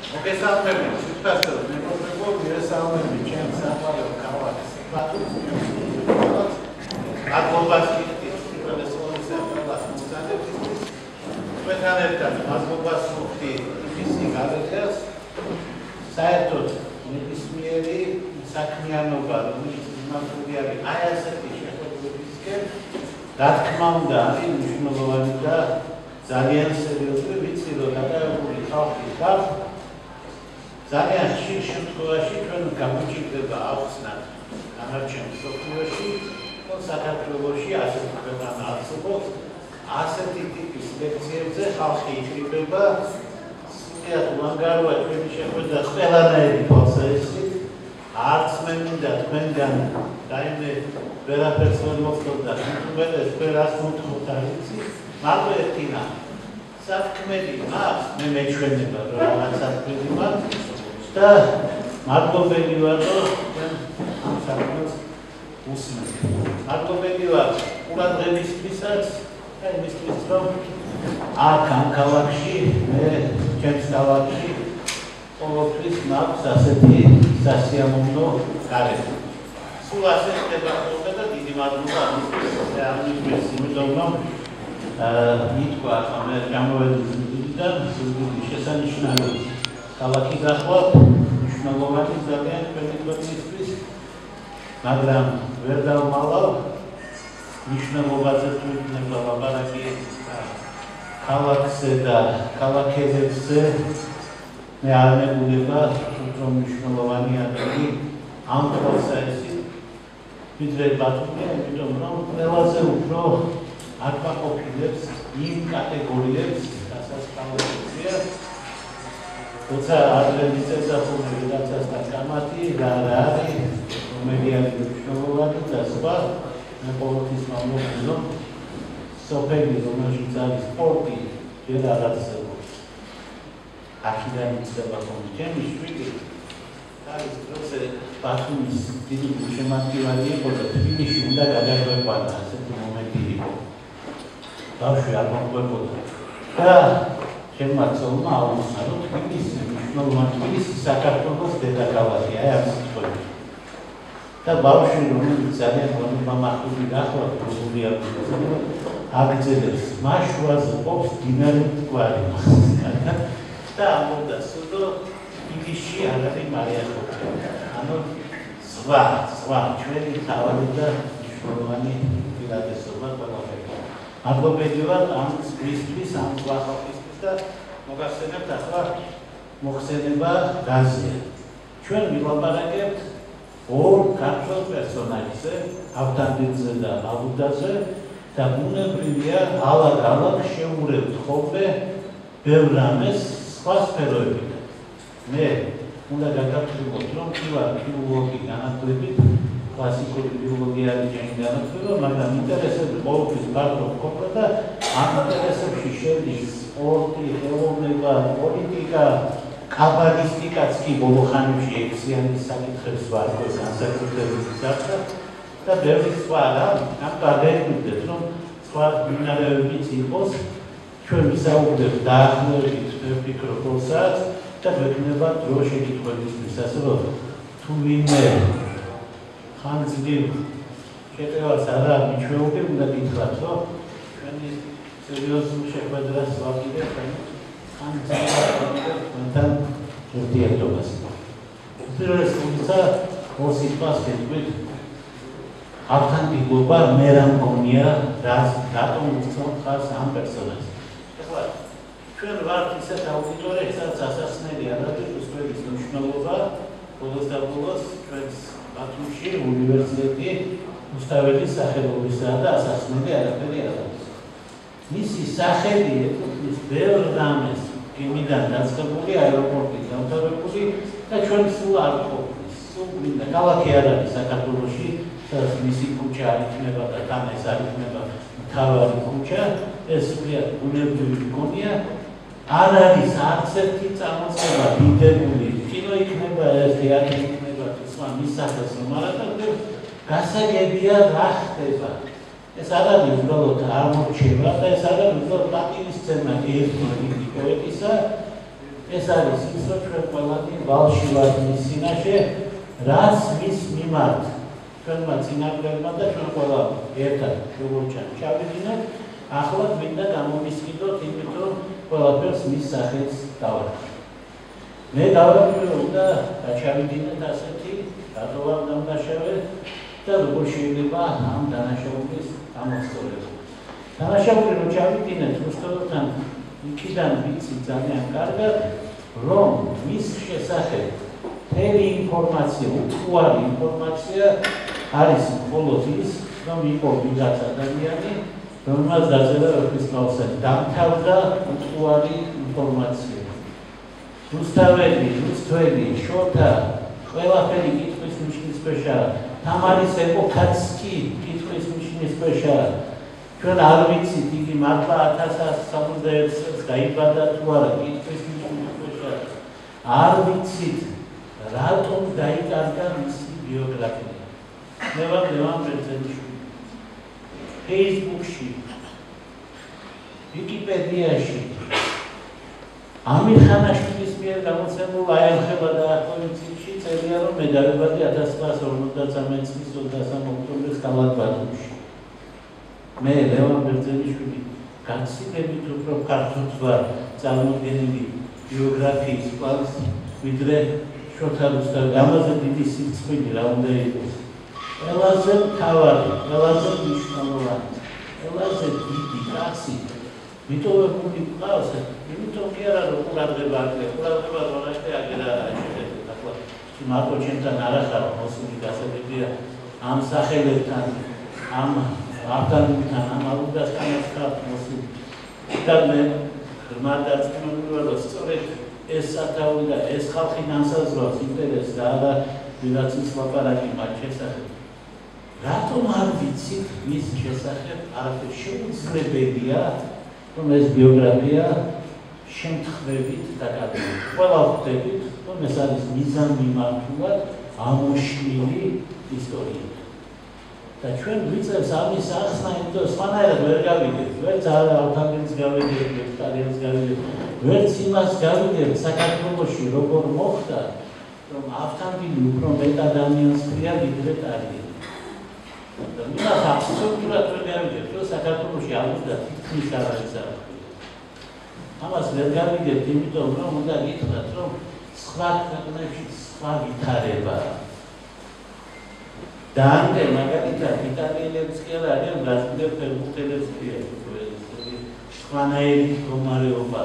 მოგესალმებით, სიტყვასწორად მეგობრებო, მოგესალმებით ჩემს საყვარელ ქალაქს ბათუმს. მადლობას გიხდით უპირველესად ყველას მოგზაურობისთვის. თქვენთან ერთად მადლობას ვუხდით იმისი გაზეთას, საერთოდ ნებისმიერი საქმიანობა, რომელიც მიმართული არის აი ასეთი შეხვედრებისკენ, რა თქმა უნდა, არის მნიშვნელოვანი და ძალიან სერიოზული, ვიცი რომ დაკავებული ხალხის გარს ძალიან ხშირ შემთხვევაში ჩვენ გამოჩნდება ახსნათ დანარჩენ მსოფლიოში, რომ საქართველოში ასეთი ქვეყანა არსებობს, ასეთი ტიპის ლექციებზე ხალხი იკრიბება, სულ უანგაროა ჩვენი შეხვედრა ყველანაირი თვალსაზრისით, არც მე მინდა თქვენგან რაიმე ვერაფერს ვერ მოხდოთ და უბრალოდ თქვენ რას მოთხოვთ არ ვიცი, მაგრამ ერთინა საქმედი აქვს, მე მეჩვენება რომ რაღაც საქმედი მაქვს და მადლობელი ვარ რომ თქვენ ამ საქმეს უსმენთ. მადლობელი ვარ ყურადღებისთვისაც და იმისთვის რომ აქ ამ ქალაქში მე ჩემს ქალაქში ყოველთვის მაქვს ასეთი სასიამოვნო გარემო. სულ ასე ხდება ხოლმე და დიდი მადლობა ამისთვის ამისთვის იმიტომ რომ ითქვა მე გამოვედი და შესანიშნავი ქალაქი გახვალ მნიშვნელოვანი ძალიან ჩვენი ქვეყნისთვის, მაგრამ ვერ დავმალავ მნიშვნელობაზე თუ იქნება ლაპარაკი ქალაქზე და ქალაქებზე მე არ მეგულება უფრო მნიშვნელოვანი ადგილი ამ თვალსაზრისით ვიდრე ბათუმი, იმიტომ რომ ყველაზე უფრო აკმაყოფილებს იმ კატეგორიებს, რასაც თავაზია თუმცა ადრე მიწევდა ხოლმე ვიღაცასთან გამათი რა არის, რომელი არის მნიშვნელოვანი და სხვა მე ყოველთვის ვამბობ რომ სოფელი რომელშიც არის სპორტი ჯერ არ არსებობს. აქედან იწება ხოლმე ჩემი შვილი არის პროცესი ბათუმის დიდი შემადგენელი იყო და თბილისში უნდა გადაგვეყვანა ასეთი მომენტი იყო. ბავშვი არ მოყვებოდა და ჩემმა ცოლმა აუცნა რომ თბილისი მნიშვნელოვანი თბილისი საქართველოს დედაქალაქია აი ამ სიტყვებით. და ბავშვი რომელიც ძალიან მომახული გახლა პროფესია აგრძელებს მაშუაზე ყოფს დინარი მტკვარი და ამბობდა სულ თბილისში არ არის მარიახოქა. ანუ სხვა ჩვენი თავი და მნიშვნელოვანი პირადესობა ყველაფერს. მადლობელი ვარ ამ სპეციალისტის ამ ხალხისთვის და მოგახსენებთ ახლა მოხსენება გაზია. ჩვენ ვილაპარაკებთ ორ ქართველ პერსონაჟზე, ავთანდილზე და აბუდაზე და ბუნებრივია ალაგ-ალაგ შეურევთ ხოლმე ბევრ რამეს სხვა სფეროებიდან. მე უნდა გაგაფრთხილოთ, რომ ვარ ფილოლოგი განათლებით, კლასიკური ფილოლოგია არის ჩემი განათლება, მაგრამ ინტერესები ყოველთვის ფართო მყოფა და ამ ინტერესებში შედის სპორტი, ხელოვნება, პოლიტიკა, კაბალისტიკაც კი ბოლო ხანებში ექციანის საკითხებს ვარგოს განსაკუთრებით გახსოვთ და ბევრი სხვა რა, ამ გადაიგვიდეთ, რომ სხვა მინარევებიც იყოს, ჩვენ ვისაუბრებთ დაახლოებით ვფიქრობ 2 საათს და გვექნება დრო შეკითხვებისთვის, ასე რომ თუ ვინმე ხანძლივ შეტევას არ მიჩვეობენ, უნდა გითხრათ, რომ ჩვენი სერიოზულ შეხვედრას ვაკეთებთ ხანძლივთან ურთიერთობას. უპირველესად ორ სიტყვას გეტყვით, ავთანდილობა მე რა მგონია, რატომ უცნობ ხარს ამ პერსონაჟს. ეხლა ჩვენ ვართ ისეთ აუდიტორია, სადაც ასახსნელი არ არის რუსეთის მნიშვნელობა, ბოლოს და ბოლოს ჩვენს ბათუმში უნივერსიტეტი რუსთაველის სახელობისაა და ასახსნელი არაფერი არ არის. მისი სახელი ეკუთვნის ბევრ რამეს, იმიდან დაწყებული აეროპორტით დამთავრებული და ჩვენ სულ არ ყოფნის. სულ მინდა ქალაქი არ არის საქართველოში, სადაც მისი ქუჩა არ იქნება და თან ეს არ იქნება მთავარი ქუჩა, ეს სულიად ბუნებრივი მგონია. არ არის არც ერთი წამოწყება დიდებული, კინო იქნება, თეატრი იქნება, სხვა მის სახელს რომ არ ატარებს, გასაგებია რა ხდება. ეს არ არის უბრალოდ აღმოჩევა და ეს არ არის უბრალოდ პატივისცემა ერთი პოეტისა ეს არის ის, რომ ჩვენ ყველანი ვალში ვართ მის წინაშე, რაც მის მიმართ ჩვენმა წინაპრებმა და ჩვენ ყველა ერთად შევურჩათ ჩავიდინოთ, ახლა გვინდა გამომისყიდოთ, იმიტომ ყველაფერს მის სახელს დავარქვით. მე დავარქვი, უნდა ჩავიდინოთ ასეთი დატოვარ დამნაშავე და როგორ შეიძლება ამ დანაშაულის გამოსწორება. დანაშაული რომ ჩავიდინოთ, უბრალოდ იქიდან ვიცი ძალიან კარგად, რომ მის შესახებ მთელი ინფორმაცია, უთხარი ინფორმაცია არის მხოლოდ ის, რომ იყო ვიღაც ადამიანი, რომელმაც დაწერა ვეფხისტყაოსანი, დამთავრდა უთხარი ინფორმაცია. რუსთაველი, რუსთველი, შოთა, ყველაფერი კითხვის ნიშნის ქვეშაა. თამარის ეპოქაც კი კითხვის ნიშნის ქვეშაა. ჩვენ არ ვიცით, იგი მართლა 1161 წელს გაიბადა თუ არა, კითხვის ნიშნის ქვეშაა. არ ვიცით, რატომ დაიკარგა მისი ბიოგრაფია. მე ვარ ლევან ბერძენიშვილი. Facebook-ში, Wikipedიაში ამირ ხანაშვილის მიერ გამოცემულ აერხება და აქტუალიზაციაში წერია, რომ მე დავიბადე 1953 წლის 23 ოქტომბრის ქალაქ ბათუმში. მე ლევან ბერძენიშვილი გაცილებით უფრო ფართოდ ვარ წარმოდგენილი ბიოგრაფიის კვლავს, ვიდრე შოთა რუსთაველის. ამაზე დიდი სიცხვილი რა უნდა იყოს. ყველაზე მთავარი, ყველაზე მნიშვნელოვანი, ყველაზე დიდი კაცი მიტოვებული ყავს, იმიტომ კი არა რომ ყურადღება აქვს, ყურადღება როლაშე აგერა შეიძლება ახლა მარტო ჩემთან არ ახარ მოსული გასაგებია ამ სახელებთან, ამ ავტანებთან, ამ ალუდასთანაც ხარ მოსული. და მე ღრმად დარწმუნებული ვარ, რომ სწორედ ეს სათაური და ეს ხალხი განსაზღვრავს ინტერესს და არა ვიღაცის ლაპარაკი მათ შესახებ. რატომ არ ვიცით მის შესახებ არაფერი? შეუძლებელია, რომ ეს ბიოგრაფია შემთხვევით დაკარგული. ყველა ხვდებით, რომ ეს არის მიზანმიმართულად ამოშლილი ისტორია. და ჩვენ ვიწევს ამის ახსნა, იმიტომ სხვანაირად ვერ გავიგებთ, ვერც ავთანდილს გავიგებთ, ვერც ტარიელს გავიგებთ, ვერც იმას გავიგებთ საქართველოში როგორ მოხდა, რომ ავთანდილი უფრო მეტ ადამიანს ხრია ვიდრე ტარიელი. და იმას აბსოლუტურად ვერ გავიგებთ, რომ საქართველოში აღმოჩნდა თითქმის არ არის არაფერი. ამას ვერ გავიგებთ, იმიტომ რომ უნდა გითხრათ, რომ სხვა ქვეყნებში სხვა ვითარებაა. და ამდენ მაგალითად იტალიელებს კი არა არიან, ბრაზილებს, ფეხბურთელებს კი არა, სხვანაირი მდგომარეობა.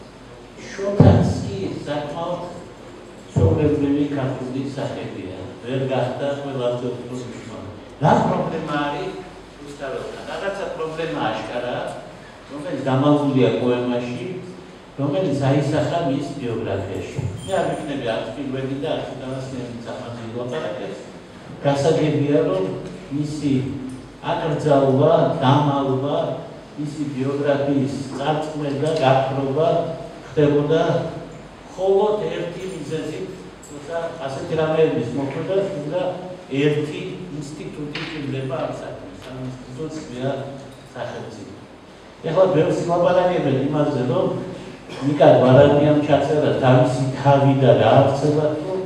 შოთაც კი საკმაოდ ჩვეულებრივი ქართული სახელია, ვერ გახდა ყველაზე უფრო მნიშვნელოვანი. რა პრობლემა არის რუსთაველთან? რაღაცა პრობლემა აშკარაა, რომელიც გამავულია პოემაში, რომელიც აისახა მის ბიოგრაფიაში. მე არ ვიქნები არც პირველი და არც უკანასკნელი სამართლი ლაპარაკებს. გასაგებია, რომ მისი აკრძალვა, დამალვა, მისი ბიოგრაფიის წარწმე და გაფრობა ხდებოდა მხოლოდ ერთი მიზეზით, თუმცა ასეთი რამეების მოხდას უნდა ერთი ინსტიტუტი ჭირდება ამ საქმეს, ამ ინსტიტუცია სახელმწიფო. ეხლა ბევრს ლაპარაკებენ იმაზე, რომ ნიკა გვარანტიამ ჩაწერა თავისი თავი და გაავრცელა,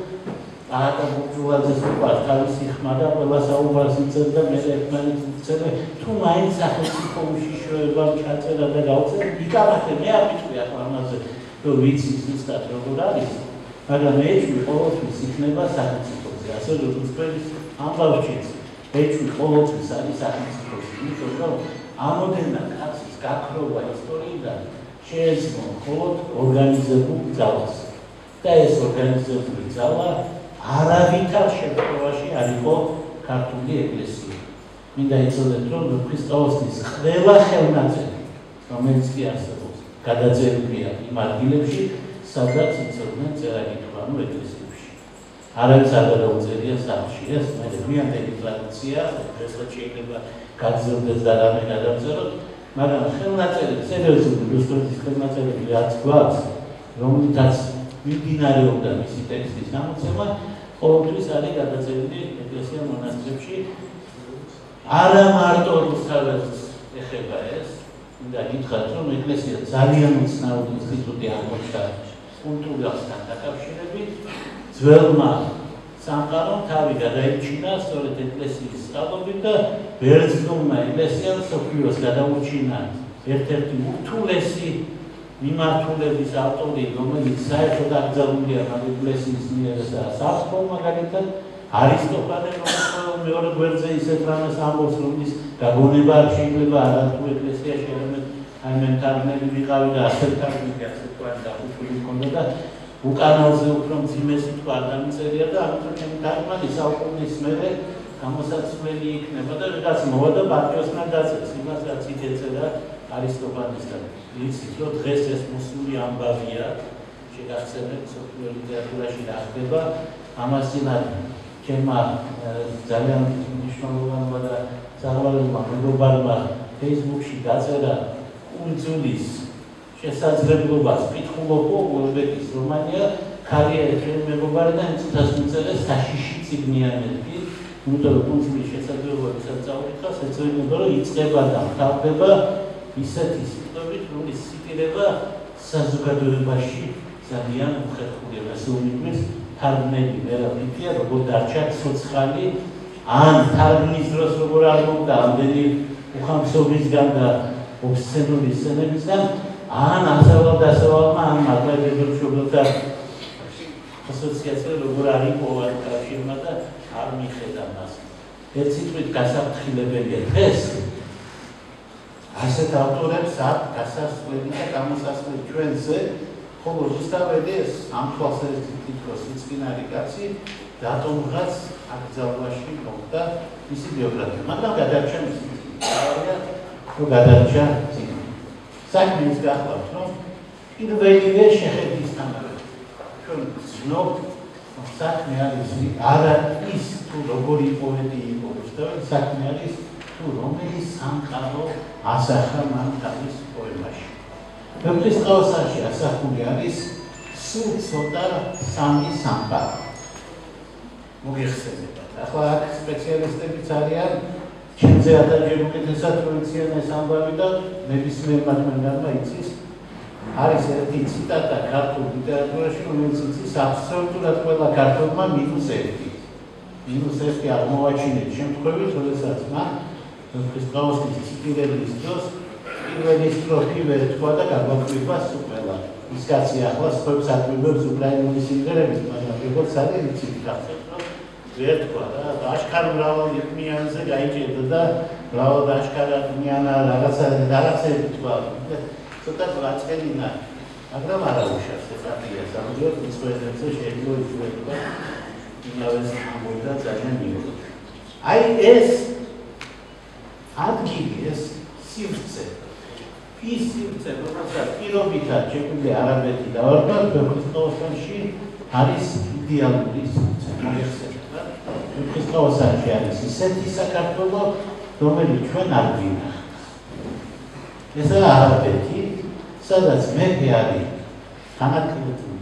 აატა ბურჟუაზიის უყვარს თავისი ხმა და ყველა საუბარს იწევს და მე ერთმანეთს ვწერე, თუ მაინც სახელმწიფო უშიშროებამ ჩაწერა და გაუწერა, იკავახე, მე არ ვიტყვი ახლა ამაზე, რომ ვიცი ზუსტად როგორ არის, მაგრამ ეჭვი ყოველთვის იქნება სახელმწიფოზე, ასე რომ რუსთაველის ამბავშიც ეჭვი ყოველთვის არის სახელმწიფოზე, იმიტომ რომ ამოდენად კაცის გაქრობა ისტორიიდან შეეძლო მხოლოდ ორგანიზებულ ძალას და ეს ორგანიზებული ძალა არავითარ შემთხვევაში არ იყო ქართული ეკლესია. მინდა იცოდეთ, რომ ვეფხისტყაოსნის ყველა ხელნაწერი, რომელიც კი არსებობს, გადაწერილია იმ ადგილებში, სადაც იცოდნენ წერა-კითხვა, ანუ ეკლესიებში. არავის არ გადაუწერია სახლში. ეს მე გვიანდელი ტრადიცია, დღესაც შეიძლება გაგრძელდეს და რამე გადავწეროთ, მაგრამ ხელნაწერები, სერიოზული რუსთაველის ხელნაწერები რაც გვაქვს, რომლითაც მიმდინარეობდა მისი ტექსტის გამოცემა, ყოველთვის არის გადაწერილი ეკლესია მონასტრებში. არა მარტო რუსთაველს ეხება ეს, უნდა გითხრათ, რომ ეკლესია ძალიან უცნაური ინსტიტუტი აღმოჩნდა კულტურასთან დაკავშირებით ძველმა სამყარომ თავი გადაიჩინა სწორედ ეკლესიის წყალობით და ბერძნულმა ეკლესიამ მსოფლიოს გადაუჩინა ერთ-ერთი ურთულესი მიმართულების ავტორი, რომელიც საერთოდ აკრძალულია ამ ეკლესიის მიერ სასწავლო მაგალითად არისტოფანე, რომელიც მეორე გვერდზე ისეთ რამეს ამბობს, რომლის გაგონება არ შეიძლება არა თუ ეკლესიაში არ მენტარნები ვიყავი და ასეთ თარგმნილი ასე თქვა დახუჭული ჰქონდა და უკანალზე უფრო მძიმე სიტყვა არ დამიწერია და ამიტომ ჩემი თარგმანი საუკუნის მერე გამოსაცვლელი იქნება და რაღაც მოვა და პატიოსთან დაწერს იმას, რაც იქ ეწერა არისტოფანესთან. იცით, რომ დღეს ეს მოსული ამბავია, შეგახსენებთ მსოფლიო ლიტერატურაში რა ხდება, ამას წინათ ჩემმა ძალიან მნიშვნელოვანმა და საყვარელმა მეგობარმა Facebook-ში დაწერა კუნძულის შესაძლებლობას კითხულობო უზბეკის რომანია ქალია ჩემი მეგობარი და იმ წუთას მიწერეს საშიში წიგნიანები, იმიტომ რომ კუნძულის შესაძლებლობასაც წავიკითხავს, ეწოდება რომ იწყება და მთავრდება ისეთი სიტყვებით, რომლის სიტირება საზოგადოებაში ძალიან უხერხულია. მესეულითმის თარგმნები ვერაფრია, როგორ დარჩა ცოცხალი, ან თარგმნის დროს როგორ არ მოგდა ამდენი უხამსობისგან და ობსცენური სცენებისგან, ან ასევალ-დასევალმა, ან მაგალითად მშობელთა ასოციაცია როგორ არ იპოვა კავშირმა და არ მიხედა მას. ერთ სიტყვით გასაფრთხილებელია დღეს ასეთ ავტორებს აქვს გასასვლელი და გამოსასვლელი ჩვენზე, ხოლო რუსთაველი ეს ამ თვალსაზრისით თითქოს იწყინარი კაცი დატომღაც აკრძალვაში მოხდა მისი ბიოგრაფია. მაგრამ გადარჩა მისი თავია, რომ გადარჩა წიგნი. საქმე ის გახლავთ, რომ პირველივე შეხედვისთან ჩვენ ვცნობთ, რომ საქმე არის არა ის თუ როგორი პოეტი იყო რუსთაველი, საქმე არის თუ რომელი სამყარო ასახა მან თავის პოემაში. ვეფხისტყაოსანში ასახული არის სულ ცოტა სამი სამყარო. მოგიხსენებათ. ახლა აქ სპეციალისტებიც არიან, ჩემზე ადარჯერუკეთესად პროექციან ეს ამბავი და ნებისმიერ მათგანმა იცის. არის ერთი ციტატა ქართულ ლიტერატურაში, რომელიც იცის აბსოლუტურად ყველა ქართველმა -1. -1 აღმოვაჩინეთ შემთხვევით, როდესაც მან ვეფხისტყაოსნის ციტირების დროს პირველი სტროფი ვერ თქვა და გაგვაკვირვა სუპელა. ის კაცი ახლა სხვებს აკრიბებს უკრაინული სიმღერებით, მაგრამ როგორც არის იცით გახსოვთ, რომ ვერ თქვა და აშკარ მრავალმიანზე გაიჭირდა და მრავალ აშკარადმიანა რაღაცები თქვა. ცოტა გაწყელინა, მაგრამ არა უშავს ეს აპიას. ამიტომ ის პრეზენტზე შეიძლება ითქვა იმავეს ამბობდა ძალიან მიიღო. აი ეს ადგილი ეს სივრცე ის სივრცე, რომელსაც პირობითად შეგვიძლია არაბეთი დავარქვათ, ვეფხისტყაოსანში არის იდეალური სივრცე. მოიხსენებათ, ვეფხისტყაოსანში არის ისეთი საქართველო, რომელიც ჩვენ არ გვინახავს. ესაა არაბეთი, სადაც მეფე არის თანაკლდოვანი,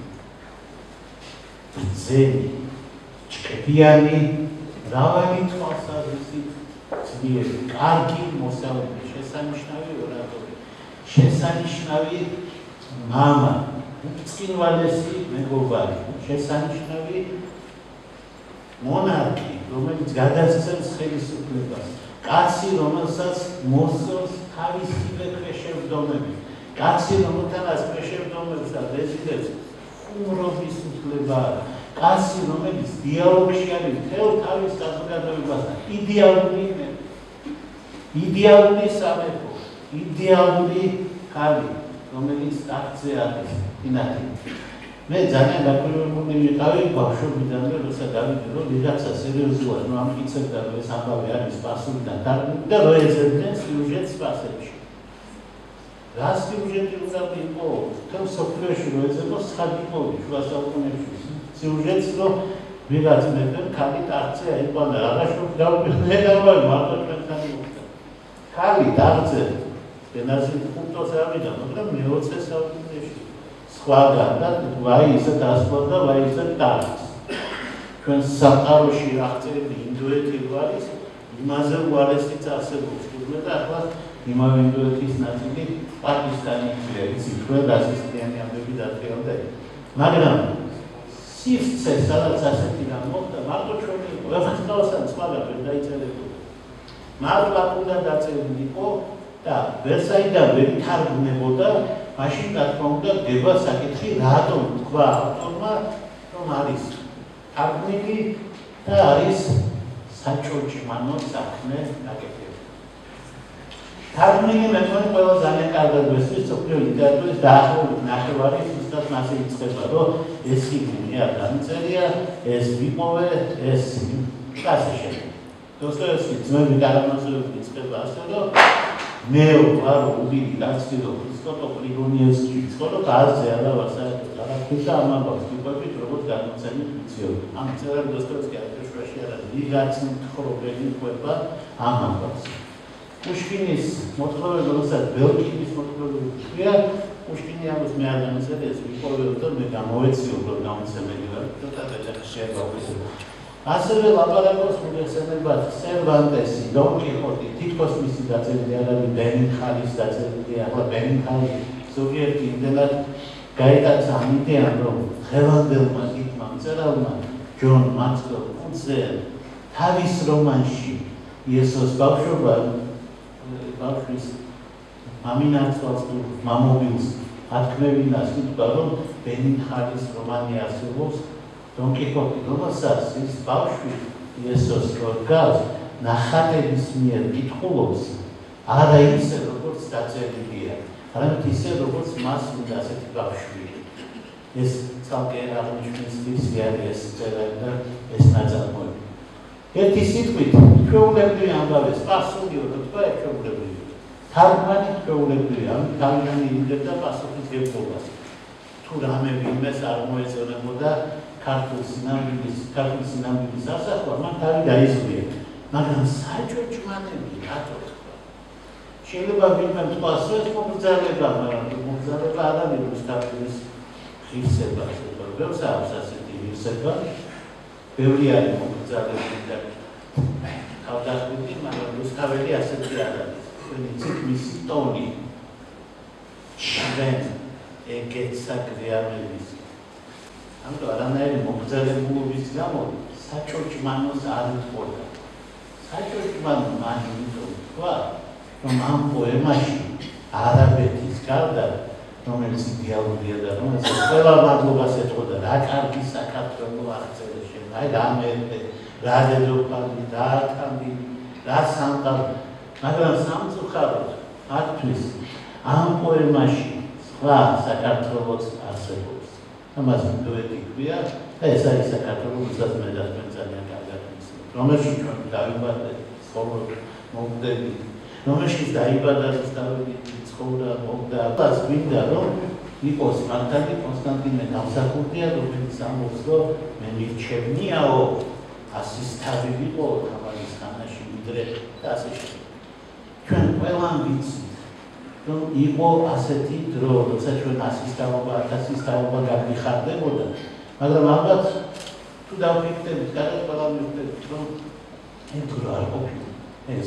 ძელი, ჭკვიანი, მრავალი თვალსაზრისით ძლიერი, კარგი მოსავლები, შესანიშნავი ორატორი, შესანიშნავი მამა, უწყინვალესი მეგობარი, შესანიშნავი მონარქი, რომელიც გადასცემს ხელისუფლებას, კაცი, რომელსაც მოსწონს თავისივე ქვეშევრდომები, კაცი, რომელთანაც ქვეშევრდომებს და ბეზიდებს ხუმრობის უფლება, კაცი, რომელიც დიალოგში არის მთელ თავის საზოგადოებასთან, იდეალური სამეფო, იდეალური ხალი, რომელიც ტახტზე არის ინათი. მე ძალიან დაკვირვებული ვიყავი ბავშვობიდანვე, როცა გავიგე, რომ ვიღაცა სერიოზულად ამტკიცებდა, რომ ეს ამბავი არის სპარსულიდან თარგმნილი და რომ ეძებდნენ სიუჟეტს სპარსეთში. რა სიუჟეტი უნდა იყო? თელ სოფლიოში რომ ეძებო სხადიკოვი შუა საუკუნეებში. სიუჟეტს რომ ვიღაც მეფე ქალი ტახტზე აიყვანა, რაღაცა გავიგე გამოვიდა მარტო ჩვენთან მოხდა. ქალი ტახტზე ენაზე პუნქტოს ავიდა, მაგრამ მე-20 საუკუნეში სხვაგან და ვაი ისე დასწორდა, ვაი ისე ტახტს. ჩვენ სამყაროში რა ხდება ინდოეთი არის, იმაზე უარესიც არსებობს. და ახლა იმავე ინდოეთის ნაწილი პაკისტანი იქნება, იცით, ყველა გასისტიანი ამბები დატრიალდა. მაგრამ სივრცე სადაც ასეთი რამ მოხდა მარტო ჩვენი ყველაფერს თავსთან სხვაგან ვერ დაიწერებოდა მარტო აკუნდა დაწერილი იყო და ვერსაიდან ვერ ითარგმნებოდა მაშინ რა თქმა უნდა დება საკითხი რატომ თქვა ავტორმა რომ არის თარგმნილი და არის საჭოჭმანო საქმე გაკეთებული. თარგმნილი მე მგონი ყველა ძალიან კარგად ვესწრის სოფლიო ლიტერატურის დაახლოებით ნახევარი ზუსტად მასე იწყება რომ ეს იგი არ დამწერია ეს ვიპოვე ეს ასე შემდეგ. დოსტოევსკი ძმები კარამაზოვი იწყება ასე რომ მე ვარ უბიდი დაცდილო სკოტო პრიგონიევსკი სკოტო კაზზე არა ვარ საერთოდ არაფერს ამბობს ვიპოვებით როგორც განმოცემით ვიციო ამ წერა დოსტოევსკი არაფერში არა ვიღაც მთხრობელი ყვება ამ ამბავს პუშკინის მოთხრობები როდესაც ბელკინის მოთხრობები ქვია პუშკინი ამბობს მე არ დამეწერე ეს ვიპოვებ და მე გამოვეციო რომ გამოცემელი ვარ ცოტა შეგვაგვიზრდა ასევე ლაპარაკობს მოგეხსენებათ სერვანტესი, დონ კიხოტი, თითქოს მისი დაწერილი არ არის ბენინხალის დაწერილი, ახლა ბენინხალი ზოგიერთი იმდენად გაიტაცა ამ იდეამ, რომ ხელოვანმა დიდმა მწერალმა ჯონ მაკსველ კუნცზე თავის რომანში იესოს ბავშვობა ბავშვის მამინაცვალს თუ მამობილს ათქმევინას უთქვა, რომ ბენინხალის რომანი არსებობს Don Quixote, რომელსაც ის ბავშვი იესოს რგავს, ნახატების მიერ კითხულობს, არა ისე, როგორც დაწერილია, არამედ ისე, როგორც მას უნდა ასეთი ბავშვი. ეს ცალკე აღნიშნვის ტიპი არის ეს წერილი და ეს ნაწარმოები. ერთი სიტყვით, ჩვეულებრივი ამბავი, სპასულიო, რო თქვა, ჩვეულებრივი. თარგმანი ჩვეულებრივი, ამით თავიანთი იმდება პასუხის გებობას. თუ რამე ვინმეს არ მოეწონებოდა ქართულ სინამდვილის ასახვა, მან თავი დაისვია. მაგრამ საჭოჭმანები რატო თქვა? შეიძლება ვინმე თქვას, რომ ეს მოგზაურობა, მაგრამ მოგზაურობა არ არის რუსთავის ღირსება, ბევრს აქვს ასეთი ღირსება. ბევრი არის მოგზაურები და თავდახმით, მაგრამ რუსთაველი ასეთი არ არის. თქვენი ციკლის ტონი ჩვენ ეგეცა გვიამების ამიტომ არანაირი მოგზაურობის გამო საჭოჭმანოს არ უთხოვდა. საჭოჭმანო მან იმიტომ თქვა, რომ ამ პოემაში არაბეთის გარდა, რომელიც იდეალურია და რომელსაც ყველა მადლობას ეთხოვდა, რა კარგი საქართველო აღწერა შენ, აი რა მეერდე, რა დედოფალი, რა ათამბი, რა სამყარო, მაგრამ სამწუხაროდ მათთვის ამ პოემაში სხვა საქართველოს არსებობს. ამას მდუეტი ქვია და ეს არის საქართველოს უცად მე და თქვენ ძალიან კარგად ვიცით. რომელშიც ჩვენ დავიბადეთ, ცხოვრობ, მოვდებით, რომელშიც დაიბადა რუსთაველი, ცხოვრა, მოვდა, მას გვინდა რომ იყოს მართალი კონსტანტინე გამსახურდია, რომელიც ამბობს, რომ მე მირჩევნიაო, ასის თავი ვიყო თამარის ხანაში ვიდრე და ასე შემდეგ. ჩვენ ყველამ ვიცით რომ იყო ასეთი დრო, როცა ჩვენ ასისტავობა, ათასისტავობა გამიხარდებოდა, მაგრამ ალბათ თუ დავფიქრდებით, გადაწყვეტა მივხვდებით, რომ ეს დრო არ ყოფილა. ეს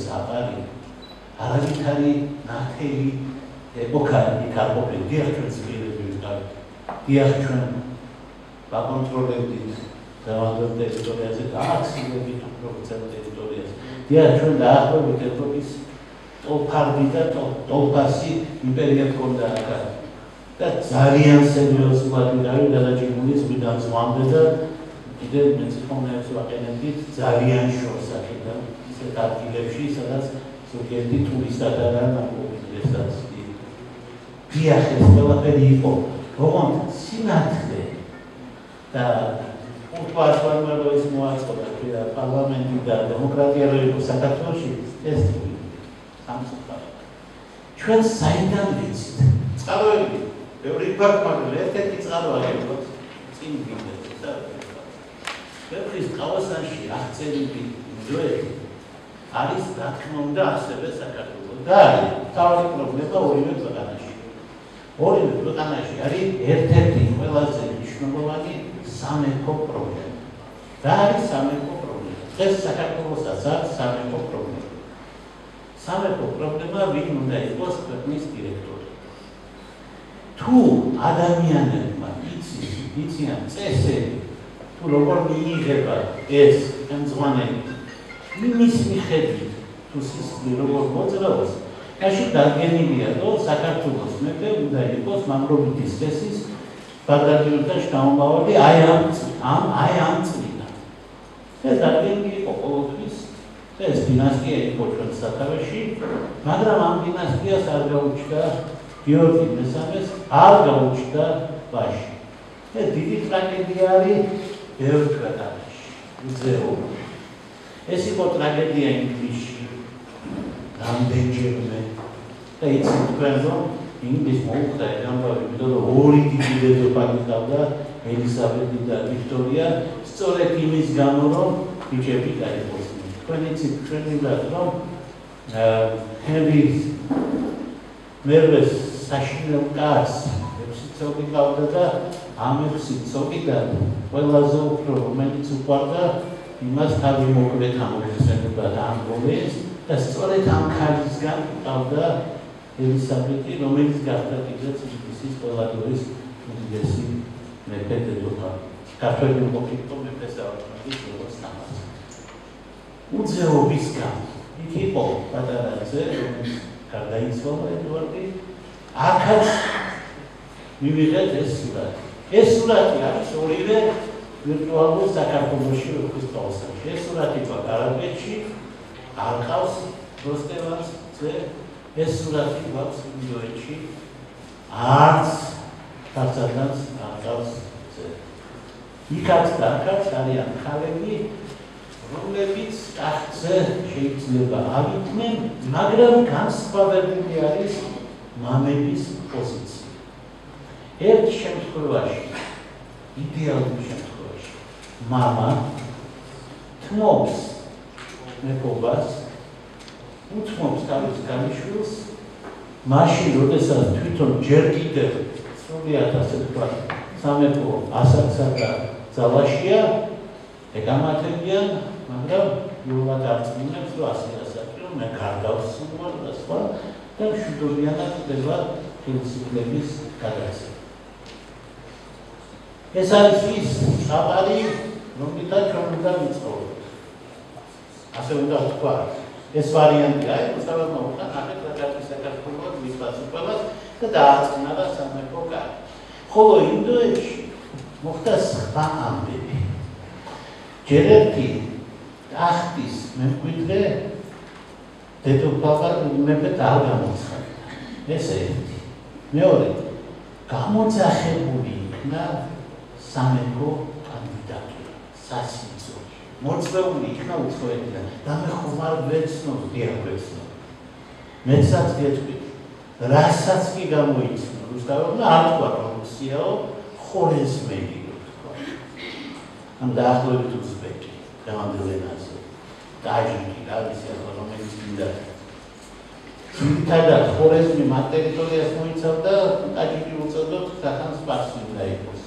არავითარი ნათელი ეპოქა იქ არ ყოფილა. დიახ, ჩვენ ცდილობებით გავით. დიახ, ჩვენ ვაკონტროლებდით დავალდებ ტერიტორიაზე და აქცივებით უპროფესიულ ტერიტორიაზე. დიახ, ჩვენ დაახლოებით ევროპის ტოლფარდი და ტოლფასი იმპერია ჰქონდა აქ და ძალიან სერიოზულად გადაჭიმული წვიდან ზვამდე და კიდევ მეცხოვნეებს ვაყენებდით ძალიან შორს აქედან ისეთ ადგილებში, სადაც ზოგიერთი ტურისტად არ ამოგვიდეს. დიახ, ეს ყველაფერი იყო, ოღონდ სინათლე და უთვალისწინებაა რომ ის მოაწყდა პარლამენტი და დემოკრატია რო იყო საქართველოში, ეს სამწუხაროდ. ჩვენ საიდან ვიცით? წყაროები, ბევრი გვაქვს, მაგრამ ერთ-ერთი წყარო არის, წინ ვიდეთ და ბევრის ყავასანში აღწერილი ძველი არის, რა თქმა უნდა, ასევე საქართველოს. და არის თავი პრობლემა ორივე ქვეყანაში. ორივე ქვეყანაში არის ერთ-ერთი ყველაზე მნიშვნელოვანი სამეფო პრობლემა. და არის სამეფო პრობლემა. დღეს საქართველოსაც აქვს სამეფო პრობლემა. სამეფო პრობლემა ვინ უნდა იყოს ქვეყნის დირექტორი. თუ ადამიანებმა იცის იციან წესები თუ როგორ მიიღება ეს ხელმძღვანელი იმის მიხედვით თუ სისხლი როგორ მოძრაობს მაშინ დადგენილია რომ საქართველოს მეფე უნდა იყოს მამრობითი წესის ბაგრატიონთა შთამომავალი აი ამ წლიდან ეს დადგენილი იყო ყოველთვის ეს დინასტია იყო ჩვენ სათავეში მაგრამ ამ დინასტიას არ გაუჩნდა გიორგი მესამეს არ გაუჩნდა ვაჟი ეს დიდი ტრაგედია არის ბევრ ქვეყანაში უძეობა ეს იყო ტრაგედია ინგლისში რამდენჯერმე და იცით თქვენ რომ ინგლისს მოუხდა ეს ამბავი იმიტომ რომ ორი დიდი დედოფალი ჰყავდა ელისაბედი და ვიქტორია სწორედ იმის გამო რომ ბიჭები გაიყოსნენ თქვენ იცით ჩვენიდან რომ ჰენრის მერვეს საშინელ კაცს 6 ცოლი ჰყავდა და ამ 6 ცოლიდან ყველაზე უფრო რომელიც უყვარდა იმას თავი მოკლედ ამოხსენება და ამბოლეს და სწორედ ამ ქალისგან ჰყავდა ელისაბედი რომელიც გახდა კიდეც ინგლისის ყველა დროის უდიდესი მეფე დედოფალი ქართველი მყოფილო მეფეს ავადმყოფის როგორც თამაში უძეობის გამო იქ იყო პატარა ძე რომელიც გარდაიცვალა ედვარდი აქაც მივიღეთ ეს სურათი არის ორივე ვირტუალურ საქართველოში როგორც თვალსაჩინო ეს სურათი კარაბეთში არ ყავს როსტევანს ძე ეს სურათი გვაქვს ინდოეთში არც კაცადანს არ ყავს ძე იქაც და აქაც არიან ხალები რომლებიც ტახტზე შეიძლება ავიდნენ მაგრამ განსხვავებული არის მამების პოზიცია ერთ შემთხვევაში იდეალურ შემთხვევაში მამა თმობს მეფობას უთმობს თავის გამიშვილს მაშინ როდესაც თვითონ ჯერ კიდევ სრულიად ასე ვთქვათ სამეფო ასაკსა და ძალაშია ეკამათებიან მაგრამ იულად არწმუნებს რომ ასე ასაკი მე გარდავსვარ და სხვა და მშვიდობიანად ხდება ხელისუფლების გადაცემა ეს არის ის ხაბარი რომლითაც ჩვენ უნდა ვიცხოვროთ ასე უნდა ვთქვათ ეს ვარიანტი არის მოსაბადო მოხდა ახეთ რაგათვის საქართველოს მისპასუხებლად და დააწყნა და სამეფო კარი ხოლო ინდოეთში მოხდა სხვა ამბები ჯერ ერთი ტახტის მემკვიდრე დედოფალ მეფედ არ გამოცხადდა ეს ერთი მეორე გამოძახებული იქნა სამეფო კანდიდატურა სასიცოცხლო მოწვეული იქნა უცხოეთიდან და მე ხომ არ ვეცნობ მეცაც გეტყვით რასაც კი გამოიცნო რუსთავმა არ თქვა რომ რუსიაო ხორეზმელი თქვა ამ დაახლოებით უზბეკი დავანდელ ენაზე დაჟინი გავისი ახლა რომელიც მინდა თითქოს ხორეზმი მათ ტერიტორიას მოიცავდა ტაჯიკი უწოდოთ სახანს სპარსი უნდა იყოს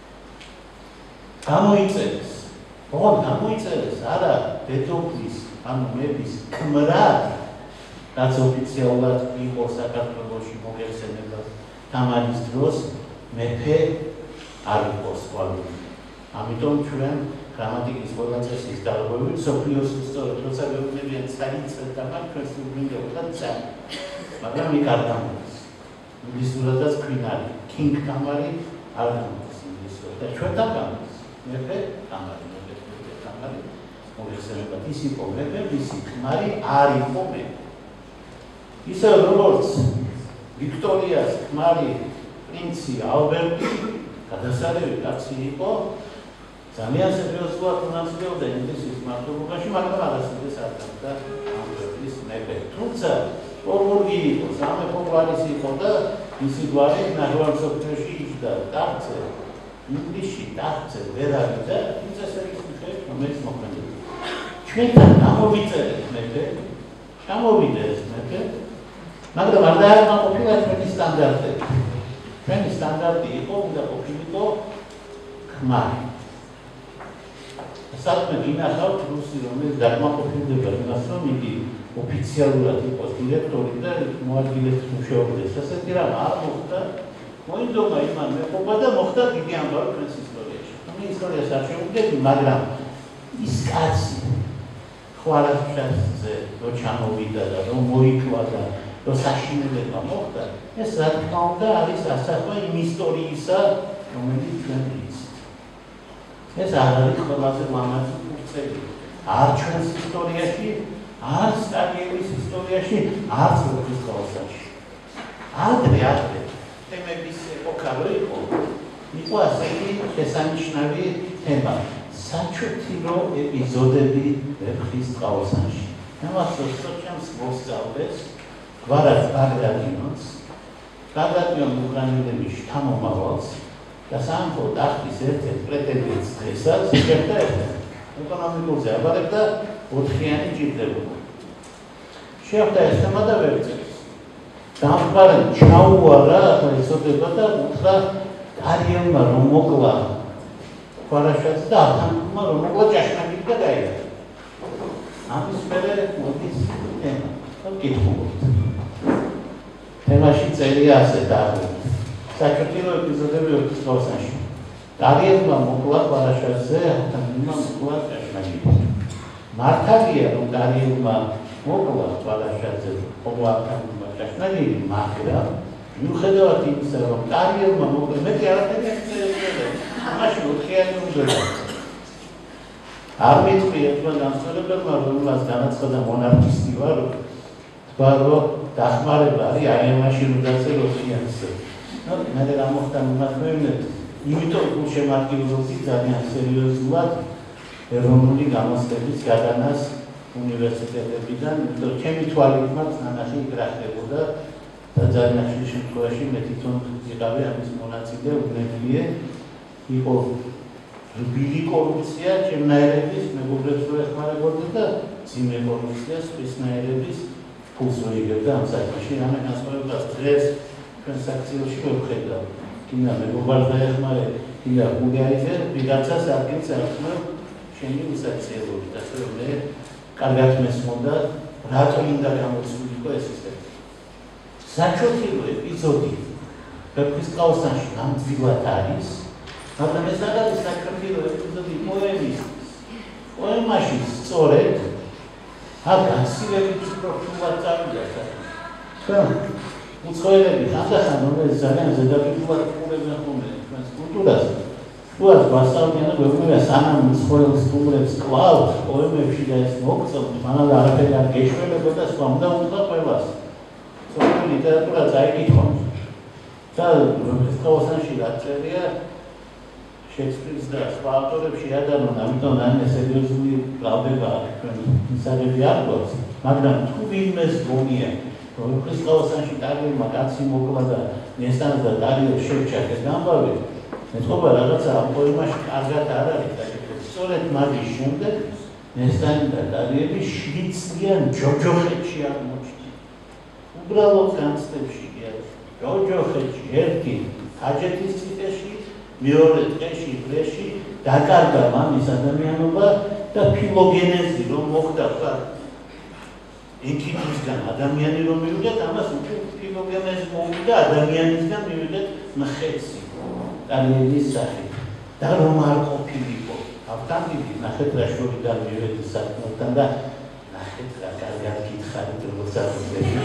გამოიწერეს ოღონდ გამოიწერეს არა დედოფლის ანუ მეფის ქმრად რაც ოფიციალურად იყო საქართველოში მოგეხსენება თამარის დროს მეფე არ იყო სკოლაში ამიტომ ჩვენ გრამატიკის ყველა წესის დარღვევით სოფიოს ისტორია როცა გვეუბნებიან საინცად და მათ ჩვენს უბნიდა და წა მაგრამ იქ არ გამოდის ინგლისურადაც ქვინარი king თამარი არ გამოდის ინგლისურად და ჩვენთან გამოდის მეფე თამარი მოგეხსენება ის იყო მეფე მისი ქმარი არ იყო მეფე ისე როგორც ვიქტორიას ქმარი პრინცი ალბერტი გადასარევი კაცი იყო ძალიან სერიოზულად მონაწილეობდა ინგლისის მმართველობაში მაგრამ არასოდეს არ გახდა ამერიკის მეფე თუმცა ორგოგი იყო სამეფო გვარის იყო და მისი გვარი ნახევარ მსოფლიოში იჯდა ტახტზე ინგლისში ტახტზე ვერ ავიდა თუმცა ეს არის რომელიც მოქმედება ჩვენთან გამოვიწერეთ მეფე გამოვიდა ეს მეფე მაგრამ არ დააკმაყოფილა ჩვენი სტანდარტები ჩვენი სტანდარტი იყო უნდა ყოფილიყო ქმარი საქმე გინახავთ რუსი რომელიც დაკმაყოფილდება იმას რომ იგი ოფიციალურად იყოს დირექტორი და მოადგილედ მუშაობდეს ასეთი რამ არ მოხდა მოინდომა იმან მეყობა და მოხდა დიდი ამბავი ჩვენს ისტორიაში. მე ისტორიას არ შევუდგები, მაგრამ ის კაცი ხვალაშაზე რო ჩამოვიდა და რომ მოიქვა და რო საშინელება მოხდა, ეს რა თქმა უნდა არის ასახვა იმ ისტორიისა, რომელიც ჩვენ ვიცით. ეს არ არის ყველაზე ლამაზი ფურცელი. არ ჩვენს ისტორიაში, არ სტალინის ისტორიაში, არც რუსეთში. ადრე თემების ეპოქა რო იყო ასეთი შესანიშნავი თემა. საჩუქრო ეპიზოდები ვეფხის წყალოსანში. მახსოვს ჩემს მოსწავლეს გვარად ბაგრატიონს, ბაგრატიონ უკრაინელების შთამომავალს და სამეფო ტახტის ერთ-ერთ პრეტენდენტს დღესაც შეხვდა ეკონომიკურზე აბარებდა 4-იანი ჭირდებოდა. შეხვდა ეს თემა და ვერ წერს. დამყარემ ჩაუარა, ახლა იცოდება და უთხრა კარიელმა რომ მოკლა ქვარაშას და ახანმა რომ მოკლა ჭაშმაკით და გაიგო. ამის მერე მოდის თემა. გითხულობთ. თემაში წერია ასე და საჭიროა ეპიზოდები ვეფხის წყალოსანში. კარიელმა მოკლა ქვარაშასზე, ახანმა მოკლა ჭაშმაკით. მართალია რომ კარიელმა მოკლა ქვარაშასზე, ახანმა ჭაშმაკით, მაგრამ მიუხედავად იმისა, რომ კარიელმა მოკლა მეტი არაფერი არ წერია. მაშინ 4-იანი უნდა. არ მithქვი ერთმა დამსწრებელმა, რომელმაც განაცხადა მონარქისტი ვარ, თქვა რომ დახმარება არის აიამაში რომ დაწერ 4-იანს. მე რა მოხდა მომაკვევნეთ, იმიტომ გულშემატკივრობდი ძალიან სერიოზულად ეროვნული გამოცდების გადანას უნივერსიტეტებიდან, იმიტომ ჩემი თვალით მათ ნანახი იგრახდებოდა და ძალიან ხშირ შემთხვევაში მე თვითონ ვიყავი ამის მონაწილე უბნებლიე. იყო რბილი კორუფცია ჩემნაირების მეგობრებს რო ეხმარებოდი და ძიმე კორუფცია სხვისნაირების ფულს რო იგებდა ამ საქმეში. რამე განსხვავებას დღეს ჩვენ საქციელში ვხედავ. კიდე მეგობრებს დაეხმარე, კიდე უგაიზე ვიღაცას ადგილს ახსნევ შენი უსაქციელობით. ასე რომ მე კარგად მესმოდა რატომ უნდა გამოცულიყო ეს სისტემა. საჩუქრო ეპიზოდი ვეფხის წყალოსანში ნამდვილად არის. მაგრამ ეს არის საჩუქრო ეპიზოდი პოემაში სწორედ აქ გასილებით პროფილად წავიდა. თქვენ უცხოელები ხანდახან რომელიც ძალიან ზედაპირულად ყურებენ ხოლმე ჩვენს კულტურას, უას გვასწავლიან და გვეუბნება სანამ უცხოელ სტუმრებს კლავთ პოემებში და ეს მოგწევთ, მანამდე არაფერი არ გეშველებოდა და სხვა უნდა უთხრა ყველას. სწორედ ლიტერატურა წაიკითხონ. და ვეფხის წყალოსანში რა წერია შექსპირის და სხვა ავტორებში ადანონ, ამიტომ ამ სერიოზული გრადება ჩვენ ისარები არ გვაქვს, მაგრამ თუ ვინმეს გონია რომ ვეფხის წყალოსანში კარიელმა კაცი მოკლა და ნესტანს და დარიელს შეჭა ეს ამბავი, მეთქობა რაღაცა ამ პოემაში კარგად არ არის საკითხი. სწორედ მაგის შემდეგ ნესტანი და დარიელი შვიდწლიან ჯოჯოხეთში აღმოჩნდნენ. უბრალოდ განცდებში კი არის. ჯოჯოხეთში ერთი ჰაჯეთის ციხეში, მეორე ტყეში ბრეში დაკარგა მამის ადამიანობა და ფილოგენეზი რომ მოხდა ხარ ეკიპისგან ადამიანი რომ მივიდეთ, ამას უკვე ფილოგენეზი მოვიდა ადამიანისგან მივიდეთ მხეცი დარიელის სახით და რომ არ ყოფილიყო ავტანდიდი ნახეთ რა შორიდან მივედი საქმეთან და ნახეთ რა კარგად გითხარით როგორც აღწევს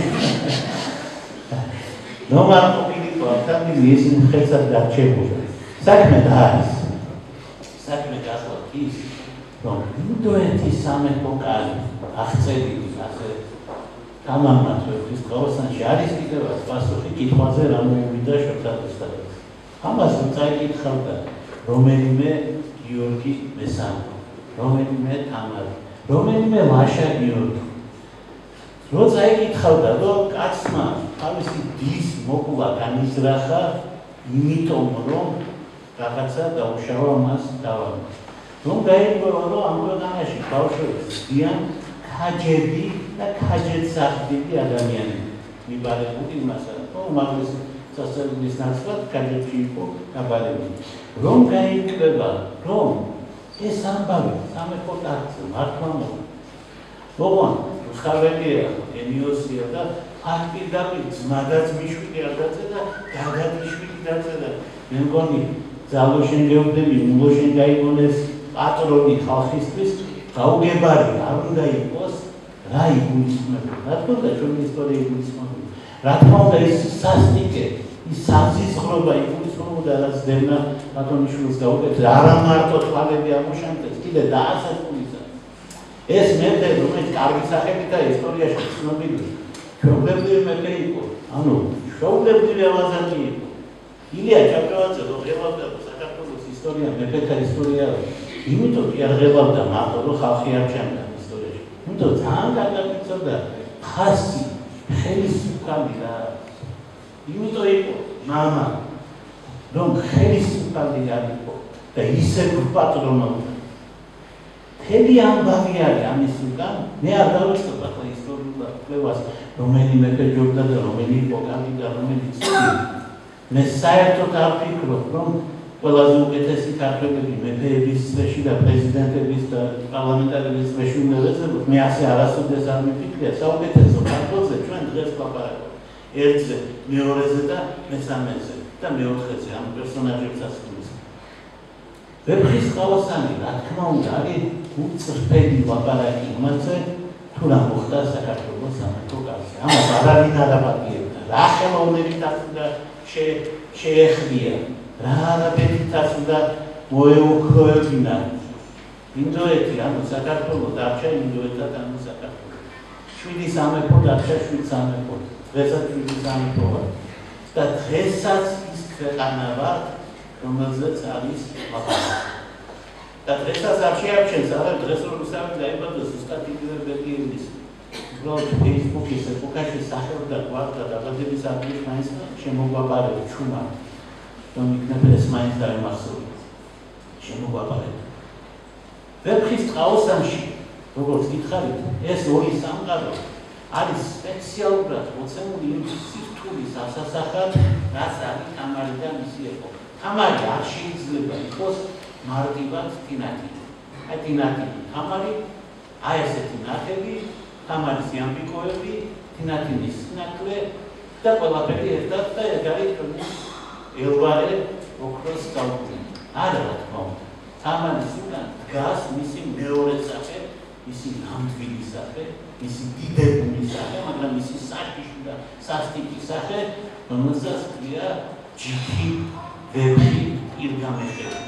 რომ არ ყოფილიყო ავტანდიდი ისინი მხეცად დარჩებოდა. საქმე და არის. საქმე გასვლა ის, რომ ინდოეთის სამეფო კარი აღწერილი ასე თამამად ვეფხის წყალოსანში არის კიდევ პასუხი კითხვაზე რა მოვიდა შოთადოსთან. ამას წაიკითხავდა რომელიმე გიორგი მესამე, რომელიმე თამარი, რომელიმე ლაშა გიორგი. რო წაიკითხავდა, რომ კაცმა თავისი დის მოკლა განიზრახა, იმიტომ რომ რაღაცა დაუშავა მას დავამა. რომ გაიგოა რომ ამ ქვეყანაში ბავშვებს ზიან ქაჯები და ქაჯეთსახდები ადამიანები. მიბარებული იმასა, რომ მაგის სასწავლებლის ნაცვლად ქაჯებში იყო გაბარებული. რომ გაიგება, რომ ეს ამბავი სამეფო ტახტზე მართლა მოხდა. ოღონდ ხარველია, ენიოსია და პირდაპირ ძმადაც მიშვილი არ დაწერა, დადაც მიშვილი დაწერა. მე მგონი ძალოშენ გეუბნები, მულოშენ გაიგონეს პატრონი ხალხისთვის, გაუგებარი არ უნდა იყოს რა იგულისხმებოდა. რა თქმა უნდა ჩვენი ისტორია იგულისხმებოდა. რა თქმა უნდა ის სასტიკე, ის საზიზღრობა იგულისხმებოდა, რაც დევნა ბატონიშვილს გაუკეთეს, არა მარტო თვალები ამოშენდეს, კიდე დაასრულისა. ეს მეფე, რომელიც კარგი სახელითაა ისტორიაში ცნობილი, ჩვეულებრივი მეფე იყო, ანუ ჩვეულებრივი ავაზანი იყო. ილია ჭავჭავაძე რომ ღებავდა საქართველოს ისტორია, მეფეთა ისტორია, იმიტომ კი არ ღებავდა მარტო რომ ხალხი არ ჩამდა ისტორიაში. იმიტომ ძალიან გადაგიწევდა ხასი, ხელისუფალი რა. იმიტომ იყო მამა, რომ ხელისუფალი არ იყო და ისე პატრონობდა. მთელი ამბავი არის ამის უკან, მე არ დავიწყებ ახლა ისტორიულ კვლევას, რომელი მეფე ჯობდა და რომელი იყო კანდიდატი, რომელი ცივი. მე საერთოდ არ ვფიქრობ, რომ ყველაზე უკეთესი ქართველები მეფეების წრეში და პრეზიდენტების და პარლამენტარების წრეში უნდა ეძებოთ. მე ასე არასოდეს არ მიფიქრია. საუკეთესო ქართველზე ჩვენ დღეს ვაპარაკობთ. ერთზე, მეორეზე და მესამეზე და მეოთხეზე ამ პერსონაჟებსაც ვთქვით. ვეფხისტყაოსანი, რა თქმა უნდა, არის უწრფელი ლაპარაკი იმაზე, თუ რა მოხდა საქართველოს სამეფო კარზე. ამას არავინ არ აპატიებდა. რა ხელოვნებითაც უნდა შეეხმია, რა არაბეთითაც უნდა მოეუქროებინა. ინდოეთი, ანუ საქართველო დარჩა ინდოეთად, ანუ საქართველო. 7 სამეფო დარჩა 7 სამეფო. დღესაც 7 სამეფო ვარ. და დღესაც ის ქვეყანა ვარ, რომელზეც არის ლაპარაკი. და დღესაც არ შეარჩენს, არა დღეს რომ ვისაუბრებ დაიბადა ზუსტად იგივე ბედიანის. უბრალოდ ფეისბუქის ეპოქაში სახელდა გვარდა დაბადების ადგილი მაინც შემოგვაპარებ ჩუმა, რომ იქნებ ეს მაინც დაემახსოვრე. შემოგვაპარებ. ვეფხისტყაოსანში, როგორც გითხარით, ეს ორი სამყარო არის სპეციალურად მოცემული იმ სირთულის ასასახად, რაც არის თამარი და მისი ეპოქა. თამარი არ შეიძლება იყოს მარტივად თინათინი. აი თინათინი, თამარი, აი ესეთი ნათელი, თამარის ამბიკოები, თინათინის სინაკლე და ყველაფერი ერთად და ეგ არის ჩვენი ელვარე ოქროს გაუქმება. არა რა თქმა უნდა. თამარის უკან დგას მისი მეორე სახე, მისი ნამდვილი სახე, მისი დიდებული სახე, მაგრამ მისი საჭიში და სასტიკი სახე, რომელსაც ქვია ჯიქი, ვეფხი, ილგამეშები.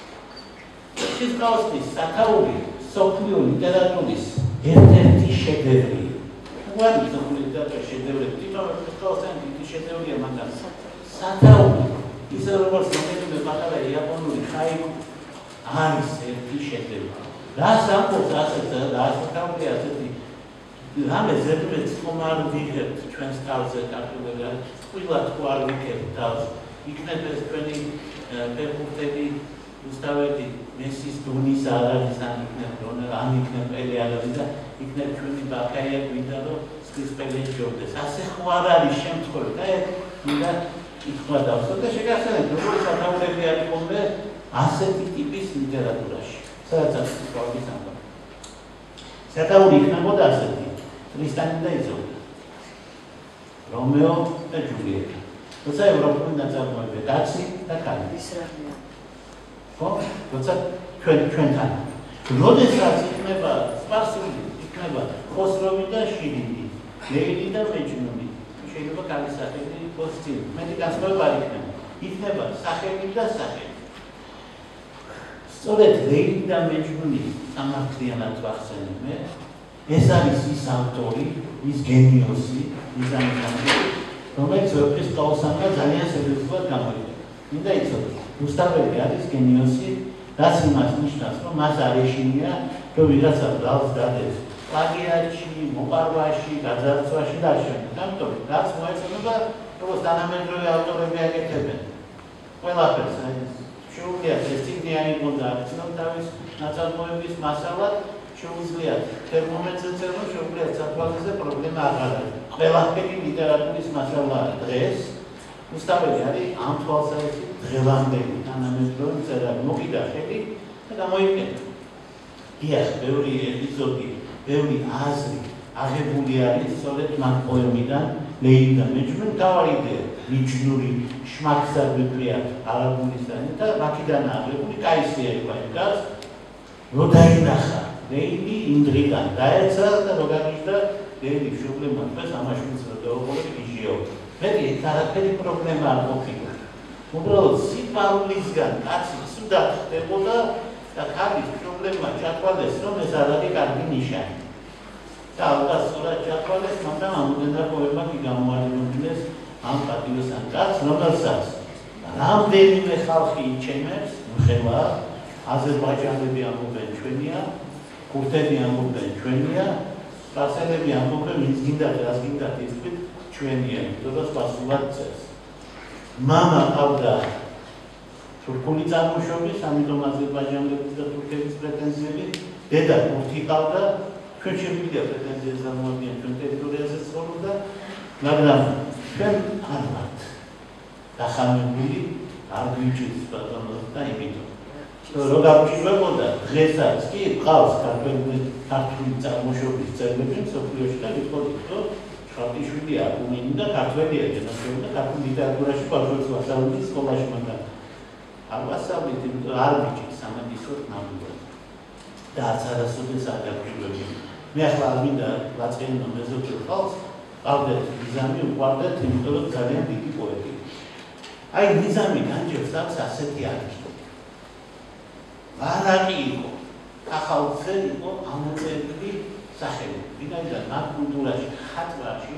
ვეფხისტყაოსნის სათაური მსოფლიო ლიტერატურის ერთ-ერთი შედევრი. უარი მსოფლიო ლიტერატურის შედევრები, თვითონ ვეფხისტყაოსანი დიდი შედევრია, მაგრამ სათაური, ისე როგორც რომელიმე პატარა იაპონური ჰაიკუ არის ერთი შედევრი. რას ამბობს ასეთ და ასეთაური ასეთი რამე ზედმეტ ხომ არ ვიღებთ ჩვენს თავზე ქართველები, ყველა თუ არ ვიქებთ თავს, იქნებ ეს ჩვენი ფეხბურთელი უსტავეთი მესის დონის არ არის, ან იქნებ რონალდო, ან იქნებ პელე არ არის და იქნებ ჩვენი ბაქაია გვინდა რომ სხვის პელე ჯობდეს. ასე ხო არ არის შემთხვევა და ეგ მინდა ითქვა დავსო და შეგახსენებთ, როგორი სათაურები არის ხოლმე ასეთი ტიპის ლიტერატურაში. სადაც არის ყოველი სამყარო. სათაური იქნებოდა ასეთი, ტრისტანი და იზოლდა, რომეო და ჯულიეტა. როცა ევროპული ნაწარმოები კაცი და ქალი. ხო? როცა ჩვენთან. როდესაც იქნება სპარსული, იქნება ხოსროვი და შირინი, ლეილი და მეჯნუნი. შეიძლება კალის სახელი იყოს წინ. მეტი განსხვავება არ იქნება. იქნება სახელი და სახელი. სწორედ ლეილი და მეჯნუნი სამართლიანად ვახსენებ მე. ეს არის ის ავტორი, ის გენიოსი, ის ამბავი, რომელიც ვეფხისტყაოსანმა ძალიან სერიოზულად გამოიყენა. მინდა იცოდეთ, უსტაველი არის გენიოსი, რაც იმას ნიშნავს, რომ მას არ ეშინია, რომ ვიღაცა ბრალს დადეს პლაგიატში, მოპარვაში, გაძარცვაში და შემდეგ. ამიტომ რაც მოეწონება, როგორც თანამედროვე ავტორები აკეთებენ. ყველაფერს შეუძლიათ ეს წიგნი აიღონ და აქცნონ თავის ნაწარმოების მასალად, შეუძლიათ თერმომეტრზე წერონ, შეუძლიათ სათვალეზე პრობლემა აღარ არის. ყველაფერი ლიტერატურის მასალაა დღეს. უსტაველი არის ამ თვალსაზრისით დღევანდელი თანამედროვე მწერალი. მოკიდა ხელი და გამოიყენა. დიახ, ბევრი ეპიზოდი, ბევრი აზრი აღებული არის სწორედ მაგ პოემიდან, ლეილა მეჯმენ თავარი იდეა მიჯნური შმაკსა ბიბრია არაბულისანი და მაქიდან აღებული კაისია იყო რო დაინახა ლეილი ინდრიგან დაეცა და რო გაიჟდა ლეილი შუბლემან და ამაშვილს რო დაუყოლე იჟიო მეტი არაფერი პრობლემა არ ყოფილა უბრალოდ სიყვარულისგან კაცი სუდად ხდებოდა და ქალის პრობლემა ჩათვალეს რომ ეს არ არის კარგი ნიშანი და ალგასურად ჩათვალეს მაგრამ ამოდენაკოება კი გამოაჩინეს ამ პატიოსან კაცს რომელსაც რამდენიმე ხალხი იჩენებს ხელა აზერბაიჯანელი ამბობენ ჩვენია ქურთები ამბობენ ჩვენია სპარსელები ამბობენ ვინც გინდა რას გინდა იცით ჩვენია თორემ სპარსულად წეს მამა ყავდა თურქული წარმოშობის ამიტომ აზერბაიჯანელის და თურქების პრეტენზიები დედა ქურთი ყავდა ჩვენ შეგვიძლია პრეტენზიებს გამოვიდნენ ჩვენ ტერიტორიაზე ცხოვრობდა მაგრამ ჩვენ არ ვართ დახამებული არ გვიჭირს ბატონო და იმიტომ რო გავჭირვებოდა დღესაც კი ყავს ქართული წარმოშობის ძეგლები მსოფლიოში და ვიტყოდით რომ შალტიშვილი აკუნინი და ქართველია ჯანმრთელობა და ქართულ ლიტერატურაში ბავშვებს ვასწავლეთ სკოლაში მაგრამ არ ვასწავლეთ იმიტომ არ მიჭირს სამედიცინო ნამდვილად და არასოდეს არ გავჭირვებია მე ახლა არ მინდა ვაწყენინო მეზობელ ხალხს ყავდეთ ნიზამი უყვარდეთ იმიტომ რომ ძალიან დიდი პოეტი აი ნიზამი განჯობს აქვს ასეთი ადგილი ვარაკი იყო ახალწე იყო ამოწერილი სახელი ვინაიდან მაგ კულტურაში ხატვაში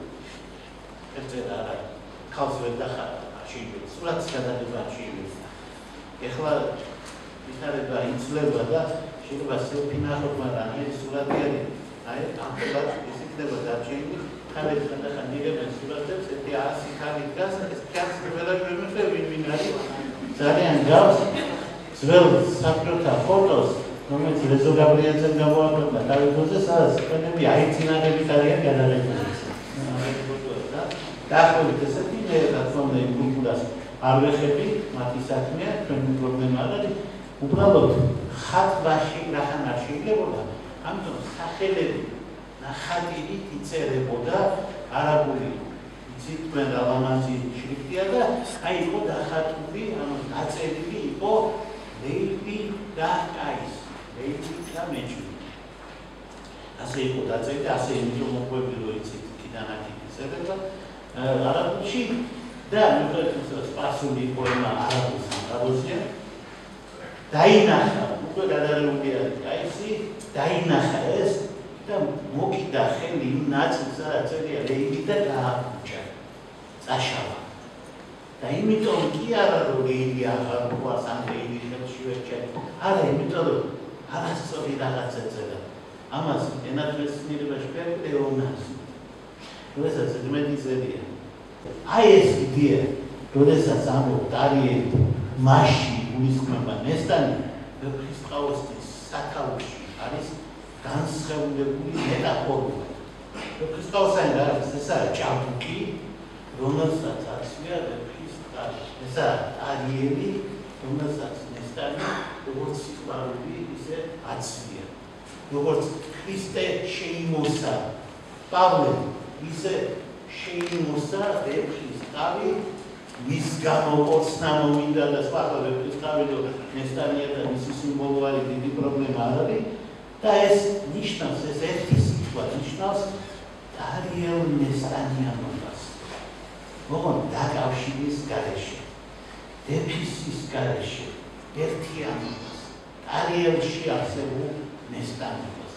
ეწერა ხალხს ვერ დახატაში სურათს გადაღებაში ეხლა ვითარება იცლება და შეიძლება სელფინახოთ მაგრამ ეს სურათი არის აი ამბობთ ის იქნება დარჩენილი ხალხი ხანდახან იღებენ სურათებს ერთი 100 ხალი დგას ეს კაცს ვერ მივხვდი ვინ არის ძალიან გავს ძველ საფრთხეთა ფოტოს რომელიც რეზო გაბრიელძემ გამოაქვეყნა თავიდანვე სადაც თქვენები აიცინარებით არიან გადაღებული დაახლოებით ესეთი მე რა თქმა უნდა იმ კულტურას არ ვეხები მათი საქმეა ჩვენი პრობლემა არის უბრალოდ ხატვაში რახან არ შეიძლებოდა ამიტომ სახელები ნახატირით იწერებოდა არაბული იცით თქვენ რა ლამაზი შრიფტია და აი იყო დახატული ანუ დაწერილი იყო ლეილი და კაის ლეილი და მეჯნუ ასე იყო დაწერილი ასე იმიტომ მოყვები რომ იცით კიდანაკით იწერება არაბულში და მიუხედავად სპარსული პოემა არაბულ სამყაროზე დაინახა უკვე გადაღებული არის კაისი დაინახა ეს და მოკიდა ხელი იმ ნაწილს სადაც წერია ლეილი და გააკუჭა წაშალა და იმიტომ კი არა რომ ლეილი აღარ გვყავს ამ ლეილი ხელში ვერჩა არა იმიტომ რომ არასწორი რაღაცა წერა ამას ენათმეცნიერებაში პერპეონას როდესაც ძმეთი წერია აი ეს იდეა როდესაც ამბობთ არიელი მასში გულისხმება ნესტანი ქრისტიანობის სათავეში არის განსხვავებული მეტაფორა ქრისტიანობა არის ესა ჭაბუკი რომელსაც აცვია ქრისტიანი ესა არიელი რომელსაც ნესტანი როგორც სიყვარული ისე აცვია როგორც ქრისტე შეიმოსა პავლე ისე შეიმოსა ქრისტიანი მის გამოცნა მომინდა და სხვა ქრისტიანი ნესტანია და მისი სიმბოლო არის დიდი პრობლემა არ არის და ეს ნიშნავს ეს ერთი სიტყვა ნიშნავს არიელ ნესტანიანობას ოღონდ დაკავშირის გარეშე დეფისის გარეშე ერთიანობას არიელში არსებულ ნესტანობას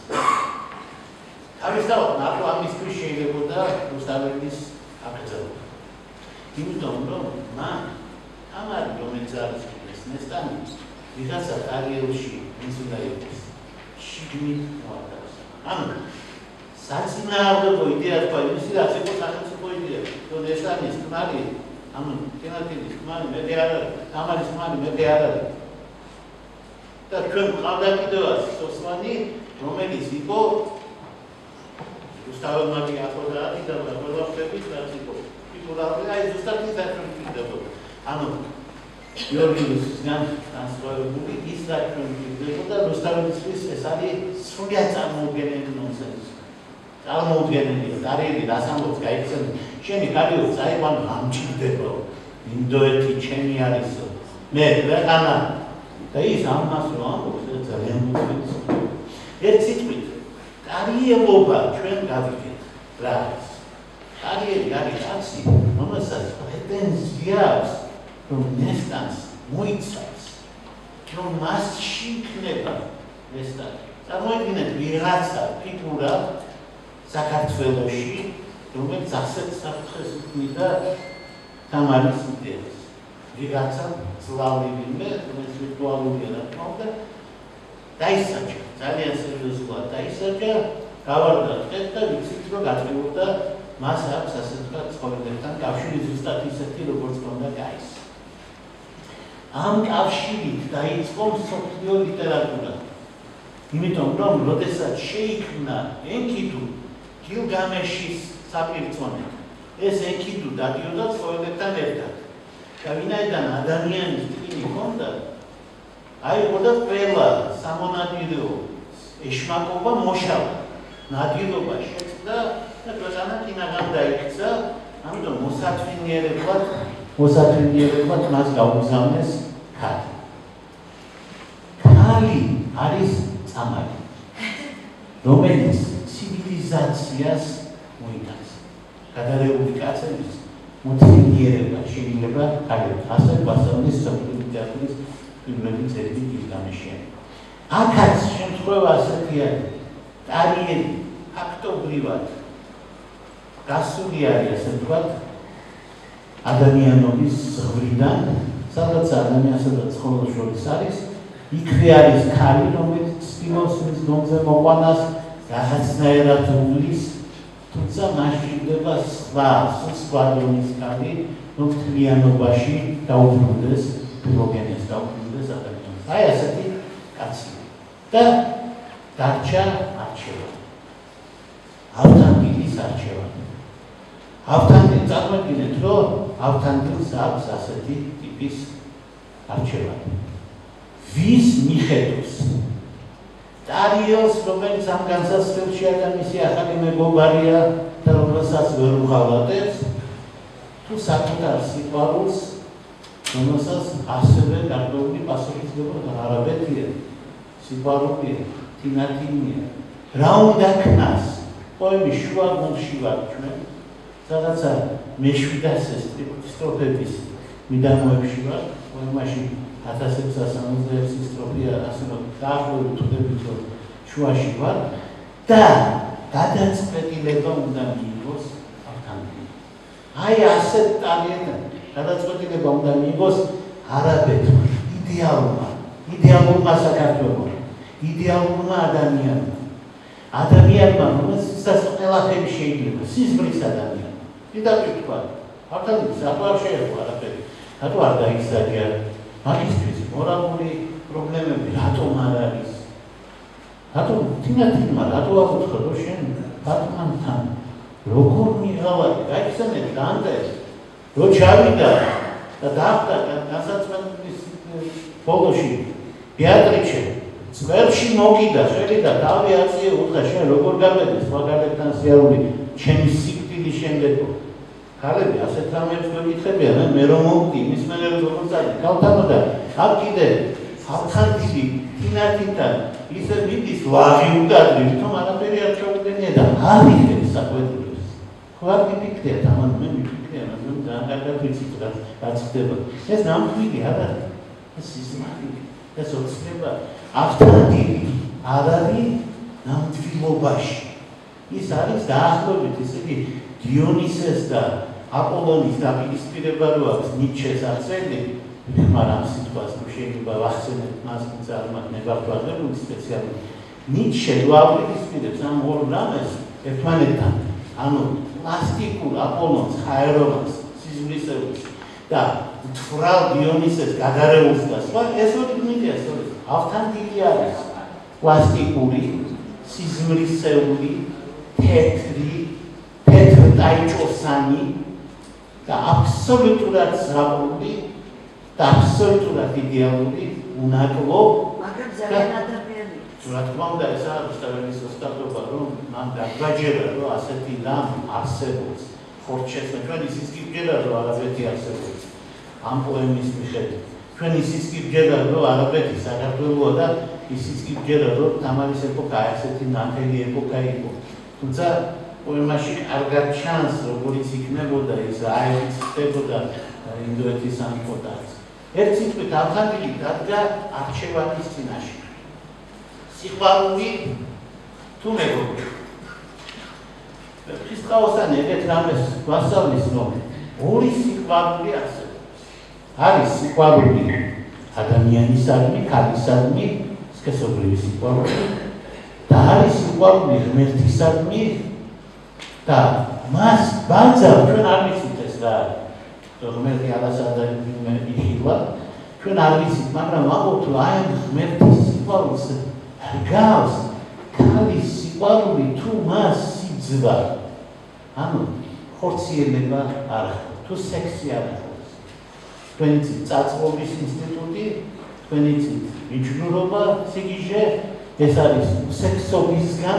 თავისთავად ნატო ამისთვის შეიძლებოდა რუსთაველის აკრძალვა იმიტომ რომ მან ამარი რომელიც არის ნესტანი ვიღაცა არიელში ვინც უნდა იყოს შიგნით მოაქვს ანუ საწინააღმდეგო იდეა თქვა ისი რაც იყო სახელმწიფო იდეა რომ ნესტანის თმარი ანუ კენატინის თმარი მეტი არ არის ამარის თმარი მეტი არ არის და ჩვენ ყავდა კიდევაც სოსმანი რომელიც იყო რუსთაველმა კი ახლდა და ყველაფერი რაც იყო აი ზუსტად ის დაჩვენებოდა ანუ გიორგიუსგან განსხვავებული ის დაჩვენებოდა რუსთაველის ეს არის სრულიად წარმოუდგენელი ნონსენსი წარმოუდგენელი დარიელი რას ამბობს გაიქცენ შენი კარიო წაიყვანო ამჭირდება ინდოეთი ჩემი არისო მე ქვეყანა და ის ამას რომ ამბობს ძალიან მოგვიწყდება ერთ სიტყვით კარიერობა ჩვენ გავიგეთ რა არის კარიერი არის კაცი რომელსაც პრეტენზია აქვს რომ ნესტანს მოიცავს რომ მასში იქნება ნესტანი წარმოიდგინეთ ვიღაცა ფიგურა საქართველოში რომელიც ასეთ საფრთხეს უქმნიდა თამარის იდეას ვიღაცა ძლავრი ვინმე რომელიც ვირტუალურია რა თქმა უნდა დაისაჯა ძალიან სერიოზულად დაისაჯა გავარდა დღეს და ვიცით რომ გაწევდა მას აქვს ასე ვთქვათ ცხოვრებთან კავშირი ზუსტად ისეთი როგორც ქონდა გაის ამ კავშირით დაიწყო მსოფლიო ლიტერატურა იმიტომ რომ როდესაც შეიქმნა ენკიდუ გილგამეშის საპირწონედ ეს ენკიდუ დადიოდა ცხოვრებთან ერთად და ვინაიდან ადამიანის ტვინი ჰქონდა აიღო და ყველა სამონადირეო ეშმაკობა მოშალა ნადირობა შეწყდა და ქვეყანა კინაღამ დაიქცა ამიტომ მოსათვინიერებლად მას გაუგზავნეს ქალი ქალი არის წამალი რომელიც ცივილიზაციას მოიტანს გადარეული კაცების მოთმინიერება შეიძლება ქალებს ასე გვასწავლის სოფლიო ლიტერატურის პირველი წელი გილგამეშიანი აქაც შემთხვევა ასეთია კარიერი ფაქტობრივად გასული არის ასე ვთქვათ ადამიანობის ზღვრიდან სადაც ადამიანსა და ცხოველს შორის არის იქვე არის ქალი რომელიც ცდილობს მის დონეზე მოყვანას რაღაცნაირად უვლის თუმცა მასში ხდება სხვა დონის ქალი რომ მთლიანობაში დაუბრუნდეს ფილოგენეს დაუბრუნდეს ადამიანს აი ასეთი კაცი და დარჩა არჩევა ავთანდილის არჩევა ავთანდილ წარმოიდგინეთ რომ ავთანდილს აქვს ასეთი ტიპის არჩევა ვის მიხედავს დარიელს რომელიც ამ განსაცდელში არის მისი ახალი მეგობარია და რომელსაც ვერ უღალატებს თუ საკუთარ სიყვარულს რომელსაც ასევე გარკვეული პასუხისმგებლობა არაბეთია სიყვარულია თინათინია რა უნდა ქნას პოემის შუა გულში ვარ ჩვენ სადაცა მე-700 სტროფების მიდამოებში ვარ პოემაში 1666 სტროფია ასე რომ დაახლოებით ვხვდებით რომ შუაში ვარ და გადაწყვეტილება უნდა მიიღოს ავთანდილმა აი ასეთ ტალენტად გადაწყვეტილება უნდა მიიღოს არაბეთმა იდეალურმა საქართველოსმა იდეალურმა ადამიანმა რომელსაც ყველაფერი შეიძლება სიზმრის ადამიანმა დიდად ვთქვა ავთანდილს არ შეეხო არაფერი რატო არ დაისაჯა მაგისთვის მორალური პრობლემები რატომ არ არის რატომ თინათინმა რატო აღუთხო რომ შენ ბატმანთან როგორ მიღავარი გაიხსენეთ დანტეს რო ჩავიდა და დაახტა განსაცმელის ბოლოში ბეატრიჩე წვერში მოკიდა ხელი და თავი აწიე უთხრა შენ როგორ გამედი სხვა გალებთან სიარული ჩემი სიკვდილის შემდეგ ქალები ასეთ რამებს გვეკითხებიან მე რომ მოვდი მის მერე როგორ წადი ქალთანო და აქ კიდე ავთანდილი თინათინთან ისე მიდის ლაღი უკადრი თვითონ არაფერი არ ჩაუდენია და ამიღებს საკვეთილოს ხო არ მიფიქრია თამარ მე მიფიქრია მაგრამ ძალიან კარგად ვიცით რაც ხდება ეს ნამდვილი არ არის ეს სიზმარი ეს ოცნება ავთანდილი არ არის ნამდვილობაში ის არის დაახლოებით ისე იგი დიონისეს და აპოლონის დაპირისპირება რო აქვს ნიჩეს აწელი მაგრამ სიტყვას თუ შეიძლება ვახსენებ მას ძალიან ნებართვაზებული სპეციალური ნიჩე რო აპირისპირებს ამ ორ რამეს ერთმანეთთან ანუ პლასტიკურ აპოლონს ხაეროვანს სიზმრისეულს და თვრალ დიონისეს გადარეულს და სხვა ეს ოთხმიტია სწორედ ავთანდილი არის პლასტიკური სიზმრისეული თეთრი ტაიჭოსანი და აბსოლუტურად ზღაპრული და აბსოლუტურად იდეალური უნაკლო მაგრამ ძალიან ადამიანია რა თქმა უნდა ესაა რუსთაველის ოსტატობა რომ მან დაგვაჯერა რომ ასეთი რამ არსებობს ხორჩესა ჩვენ ისიც კი გჯერა რომ არაბეთი არსებობს ამ პოემის მიხედვით ჩვენ ისიც კი გჯერა რომ არაბეთი საქართველოა და ისიც კი გჯერა რომ თამარის ეპოქა ასეთი ნათელი ეპოქა იყო თუმცა პოემაში კარგად ჩანს როგორიც იქნებოდა ის აიც ხდებოდა ინდოეთის სამეფოდაც ერთ სიტყვით ავთანილი დადგა არჩევანის წინაშე სიყვარული თუ მეგობრი ხისტყაოსანი ეგეთ რამეს გვასწავლის რომ ორი სიყვარული არსებობს არის სიყვარული ადამიანისადმი ქალისადმი სქესობრივი სიყვარული და არის სიყვარული ღმერთისადმი და მას ბაძავ ჩვენ არ ვიცით ეს რა ღმერთი ალასადამი იხილა ჩვენ არ ვიცით მაგრამ ვამბობთ რომ აი ამ ღმერთის სიყვარულს გავს ქალის სიყვარული თუ მას სიძვა ანუ ხორციელება არ თუ სექსი არ აქვს თქვენი წაწმობის ინსტიტუტი თქვენი მიჯნურობა სიგიჟე ეს არის სექსობისგან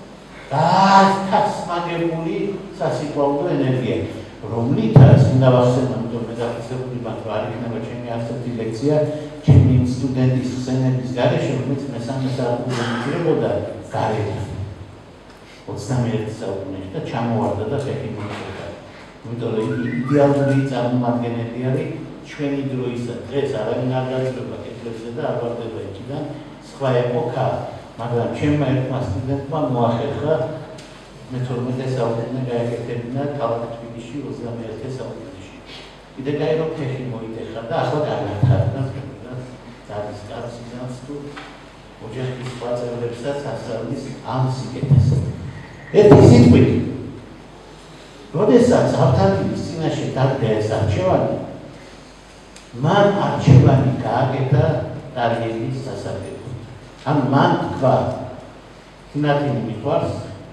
დასმაგებული სასიყვარულო ენერგია რომლითაც უნდა ვახსენო რომ მედაფიზიკური მაგრამ არ იქნება ჩემი ასეთი ლექცია ჩემი სტუდენტის ხსენების გარეშე რომელიც მესამე საუკუნეში მიდრებოდა გარეთ 21 საუკუნეში და ჩამოვარდა და ხეთი მოიწოდა იმიტომ რომ იდეალური წარმომადგენელი არის ჩვენი დროისა დღეს არავინ არ გაძლევა კეთილებზე და არ ვარდება იქიდან სხვა ეპოქა მაგრამ ჩემმა ერთმა სტუდენტმა მოახერხა მე-12 საუკუნე გაეკეთებინა ქალაქ თბილისში 21 საუკუნეში. კიდე გაირო ფეხი მოიტეხა და ახლა განათავდა დადის კარსიზანს თუ ოჯახის სხვა წევრებსაც ასწავლის ამ სიკეთეს. ერთი სიტყვით როდესაც ავთანდილის წინაშე დადგა ეს არჩევანი მან არჩევანი გააკეთა დარიელის სასარგებლოდ. ან მან თქვა თინათინი მიყვარს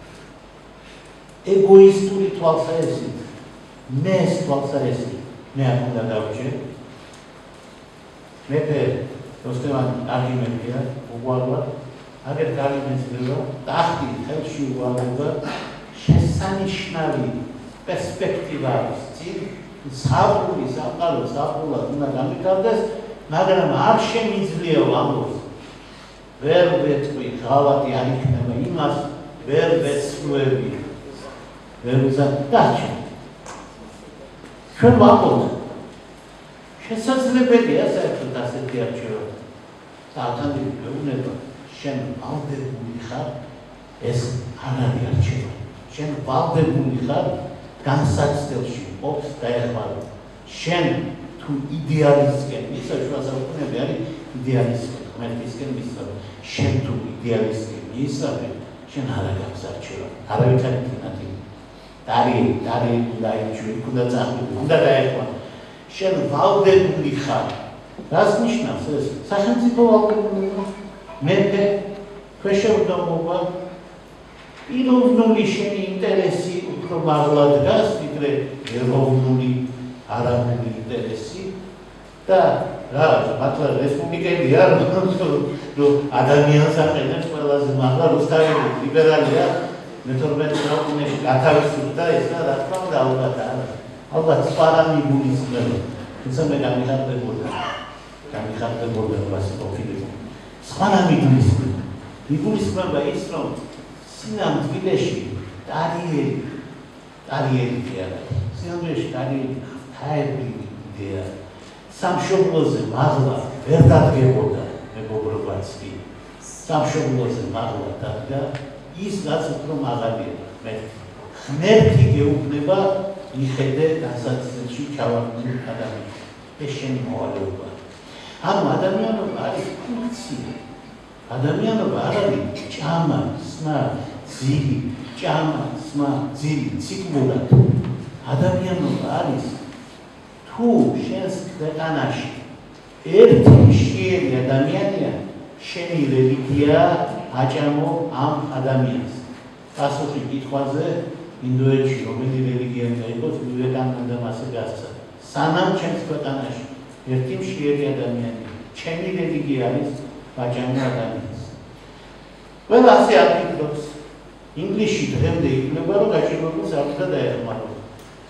ეგოისტური თვალსაჩინით მე თვალსაჩინით მე არ უნდა დავჭერ მეფე როსტევანი არგუმენტია უყურებლა აგერ გარიმეცდება ტახტი ხელში უყურებლა შესანიშნავი პერსპექტივა აქვს წინ საფრული სამყარო საფრულად უნდა გამიკარდეს მაგრამ არ შემიძლია ამბობს ვერ ვეთქვი ღალატი არ იქნება იმას ვერ ვეცვლები ვერ ვზარდაჩი ჩვენ ვამბობთ შესაძლებელია საერთოდ ასეთი არჩევა და ავთანდილი გვეუბნება შენ ვალდებული ხარ ეს არ არის არჩევა შენ ვალდებული ხარ განსაცდელში ყოფს დაეხმარო შენ თუ იდეალისტკენ ისა შუა საუკუნეები არის იდეალისტკენ ღმერთისკენ მისწავლა შენ თუ იდეალისტკენ მისწავლე შენ არ აქვს არჩევა არავითარი თინათინი დარი დაიჩვი უნდა წახვიდე უნდა დაეხმარო შენ ვალდებული ხარ რას ნიშნავს ეს სახელმწიფო ვალდებული მეფე ქვეშევრდომობა პიროვნული შენი ინტერესი უფრო მაღლა დგას ვიდრე ეროვნული არაბული ინტერესი და რა მართლა რესპუბლიკელია რომ ადამიანს აყენებს ყველაზე მაღლა რუსთაველი ლიბერალია მე-12 საუკუნეში გათავისუფლდა ეს და რა თქმა უნდა ალბათ სპარამი გულისხმება თუმცა მე გამიხარდებოდა მას ყოფილიყო სპარამი გულისხმება იგულისხმება ის რომ სინამდვილეში ტარიელი კი არა სინამდვილეში ტარიელი ღვთაებრივი იდეა სამშობლოზე მაღლა ვერ დადგებოდა მეგობრობაც კი სამშობლოზე მაღლა დადგა ის რაც უფრო მაღალია ღმერთი გეუბნება მიხედე დასაცდელში ჩავარდნილ ადამიანს ეს შენი მოვალეობა ანუ ადამიანობა არის ფუნქცია ადამიანობა არ არის ჭამა სმა ძილი ჭამა სმა ძილი ციკლურად ადამიანობა არის თუ შენს ქვეყანაში ერთი მშიერი ადამიანია შენი რელიგია აჭამო ამ ადამიანს პასუხი კითხვაზე ინდოეთში რომელი რელიგია უნდა იყოს ვივეკანანდამ ასე გასცა სანამ ჩემს ქვეყანაში ერთი მშიერი ადამიანია ჩემი რელიგია არის აჭამო ადამიანს ყველა ასე აფიქრებს ინგლისში დღემდე იკვლება რომ გაჭირვებულს არ უნდა დაეხმაროს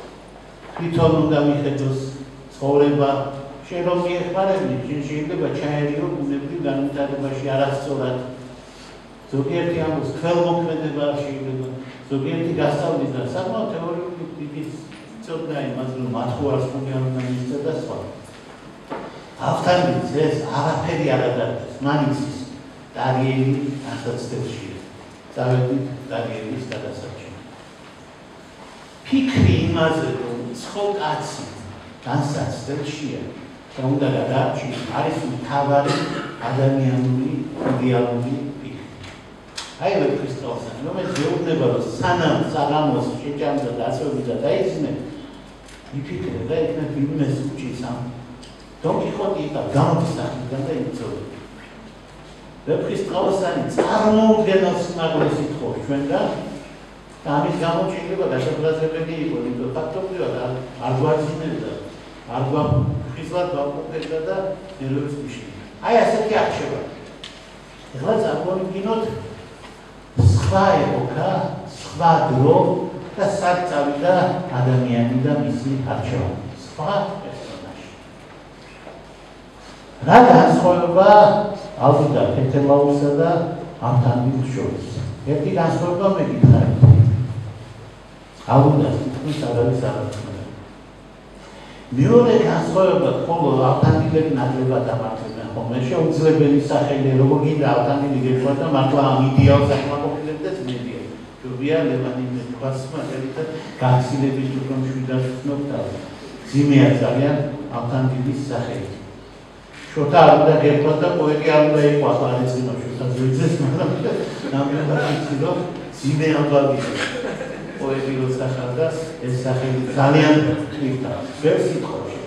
თვითონ უნდა მიხედოს ცხოვრება, შენ რომ მიეხმარები, შენ შეიძლება ჩაერიო ბუნებრივ განვითარებაში არასწორად. ზოგიერთი ამბობს ხელმოქმედება შეიძლება, ზოგიერთი გასწავლის და საკმაოდ თეორიული დიდი ცოდნა იმას, რომ მათხოვარს უნდა მისცა და სხვა. ავთანდილს ეს არაფერი არ ადარდეს, მან იცის დარიელი ასაცდელშია. წავედით დარიელის გადასარჩენად. ფიქრი იმაზე, რომ ცხო კაცი განსაცდელშია და უნდა გადაარჩინოს, არის მთავარი ადამიანური იდეალური ფიქრი. აი ვეფხვის წყალსანი, რომელიც მეუბნება, რომ სანამ საღამოს შეჭამდა დაწვევი და დაიძინე, იფიქრე და იქნებ ვინმეს უჭის ამ დონ კიხოტი იყო გამოსახიდან და იწოდა. ვეფხვის წყალსანი წარმოუდგენელ სიმაღლეს ითხოვს ჩვენგან და ამის გამო შეიძლება გასაფრთხებელი იყო, იმიტომ ფაქტობრივად არ გვაძინებდა, არ გვაფხიზლად გვაყოფებდა და ნერვებს მიშლიდა. აი ასეთი არჩევა. ეხლა წარმოვიდგინოთ სხვა ეპოქა, სხვა დრო და სად წავიდა ადამიანი და მისი არჩევა. სხვა პერსონაჟი. რა განსხვავება ალბუდა ფეთელაურსა და ამთანდილს შორის? ერთი განსხვავება მეკითხარით. ალბუდას თითქმის არავის არ ეხმარება. მეორე განსხვავება ხოლო ამთანდილები ნაკლებად ამართლებენ ხოლმე. შეუძლებელი სახელი როგორ გინდა ამთანდილი გექვა და მართლა ამ იდეალს აკმაყოფილებდეს მედია. ჯობია ლევანი თქვას მაგალითად გახსილების უფრო მშვიდად ვცნობ. ძიმეა ძალიან ამთანდილის სახელი. შოთა არ უნდა გექვა და პოეტი არ უნდა იყოს არ ეცნობა შოთა ზოიძეს, მაგრამ ნამდვილად ვიცი რომ ძიმე ამბავია. პოეტი როცა ხარდა ეს სახელი ძალიან ხირდა. ვერ სიტყვაში.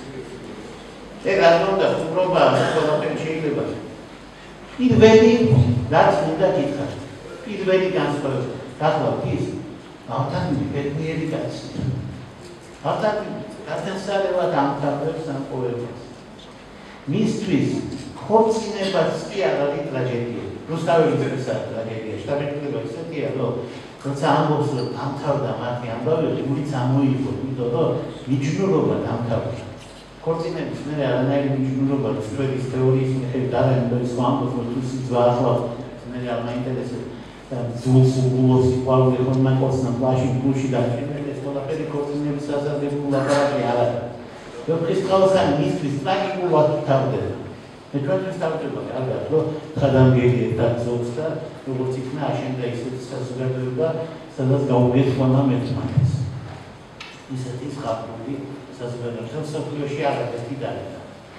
ეგ არ უნდა უბრობა ყველაფერი შეიძლება. პირველი რაც უნდა გითხრათ. პირველი განსხვავება. გახლავთ ის ამთანილი ბედნიერი კაცია. ამთანილი გასასწრებად ამთავრებს ამ პოემას. მისთვის ხორცილებაც კი არ არის ტრაგედია. რუსთაველის ტრაგედია. შტაბეკლება ისეთია, რომ როცა ამბობს, რომ დამთავრდა მათი ამბავი, გულიც ამოიღო, იმიტომ რომ მიჯნურობა დამთავრდა. ხორციელების მე არანაირი მიჯნურობა რუსთაველის თეორიის მიხედვით არ არის, ის ამბობს, რომ თუ სიძვა ახლავს, მე არ მაინტერესებს ზულს უგულოს იყვარული ხომ კოცნა პლაჟი გულში და ეს ყველაფერი ხორციელების საზარდებული ლაპარაკი არ არის. ვეფხვის წყალსანი მისთვის ტრაგიკულად თავდება. მე ჩვენთვის თავდება კარგად, რომ ხადამგელი ერთად ზოგს და როგორც იქნა აშენდა ისეთი საზოგადოება, სადაც გაუგეცხვანა ერთმანეთს. ისეთი ზღაპრული საზოგადოება მსოფლიოში არაფერი დაიწყო.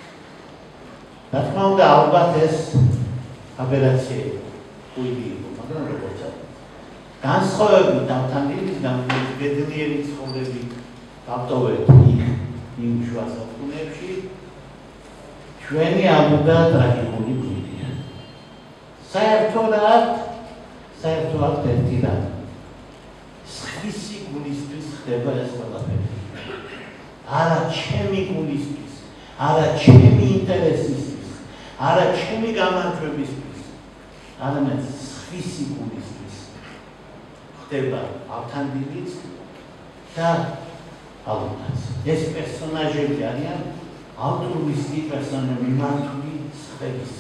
რა თქმა უნდა, ალბათ ეს აბერაცია უიდი იყო, მაგრამ როგორც არის. განსხვავებით ამთანდილისგან ბედნიერი ცხოვრები ავტოვეთ იქ იმ შუა საუკუნეებში ჩვენი ამბავი ტრაგიკული გზია. საერთოდ ერთი რამ. სხვისი გულისთვის ხდება ეს ყველაფერი. არა ჩემი გულისთვის, არა ჩემი ინტერესისთვის, არა ჩემი გამარჯვებისთვის, არამედ სხვისი გულისთვის ხდება ავთანდილიც და ალბათ ეს პერსონაჟები არიან ალტრუისტი პერსონაჟები მართული სხვების.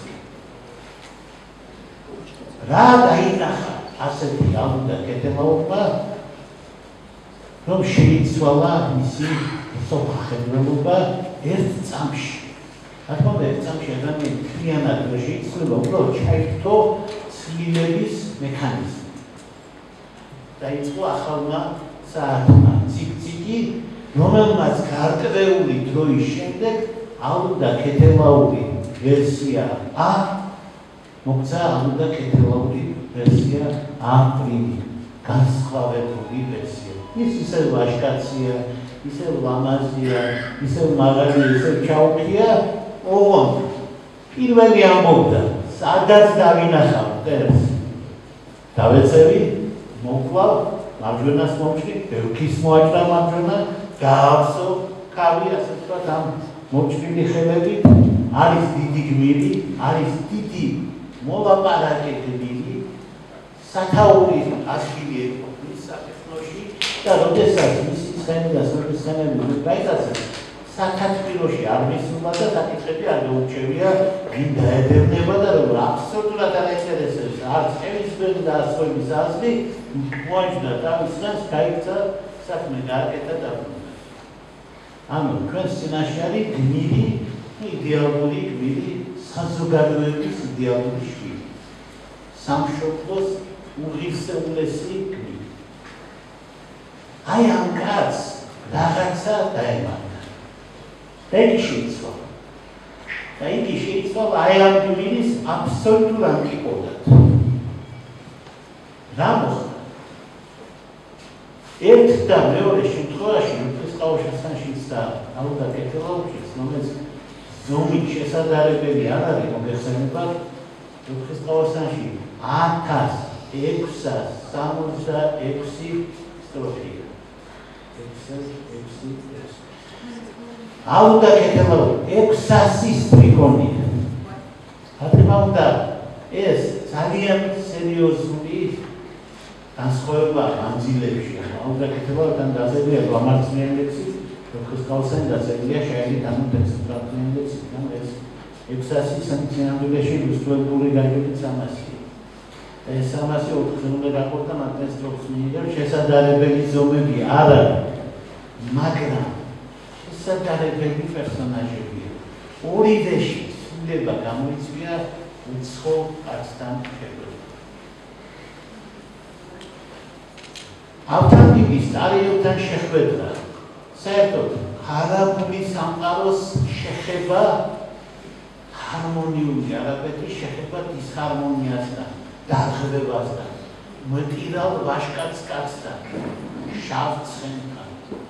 რა დაინახა ასეთი ალბათ კეთილაობა, რომ შეიცვალა მისი სოფლმხედველობა ერთ წამში. რა თქმა უნდა, ერთ წამში ადამიანი მთლიანად ვერ შეიცვლება, უბრალოდ ჩაითო ცვლილების მექანიზმი. დაიწყო ახალმა საათმა ციკ-ციკი, რომელმაც გარკვეული დროის შემდეგ ალბუდა კეთილაური ვერსია A მოხდა ალბუდა კეთილაური ვერსია A', განსხვავებული ვერსია. ის ისევ ვაჟკაცია, ისევ ლამაზია, ისევ მაღალია, ისევ ჩაუქია, ოღონდ პირველი ამბობდა, სადაც დავინახავ მტერს, დავეცევი, მოკლავ, მარჯვენას მომჭრი, ბევქის მოაჭრა მარჯვენა, გაავსო ქავი, ასე ვთქვათ, ამ მოჭრილი ხელებით, არის დიდი გმირი, არის დიდი მოლაპარაკე გმირი, სათაურის ასილი ეკუთვნის საფეხურში და როდესაც მისი ცხენი და სოფლის ცხენები გაიტაცეს. საქართველოში არ მისულა და საკითხები არ გაურჩევია, ვინ დაედევნება და როგორ აბსოლუტურად არ აინტერესებს. არც ევისბერგი და ასოების აზრი მოაჯდა თავის ხელს გაიქცა საქმე გააკეთა და ანუ ჩვენს წინაშე არის გმირი, იდეალური გმირი, საზოგადოების იდეალური შვილი. სამშობლოს უღირსეულესი გმირი. აი ამ კაცს რაღაცა დაემართა. იგი შეიცვალა. და იგი შეიცვალა აი ამ გმირის აბსოლუტურ ანტიპოდად. რა მოხდა? ერთ და მეორე შემთხვევაში ღვთისმეტყველოშიც და ალდა კეთილაუშიც, რომელიც ზომით შესაძლებელი არ არის მოგეხსენებათ, ღვთისმეტყველოში 1666 სტროფია. 666 ალდა კეთილაუში 600 სტრიქონია. ათმაუდა ეს ძალიან სერიოზული განსხვავება მანძილებში. ალდა კეთილაუდან დაზეგლია გამარცნიანი ლექსი, ღვთისმეტყველოსთან დაზეგლია შეერი დამტექსტურიანი ლექსი, რომ ეს 600 სანქციონებაში რუსული გაიგებით 300. ეს 300 ოთხნული გაყორდა მაგნეს სტროფს მიიღებ შესაძლებელი ზომები არ არის, მაგრამ შესაძლებელი პერსონაჟებია. ორივეში ცვლილება გამოიწვია უცხო კაცთან შედარებით. ავთანტიკის ტარიელთან შეხვედრა საერთოდ არაბული სამყაროს შეხება ჰარმონიული არაბეთის შეხება დისჰარმონიასთან, დარღვევასთან, მტირალ ვაშკაცკაცთან, შავ ცხენთან,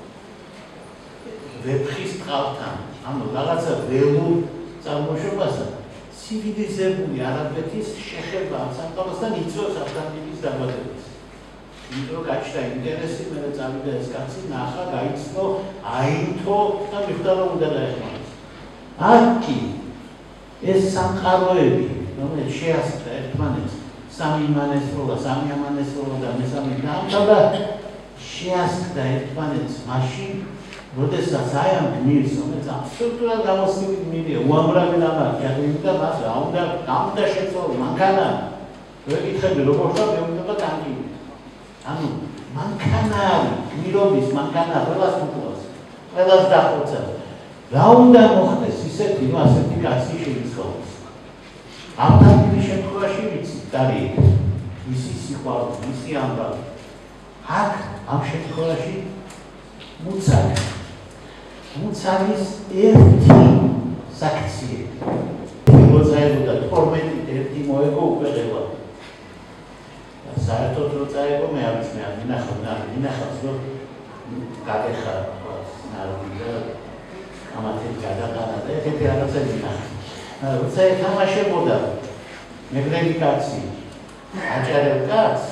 ვეფხის ტყავთან, ანუ რაღაცა ველურ წარმოშობასთან, ცივილიზებული არაბეთის შეხება ამ სამყაროსთან იწვევს ავთანტიკის დაბადებას. იმიტომ გაჩნდა ინტერესი, მე წავიდა ეს კაცი, ნახა, გაიცნო, აინთო და მიხვდა რომ უნდა დაეხმაროს. აქ ეს სამყაროები, რომელიც შეასწრა ერთმანეთს, სამი იმანესროლა, სამი ამანესროლა და მესამე დაამთავრა, შეასწრა ერთმანეთს მაშინ, როდესაც აი ამ გმირს, რომელიც აბსოლუტურად გამოსული გმირია, უამრავი ნამარხი აღინიშნა მას, რა უნდა შეცვალო, მანქანა. ვეკითხები, როგორ ხარ, მე უნდა განგივი. ანუ მანქანა არის, გმირობის მანქანა, ყველას უყურავს, ყველას დახოცავს. რა უნდა მოხდეს ისეთი, რომ ასეთი კაცი შეიცვალოს. ავთანტიკის შემთხვევაში ვიცით, ტარიელი, მისი სიყვარული, მისი ამბავი. აქ ამ შემთხვევაში მუცალის ერთი საქციელი. როცა 12 ერთი მოეგო უკვე ღელა. საერთოდ რო წაეგო მე არის მე მინახავს რომ გაგეხარ ნარვი და ამათი გადაყარა და ერთი რაღაცა მინახავს. როცა ეთამაშებოდა მეგრელი კაცი აჭარელ კაცს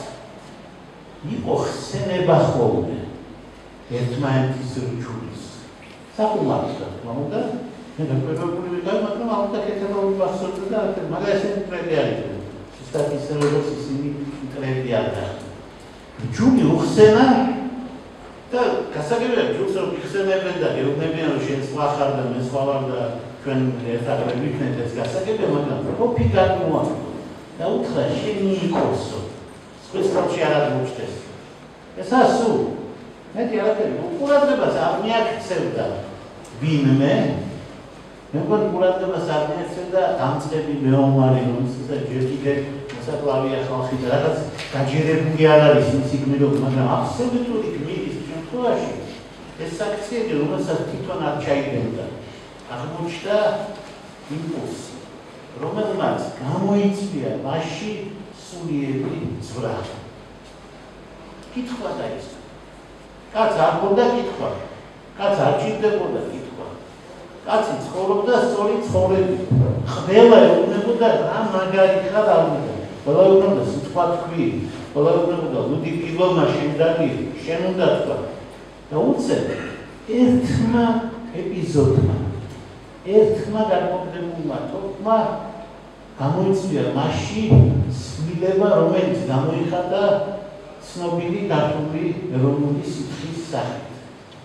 იყო ხსენება ხოლმე ერთმანეთის რჩულის საკუმარს და თქმა მე დაკვირვებული ვიყავ, მაგრამ ამდა კეთილაური პასუხი და მაგრამ ესეთი ტრენდი არის. სტატისტიკურად ისინი ტრენდი არ არის. ჯული უხსენა და გასაგებია ჯულს რომ იხსენებენ და გეუბნებიან რომ შენ სხვა ხარ და მე სხვა ვარ და ჩვენ ერთად ვიქნეთ ეს გასაგებია, მაგრამ კოპი გამოაქვს და უთხრა შენი იყოსო. სპეციალში არ აღმოჩნდეს. ეს ასუ მეტი არაფერი უყურადღებას არ მიაქცევდა ვინმე მე მგონი ყურადღებას არ მიაქცევდა დამწყები მეომარი რომელსაც ჯერ კიდევ მოსაკლავია ხალხი და რაღაც გაჯერებული არ არის მისი გმირობა, მაგრამ აბსოლუტური გმირის შემთხვევაში ეს საქციელი რომელსაც თვითონ არ ჩაიგებდა აღმოჩნდა იმპულსი რომელმაც გამოიწვია მასში სულიერი ძვრა. კითხვა დაიწყო. კაც არ გონდა კითხვა, კაც არ ჭირდებოდა კითხვა. კაცი ცხოვრობდა სწორი ცხოვრებით. ყველა ეუბნებოდა რა მაგარი ხარ ალმოდა. ყველა ეუბნებოდა სიტყვა თქვი, ყველა ეუბნებოდა ლუდი პილომა შემდარი, შენ უნდა თქვა. და უცებ ერთმა ეპიზოდმა, ერთმა გამოგდებულმა თქმა გამოიწვია მასში სვლილება, რომელიც გამოიხატა ცნობილი ქართული ეროვნული სითხის სახით.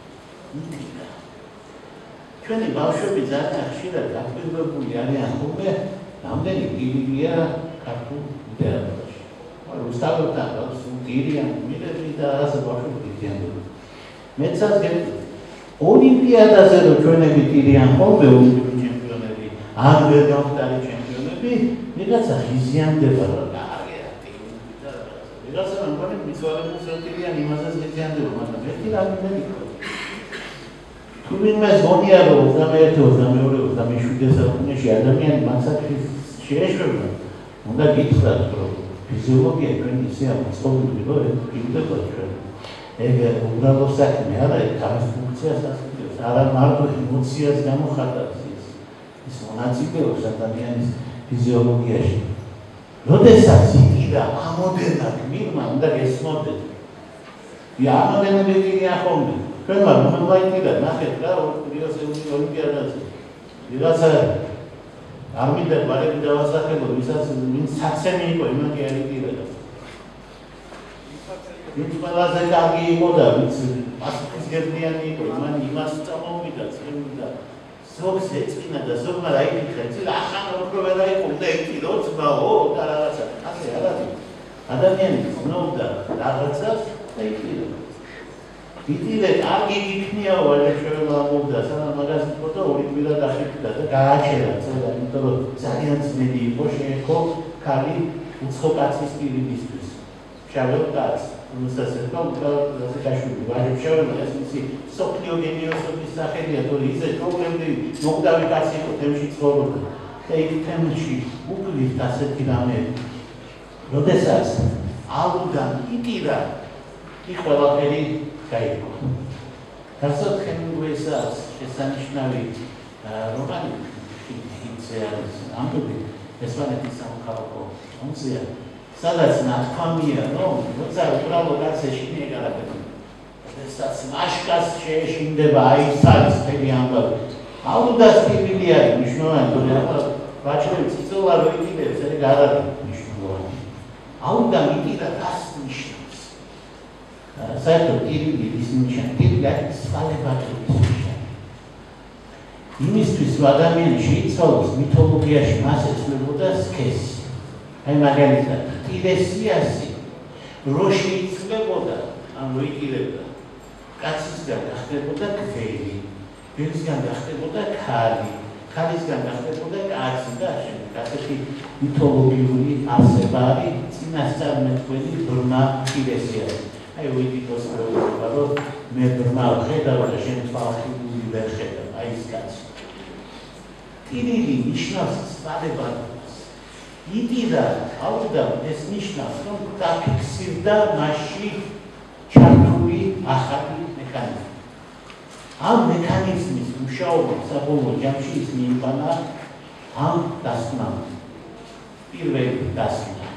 ჩვენი ბავშვები ძალიან ხშირად დაკვირვებული არიან ხოლმე რამდენი გირია ქართულ ლიტერატურაში. რუსთავთან გირიან მიდები და ასე ბავშვები გირიან. მეცაც ოლიმპიადაზე რო ჩვენები გირიან ხოლმე ოლიმპიური ჩემპიონები, ან ვერ გამხდარი ჩემპიონები, ვიღაცა ხიზიანდება რა კარგია ტიმი და ვიღაცა მგონი მიცვალებულს ეტირიან იმასაც ხიზიანდება, მაგრამ ერთი რამე δεν იყო. თუ ვინმეს გონია რომ 21-22 საუკუნეში ადამიანი მასაკის შეეშვება, უნდა გითხრათ რომ ფიზიოლოგია ჩვენ ისე ამოწყობილი რომ ეკითხება ჩვენ. ეგ უბრალოდ საქმე არა, ეს თავის ფუნქციას ასრულებს, არა მარტო ემოციას გამოხატავს ის მონაწილეობს ადამიანის ფიზიოლოგიაში. როდესაც იგივე ამოდენა გმირმა უნდა გესმოდეთ. ამოდენები გიგია ხოლმე. ჩვენ ვარ მომაიტირა ნახეთ რა რიოს ოლიმპიადაზე. ვიღაცა არ მინდა ბარები დავასახელო, ვისაც ვინც საცემი იყო, იმაკი არ იგირა. ვინც ყველაზე კარგი იყო და ვინც პასუხის გერბიანი იყო, იმას წამოვიდა წმიდა. ზოგს ეწინა და ზოგმა დაიკითხა, იცი რა ხან როგორ ვერ აიყო და ეკითხა, ძმაო და რაღაცა. ასე არ არის. ადამიანი ცნობდა რაღაცას და იკითხა. იტირე კარგი იქნიაო შეველა მოვდა სანამ მაგას იყო და ორი კვირა დახიფდა და გააჩერა წელა, იმიტომ რომ ძალიან ძნელი იყო შეექო ქალი უცხო კაცის პირისთვის. შავი კაცი რომელსაც ერქვა უკრავდა გაშვილი ვაჟი შეველა ეს მისი სოფლიო გენიოსობის სახელია, თორე ისე პრობლემები მოკვდავი კაცი იყო თემში ცხოვრობდა და იქ თემში უკლირთ ასეთი რამეები. როდესაც ალუდან იტირა იქ ყველაფერი გაიგო. გასაგებია ჰემინგუეის შესანიშნავი რომანი ისე არის ამბები ესპანეთის სამოქალაქო ომზეა, სადაც ნათქვამია, რომ როცა უბრალოდ კაცი ეშინია გარაკეთი. ესაც მაშკას შეეშინდება, აი ეს არის ფერი ამბავი. ალუდას ტიპილი არის მნიშვნელოვანი, თორე ბაჭრები ციცოლა რო იკიდებს, ეგ არ არის მნიშვნელოვანი. ალუდა მიტირა დას ნიშნავს. საერთოდ ტირილი ის ნიშნავს, ტირილი არის სვალებადობის ნიშანი. იმისთვის რომ ადამიანი შეიცვალოს მითოლოგიაში მას ეცვლებოდა სქესი. აი მაგალითად ტირესიასი რო შეიცვლებოდა, ან რო იკიდებდა, კაცისგან გახდებოდა გველი, გველისგან გახდებოდა ქალი, ქალისგან გახდებოდა კაცი და ასეთი მითოლოგიური არსება არის წინასწარმეტყველი ბრმა ტირესიასი. აი ვიდიკოს პროექტა რომ მე ბრმა ვხედავ და შენ თვალხილული ვერ ხედავ, აი ეს კაცი. ტირილი ნიშნავს სვალებადობას. იტირა ალუდა ეს ნიშნავს რომ დაფიქსირდა მასში ჩართული ახალი მექანიზმი. ამ მექანიზმის მუშაობა საბოლოო ჯამში ის მიიყვანა ამ დასკვნამ. პირველი დასკვნა.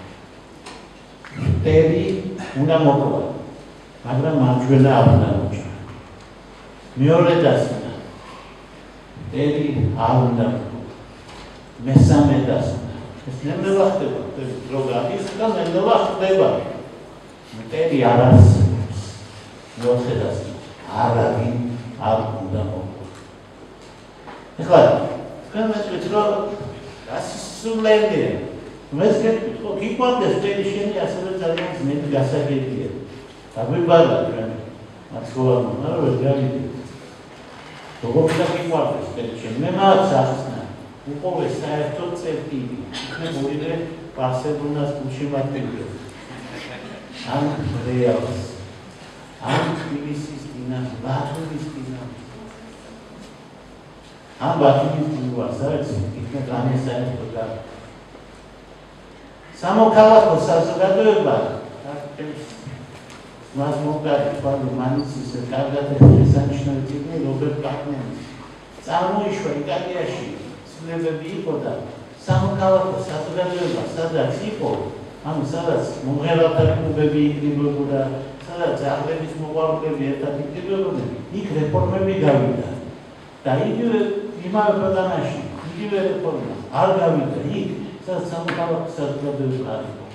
მტერი უნდა მოკლა, მაგრამ მარჯვენა არ უნდა მოჭრა. მეორე დასკვნა. მტერი არ უნდა მოკლა. მესამე დასკვნა. ეს ნელა ხდება, რო გაგისკა ნელა ხდება. მტერი არ არსებობს. მეოთხე დასკვნა. არავინ არ უნდა მოკლა. ეხლა თქვენ რომ გასასვლელია. მე ვკითხო, გიყვარდეს მტერი შენი ასევე ძალიან ძნელი გასაგებია. დაგვიბადა ჩვენ მაცხოვარმა, მაგრამ ვერ გავიგეთ. როგორ გიყვარდეს მტერი შენი? მე მაქვს ახსნა. უყოვე საერთოდ წერტილი. მე მოვიდე ბარსელონას გულშემატკივრად. ამ რეალს. ამ თბილისის დინამო, ბათუმის დინამო. ამ ბათუმის დინამოსაც იქნა განესაერთო და სამოქალაქო საზოგადოება მას მოგარი თვალო მანიცის კარგად შესანიშნავი ტიპი რობერტ პაკნერის წარმოიშვა იტალიაში ცვლილებები იყო და სამოქალაქო საზოგადოება სადაც იყო, ანუ სადაც მომღერალთა კლუბები იკრიბებოდა, სადაც აღლების მოყვარულები ერთად იკრიბებოდნენ, იქ რეფორმები გავიდა და იგივე იმავე ქვეყანაში იგივე რეფორმა არ გავიდა იქ, სადაც სამოქალაქო საზოგადოება არ იყო.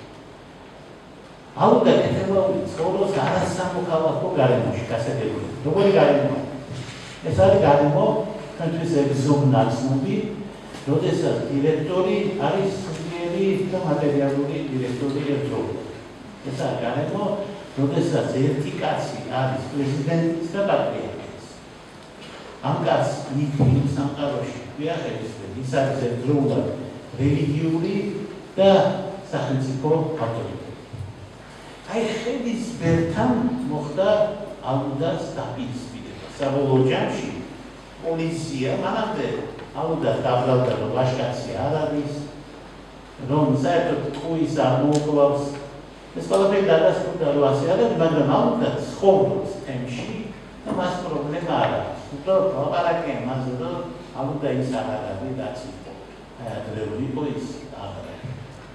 ალუდა კეთებაური ცხოვრობს არასამოქალაქო გარემოში გასაგებია. როგორი გარემოა? ეს არის გარემო თქვენთვის ეგზომნაცნობი, როდესაც დირექტორი არის სულიერი და მატერიალური დირექტორი ერთდროულად. ეს არის გარემო, როდესაც ერთი კაცი არის პრეზიდენტის და პატრიარქის. ამ კაცს იქ სამყაროში მიახედეს, ის არის ერთდროულად რელიგიური და სახელმწიფო ავტორიტეტი. აი ხელის ბერთან მოხდა ალუდას დაპირისპირება. საბოლოო ჯამში პოლიცია მანამდე ალუდას დაბრალდა, რომ ვაჟკაცი არ არის, რომ საერთოდ ტყუის არ მოუკლავს. ეს ყველაფერი დადასტურდა, რომ ასე არის, მაგრამ ალუდა ცხოვრობს თემში და მას პრობლემა არ აქვს. უბრალოდ ლაპარაკია მასზე, რომ ალუდა ის არ არის, რაც იყო. აი ადრეული იყო ის აღარ არის.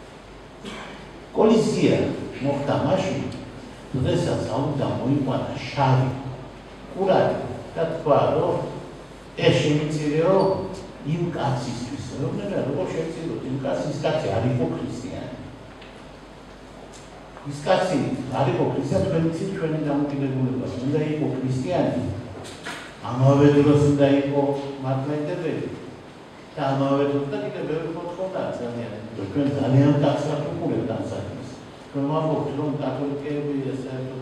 კოლიზია მოხდა მაშინ, როდესაც ალუდა მოიყვანა შავი ყურადღება და თქვა, რომ ეს შემიძლია იმ კაცისთვის, როგორ შევწიროთ იმ კაცს, ის კაცი არ იყო ქრისტიანი. ის კაცი არ იყო ქრისტიანი, თქვენიცით ჩვენი დამოკიდებულება, უნდა იყო ქრისტიანი. ამავე დროს უნდა იყო მართლმადიდებელი და ამავე დროს და კიდევ ბევრი მოთხოვნა ძალიან. თქვენ ძალიან დაცვათ უყურებთ ამ საქმეს. თქვენ ვამბობთ, რომ კათოლიკეები საერთოდ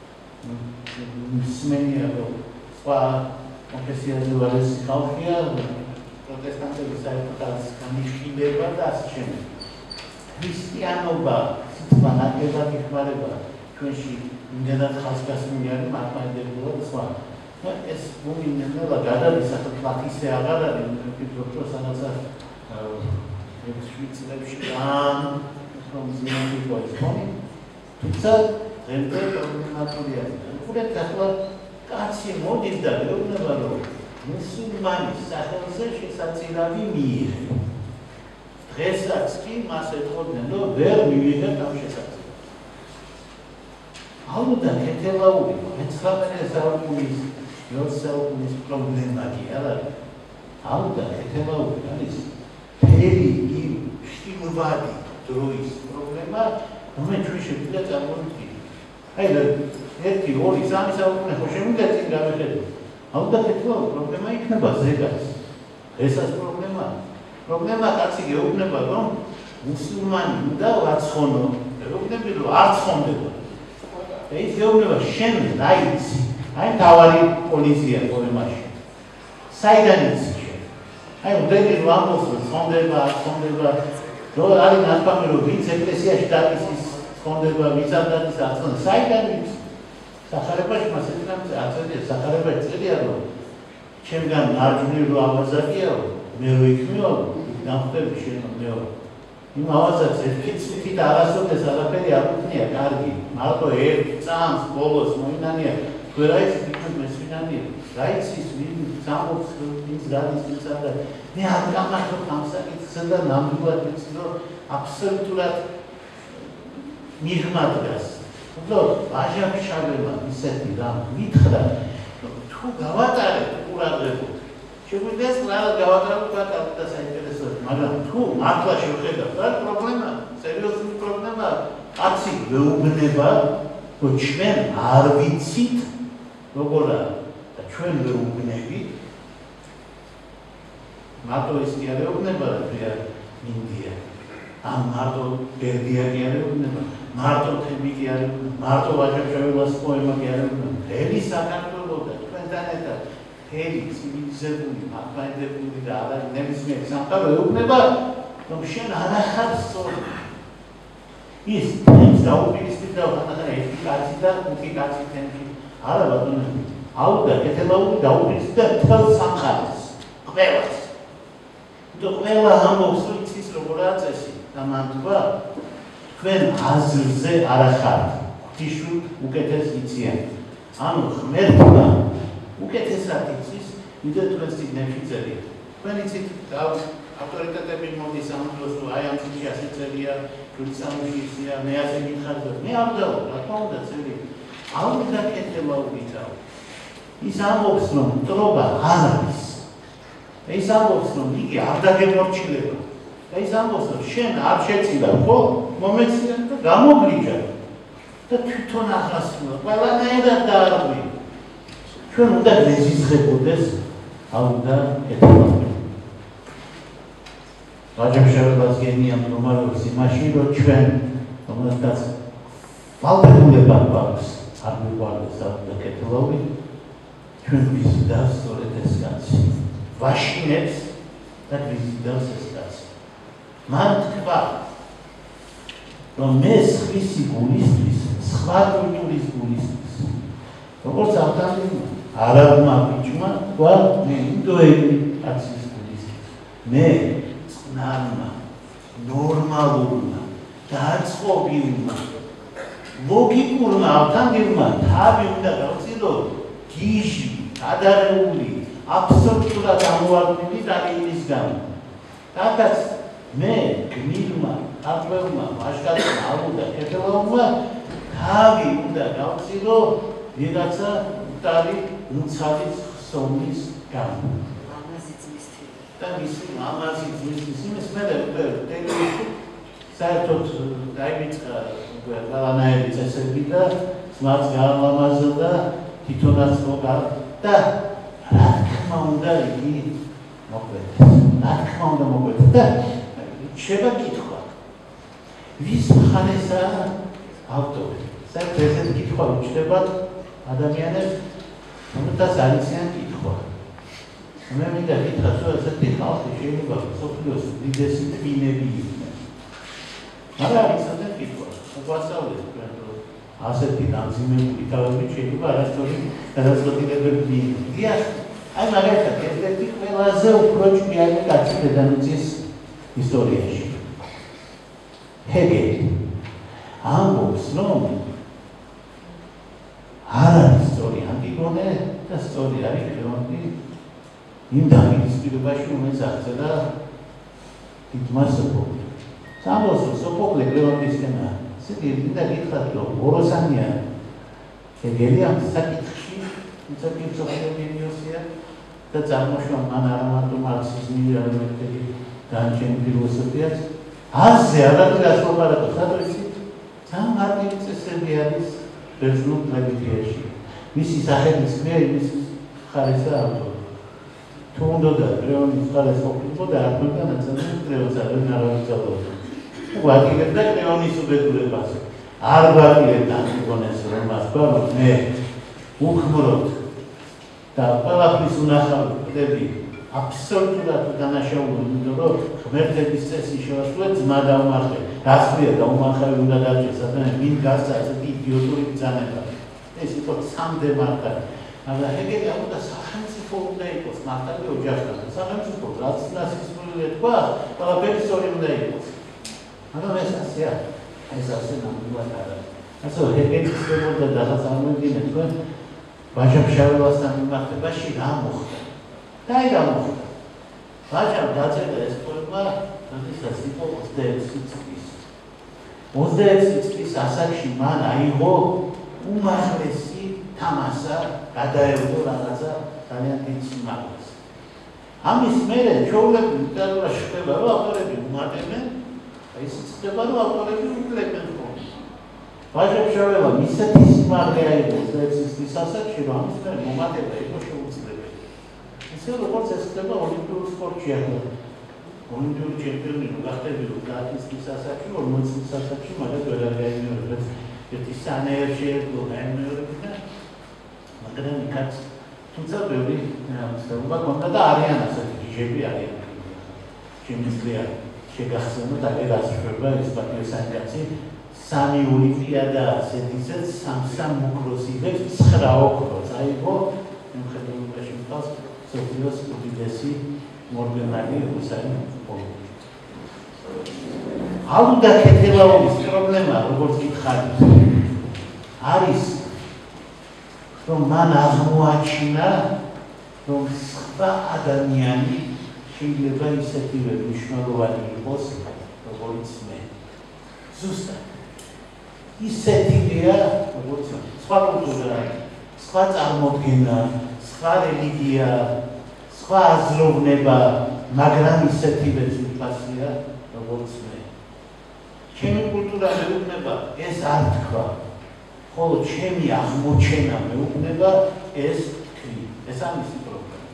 მსმენია, რომ სხვა კონფესიაზე ვარესი ხალხია, პროტესტანტები საერთოდ არის განიხილება და ასე შემდეგ. ქრისტიანობა სიტყვა ნაკლებად იხმარება ჩვენში იმდენად ხალხგასმული არის მართლმადიდებლობა და სხვა. ეს მომინდელა გადადის ახლა ისე აღარ არის, ვფიქრობ, რომ სადღაცა შვიცრებში რომ ზიანი ყოლი. თუმცა დღემდე პრობლემატურია. უყურეთ ახლა კაცი მოდის და მეუბნება, რომ მუსულმანის სახელზე შესაძლებელი მიიღო. დღესაც კი მას ეთხოვდნენ, რომ ვერ მივიღებთ ამ შესაძლებლობას. ალუდა კეთილაური 19 საუკუნის საუკუნის პრობლემა კი არ არის. ალუდა კეთილაური არის ფერი იმ შტიმვადი დროის პრობლემა, რომელიც ჩვენ შეგვიძლია წარმოვიდგინოთ. აი და 1, 2, 3 საუკუნე ხო შემიძლია წინ გავიხედოთ. ალუდა კეთილაური პრობლემა იქნება ზეგაც. ესაც პრობლემა. პრობლემა კაცი გეუბნება, რომ მუსულმანი უნდა ვაცხონო, ეუბნები, რომ არ ცხონდება. და ის გეუბნება, შენ რა იცი? აი თავარი პოლიცია პრობლემაში. საიდან იცი შენ? აი უდები ვამბობს, რომ ცხონდება, არ ცხონდება. რომ არის ნათქვამი, რომ ვინც ეკლესიაში დადის ის ცხონდება, ვინც არ დადის არ ცხონდება. საიდან იცი? სახარებაში მას ეცნამზე აწედია, სახარებაში წერია, რომ ჩემგან მარჯვნივ რო ამაზაკია, მე რო იქნიო, დამხვდები შენ მეო. იმ ავაზაკს ერთი წუთი და არასოდეს არაფერი არ უქნია კარგი. მარტო ერთ წამს ბოლოს მოინანია, თუ რა იცი თვითონ მესვინანია. რა იცის ვინ სამობს, ვინც გადის, ვინც არ გადის. მე არ გამახოთ ამ საკითხზე და ნამდვილად ვიცი, რომ აბსოლუტურად მიღმა დგას. უბრალოდ ვაჟა-ფშაველა ისეთი რამ მითხრა, თუ გავატარეთ ყურადღებოთ, შეგვიძლია სწრაფად გავატაროთ და საინტერესოა, მაგრამ თუ მართლა შევხედავთ, რა პრობლემა, სერიოზული პრობლემა, კაცი მეუბნება, რომ ჩვენ არ ვიცით, როგორ არის და ჩვენ მეუბნებით, მარტო ის კი არ ეუბნება, რა მინდია. ამ მარტო ბერდია კი არ ეუბნება, მარტო თემი კი არ ეუბნება, მარტო ვაჟა-ფშაველას პოემა კი არ ეუბნება. მთელი საქართველო და თქვენთან ერთად მთელი ცივილიზებული, მართლმადიდებელი და ნებისმიერი სამყარო ეუბნება, რომ შენ არ ახარ სწორი. ის თემს დაუპირისპირდა ხანდახან ერთი კაცი და 5 კაცი თემში. არა ბატონო, ალუდა კეთილაური დაუპირისპირდა მთელ სამყაროს, ყველას. და ყველა ამბობს, რომ იცის როგორაა წესი. და მან თქვა, თქვენ აზრზე არ ახართ, ღვთისმშობ უკეთეს იციან. ანუ ღმერთმა უკეთესად იცის, ვიდრე თქვენ წიგნებში წერია. თქვენ იცით, ავტორიტეტები მოდის ამ დროს, რომ აი ამ წიგნში ასე წერია, ჩვენი ისია, მე ასე მითხარ, მე არ დავო, რა თქმა უნდა წერია. ალუდა კეთილაური თავ. ის ამბობს, რომ მტრობა არ არის. ის ამბობს, რომ იგი არ დაგემორჩილება. და ის ამბობს, რომ შენ არ შეწირა, ხო? მომეცია და გამოგვიჯა. და თვითონ ახასიალა, ყველანაირად დაარღვია. ჩვენ უნდა გვეზიზღებოდეს აუდა ეთნოლოგია. ვაჯამშეველას გენია მომაროს იმაში, რომ ჩვენ რომელსაც ვალდებულება გვაქვს არ მიგვარდეს აუდა ეთნოლოგია, ჩვენ ვიზიდავს სწორედ ეს კაცი. ვაშინებს და ვიზიდავს ეს კაცი. მან თქვა, რომ მე სხვისი გულისთვის, სხვა კულტურის გულისთვის, როგორც ავტანილმა, არაბმა ბიჭმა, თქვა, მე ინდოელი კაცის გულისთვის, მე წყნარმა, ნორმალურმა, დაწყობილმა, ლოგიკურმა ავტანილმა თავი უნდა გავწილო გიჟი, გადარეული, აბსოლუტურად ამოვარდნილი დაგინის გამო. რადგან მე გმირმა, აბველმა, მაშკატმა, აუდა კეთილაუმმა თავი უნდა გავწილო ვიღაცა მტარი მუცალის ხსოვნის გამო. და მისი მამაზი ძმის იმის მე საერთოდ დაიწყა ყველანაირი წესები და ძმაც გაალამაზა და თვითონაც მოგა და რა თქმა უნდა იგი მოგვედეს. რა თქმა უნდა მოგვედეს და შევა კითხვა. ვის მხარესაა ავტორი? საერთოდ ესეთი კითხვა უჩნდება ადამიანებს, რომელთაც არ იციან კითხვა. მე მინდა გითხრათ, რომ ესეთი ხალხი შეიძლება სოფლიოს უდიდესი ტვინები იყვნენ. მაგრამ არ იცოდნენ კითხვა. გვასწავლეს თქვენ, რომ ასეთი დამძიმებული თავები შეიძლება არასდროს გადაწყვეტილებები მიიღოს. აი მაგალითად, ერთ-ერთი ყველაზე უფრო ჭკვიანი კაცი დედამიწის ისტორიაში. ჰეგელი ამბობს, რომ არ არის სწორი ანტიგონე და სწორი არის კლეონტი იმ დავითის პირობაში, რომელიც აღწერა დიდმა სოფოკლემ. ამბობს, რომ სოფოკლე კლეონტისკენა სიძინდა გითხრათ, რომ ოროსანია ჰეგელი ამ საკითხში მიწაკი სოფიოსია და წარმოშვა მან არამარტო მარქსიზმი, არამედ განჩენი ფილოსოფიაც ასე არაფერს ლაპარაკობს, რატო ძალიან მარტივი წესები არის ბერძნულ ტრადიციაში. მისი სახელის მე ის ხარისა ავტორი. თუ უნდა კრეონის ხარეს ყოფილიყო არ უნდა ნაწილი კრეონს არ ნარავიძალოდა. გვატირებდა კრეონის უბედურებას. არ გვატირებდა ანტიგონეს რომას გვაქვს მე უხმროდ და ყველაფრის უნახავი ხდები აბსოლუტურად დანაშაული, იმიტომ რომ ღმერთების წესი შეასრულეთ ძმა და უმარხე. გასწრია და უმარხევი უნდა დარჩეს, ადამიანს ვინ გასცა ესეთი იდიოტური ბრძანება. ეს იყო სამდე მართალი. მაგრამ ჰეგელი ამბობდა სახელმწიფო უნდა იყოს მართალი ოჯახთან. სახელმწიფო რაც ნაცისტური თქვა, ყველაფერი სწორი უნდა იყოს. მაგრამ ეს ასეა, ეს ასე ნამდვილად არ არის. ასე ჰეგელი ცდილობდა რაღაც ამოედინა თქვენ ვაჟა-ფშაველასთან მიმართებაში რა მოხდა. და აი რა მოხდა. ვაჟამ დაწერა ეს პოემა, როდესაც იყო 26 წლის. 26 წლის ასაკში მან აიღო უმაღლესი თამასა, გადაეღო რაღაცა ძალიან დიდ სიმაღლეს. ამის მერე ჩვეულებრივ ლიტერატურაში ხდება, რომ ავტორები უმატებენ, ის ხდება, რომ ავტორები უკლებენ ხოლმე. ვაჟა-ფშაველა ისეთი სიმაღლე აიღო 26 წლის ასაკში, რომ ამის მერე მომატება იყო შეუძლებელი. ისე როგორც ეს ხდება ოლიმპიურ სპორტში ახლა. ოლიმპიური ჩემპიონი რო გახდები, რომ 10 წლის ასაკში, 40 წლის ასაკში მაგას ვერ აღიარებს. ერთი სანაერ შეერგო განმეორებით და მაგრამ იქაც თუმცა ბევრი ამასობა კონდა და არიან ასეთი ჯიჟები არიან. შემიძლია შეგახსენოთ აგერას შვება ეს პატიოსანი კაცი 3 ოლიმპიადა ასეთიცაც 3 მოკროსი და 9 ოქროს აიღო მიუხედავად იმას სოფიოს უდიდესი მორგანალი რუსანი პოლიტიკა. აუდა კეთილაობის პრობლემა როგორც გითხარით არის რომ მან აღმოაჩინა რომ სხვა ადამიანი შეიძლება ისეთივე მნიშვნელოვანი იყოს როგორც მე. ზუსტად ისეთივეა როგორც სხვა კულტურა, სხვა წარმოდგენა, სხვა რელიგია, სხვა აზროვნება, მაგრამ ისეთივე ძვირფასია როგორც მე. ჩემი კულტურა მეუბნება ეს არ თქვა, ხოლო ჩემი აღმოჩენა მეუბნება ეს თქვი. ეს ამისი პრობლემა.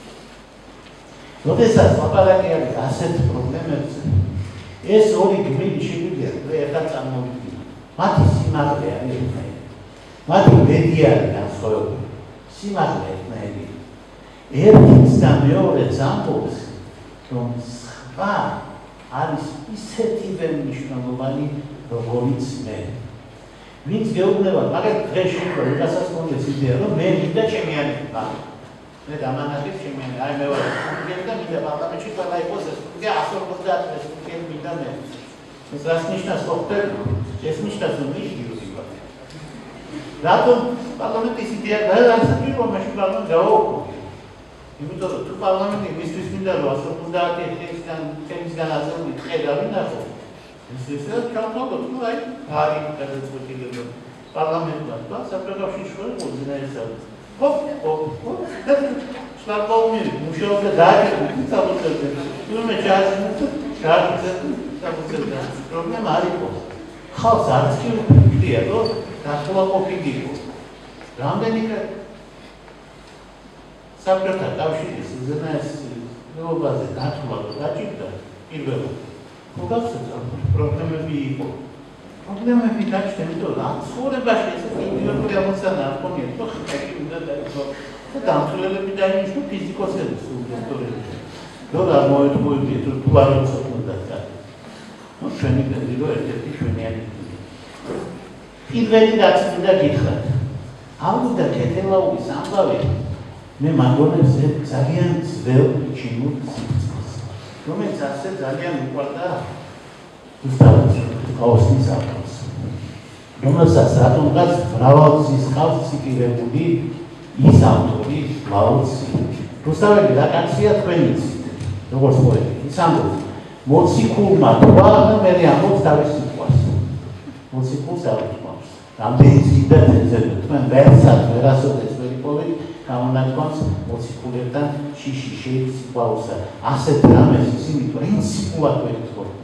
როდესაც ლაპარაკი არის ასეთ პრობლემებზე, ეს ორი გმირი შეგვიძლია ერთად წარმოვიდგინოთ. მათი სიმაღლე არის ერთნაირი. მათი ბედი არის განსხვავებული. სიმაღლე ერთნაირი. ერთიც და მეორეც ამბობს, რომ სხვა არის ისეთივე მნიშვნელოვანი, როგორიც მე. ვინც გეუბნება, მაგალითად დღეში ვიღაცას კონდეს იდეა, რომ მე მინდა ჩემი არქივა. მე დამანახებ ჩემი არქივა. აი მე ვარ სტუდენტი და მინდა პარლამენტში ყველა იყოს ეს. მე 150 სტუდენტი მინდა მე. ეს რას ნიშნავს ხოხტერ? ეს ნიშნავს რომ მიხიოს იქ. რატომ პარლამენტის იდეა გადაასახი რომ მაშინ პარლამენტი გავაუქმო. იმიტომ რომ თუ პარლამენტი მისთვის მინდა რომ 150 თემისგან აზროვნი ხედა ვინახო. ეს ისე ჩავთვალოთ, ну აი, არის გადაწყვეტილება პარლამენტთან და საფრანგეთის შუა ზინაისად. ხო. შლაგბაუმი მუშაობდა დააჭირა საბუთებზე. თუმცა ჩააჭირა პრობლემა არ იყო. ხალხს არც კი უფლია, რომ დახმაყოფილი იყო. რამდენი საფრანგეთის კავშირის ზინაისობაზე დათვლა დაჭირდა პირველად. გახსოვთ პრობლემები იყო. პრობლემები დაჭდა, იმიტომ რომ ცხოვრებაში ეს ინდივიდუალური ამოცანა არ ქონია, ხო ხეთი უნდა დაიწყო. და დამცველები დაინიშნო ფიზიკოსების სტუდენტები. რომ არ მოეთხოვებიეთ, რომ თუ არ უცხონდათ და. ნუ ჩვენი პერიოდო ერთ-ერთი ჩვენიანი. პირველი რაც მინდა გითხრათ. ამბობდა ქეთელაურის ამბავი მე მაგონებს ძალიან ძველ ჩინურ სიტყვას. რომელიც ასე ძალიან უყვარდა ზუსტად ყავსის ავტორს. რომელსაც რატომღაც მრავალგზის ყავს ციტირებული ის ავტორი ლაოცი. რუსთაველი რა კაცია თქვენი ცით, როგორც პოეტი. ის ამბობს, მოციქულმა თქვა და მე ამბობს თავის სიტყვას. მოციქულს არ უთქვამს. რამდენი ცით და ძეძები თქვენ ვერსად ვერასოდეს ვერ იპოვეთ გამონათქვამს მოციქულებთან შიში შეიცვალოსა. ასეთ რამეს ისინი პრინციპულად ვერ ითხოვდნენ.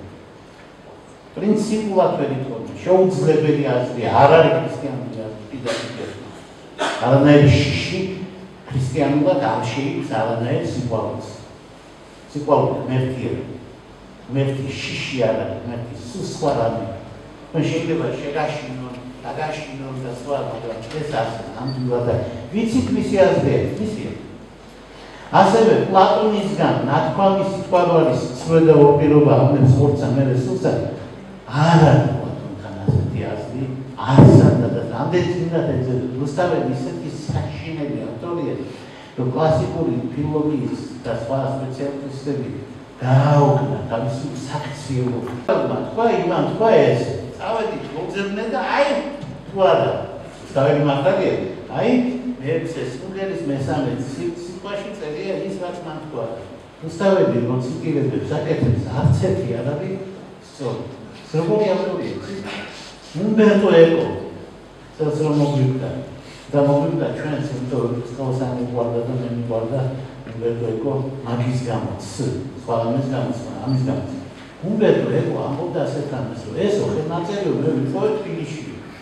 პრინციპულად ვერ ითხოვდნენ. შეუძლებელი აზრია, არ არის ქრისტიანული აზრი და არანაირი შიში ქრისტიანულად არ შეიქმს არანაირ სიყვარულს. სიყვარული მერტია. მერტი შიში არ არის, მერტი სხვა რამე. შეიძლება შეგაშინონ, დაგაშინონ და სხვა, მაგრამ ეს ასე ნამდვილად ვიცით მისი აზრია, მისია. ასევე პლატონისგან ნათქვამი სიტყვა არის სრულ და ორპირობა ამებს ხორცა მერე სულსა არ არის პლატონთან ასეთი აზრი არსად და რამდენი წინათ ეძებდა რუსთაველი ისეთი საშინელი ავტორია რომ კლასიკური ფილოლოგიის და სხვა სპეციალისტები გააუქმდა თავისი საქციელობა თქვა იმან თქვა ეს წავედით მოგზებნე და აი თუ არა რუსთაველი მართალია აი მეექვსე სიმღერის მესამე სიტყვაში წერია ის რაც მან თქვა რუსთაველი რომ ციტირებს საკეთებს არც ერთი არ არის სწორი როგორი ავტორია უმბერტო ეკო სადაც რომ მოგვიყვდა და მოგვიყვდა ჩვენს ინტელექტუალს ყავსანი გვარდა და მე მიგვარდა უმბერტო ეკო მაგის გამო სხვა ამის გამო ამის გამო უმბერტო ეკო ამბობდა ასეთ რამეს რომ ესო ხელნაწერი მე ვიპოვე თბილისში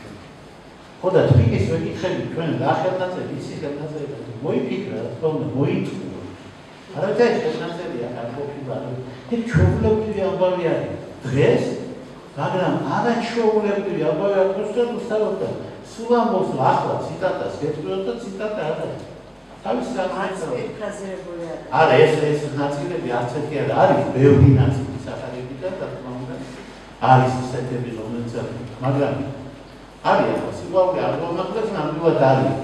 ხო და თბილისს ვეკითხები ჩვენ რა ხელნაწერი ისი ხელნაწერი მოიფიქრა თქო მოიწვია არავითარი ხელნაწერია არ ყოფილა იქ ჩვეულებრივი ამბავი არის დღეს მაგრამ არაჩვეულებრივი ამბავი აქვს და უსწავლობდა სულ ამბობს ახლა ციტატას გეტყვიოთ და ციტატა არ არის თავის ფრაზირებული არა ეს ნაწილები არც ერთი არ არის ბევრი ნაწილი სახარები და თქმა უნდა არის ისეთები რომელიც მაგრამ არის ახლა სიყვარული არ მომაკლებს ნამდვილად არის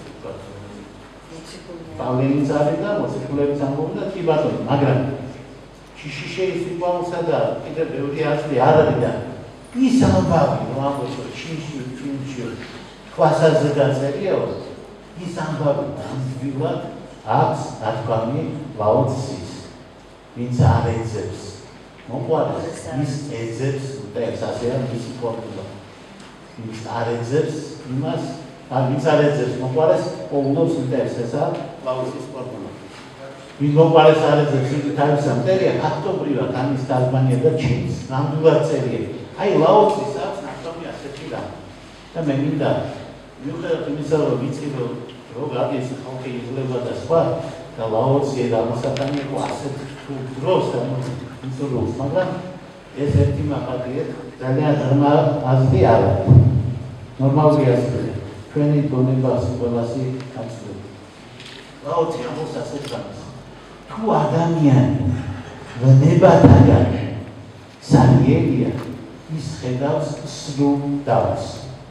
პავლენის არის და მოციქულების ამბობენ და კი ბატონო მაგრამ შიშიშეის სიყვარულსა და კიდევ ბევრი აზრი არ არის და ის ამბავი რომ ამბობს რომ ჩინში ქვასაზე დაწერია ის ამბავი ნამდვილად აქვს ნათქვამი ლაოცის ვინც არ ეძებს მოყვარეს ის ეძებს მტევს ასე არის მისი ფორმულა ვინც არ ეძებს იმას ვინც არ ეძებს მოყვარეს ყოველდღე მტევს ესა ლაოცის ფორმულა ვინ მოყვარეს არ ეძებს იგი თავის ამტერია ფაქტობრივად ამის დარბანია და ჩინს ნამდვილად წერია აი ლაოცის აქვს ნათქვამი ასეთი რამ და მე მინდა მიუხედავად იმისა რომ ვიცი რომ რომ გადის ხალხი იძლება და სხვა და ლაოცია და მოსატანი იყო ასეთ დროს ინსულოს, მაგრამ ეს ერთი მახატია ძალიან ღრმა აზრი არ არის. ნორმალური აზრია. ჩვენი დონებას ყველასი გაცვლება. ლაოცი ამბობს ასეთ რამეს. თუ ადამიანი ვნებათაგან სერიელია ის ხედავს სრულ დავს.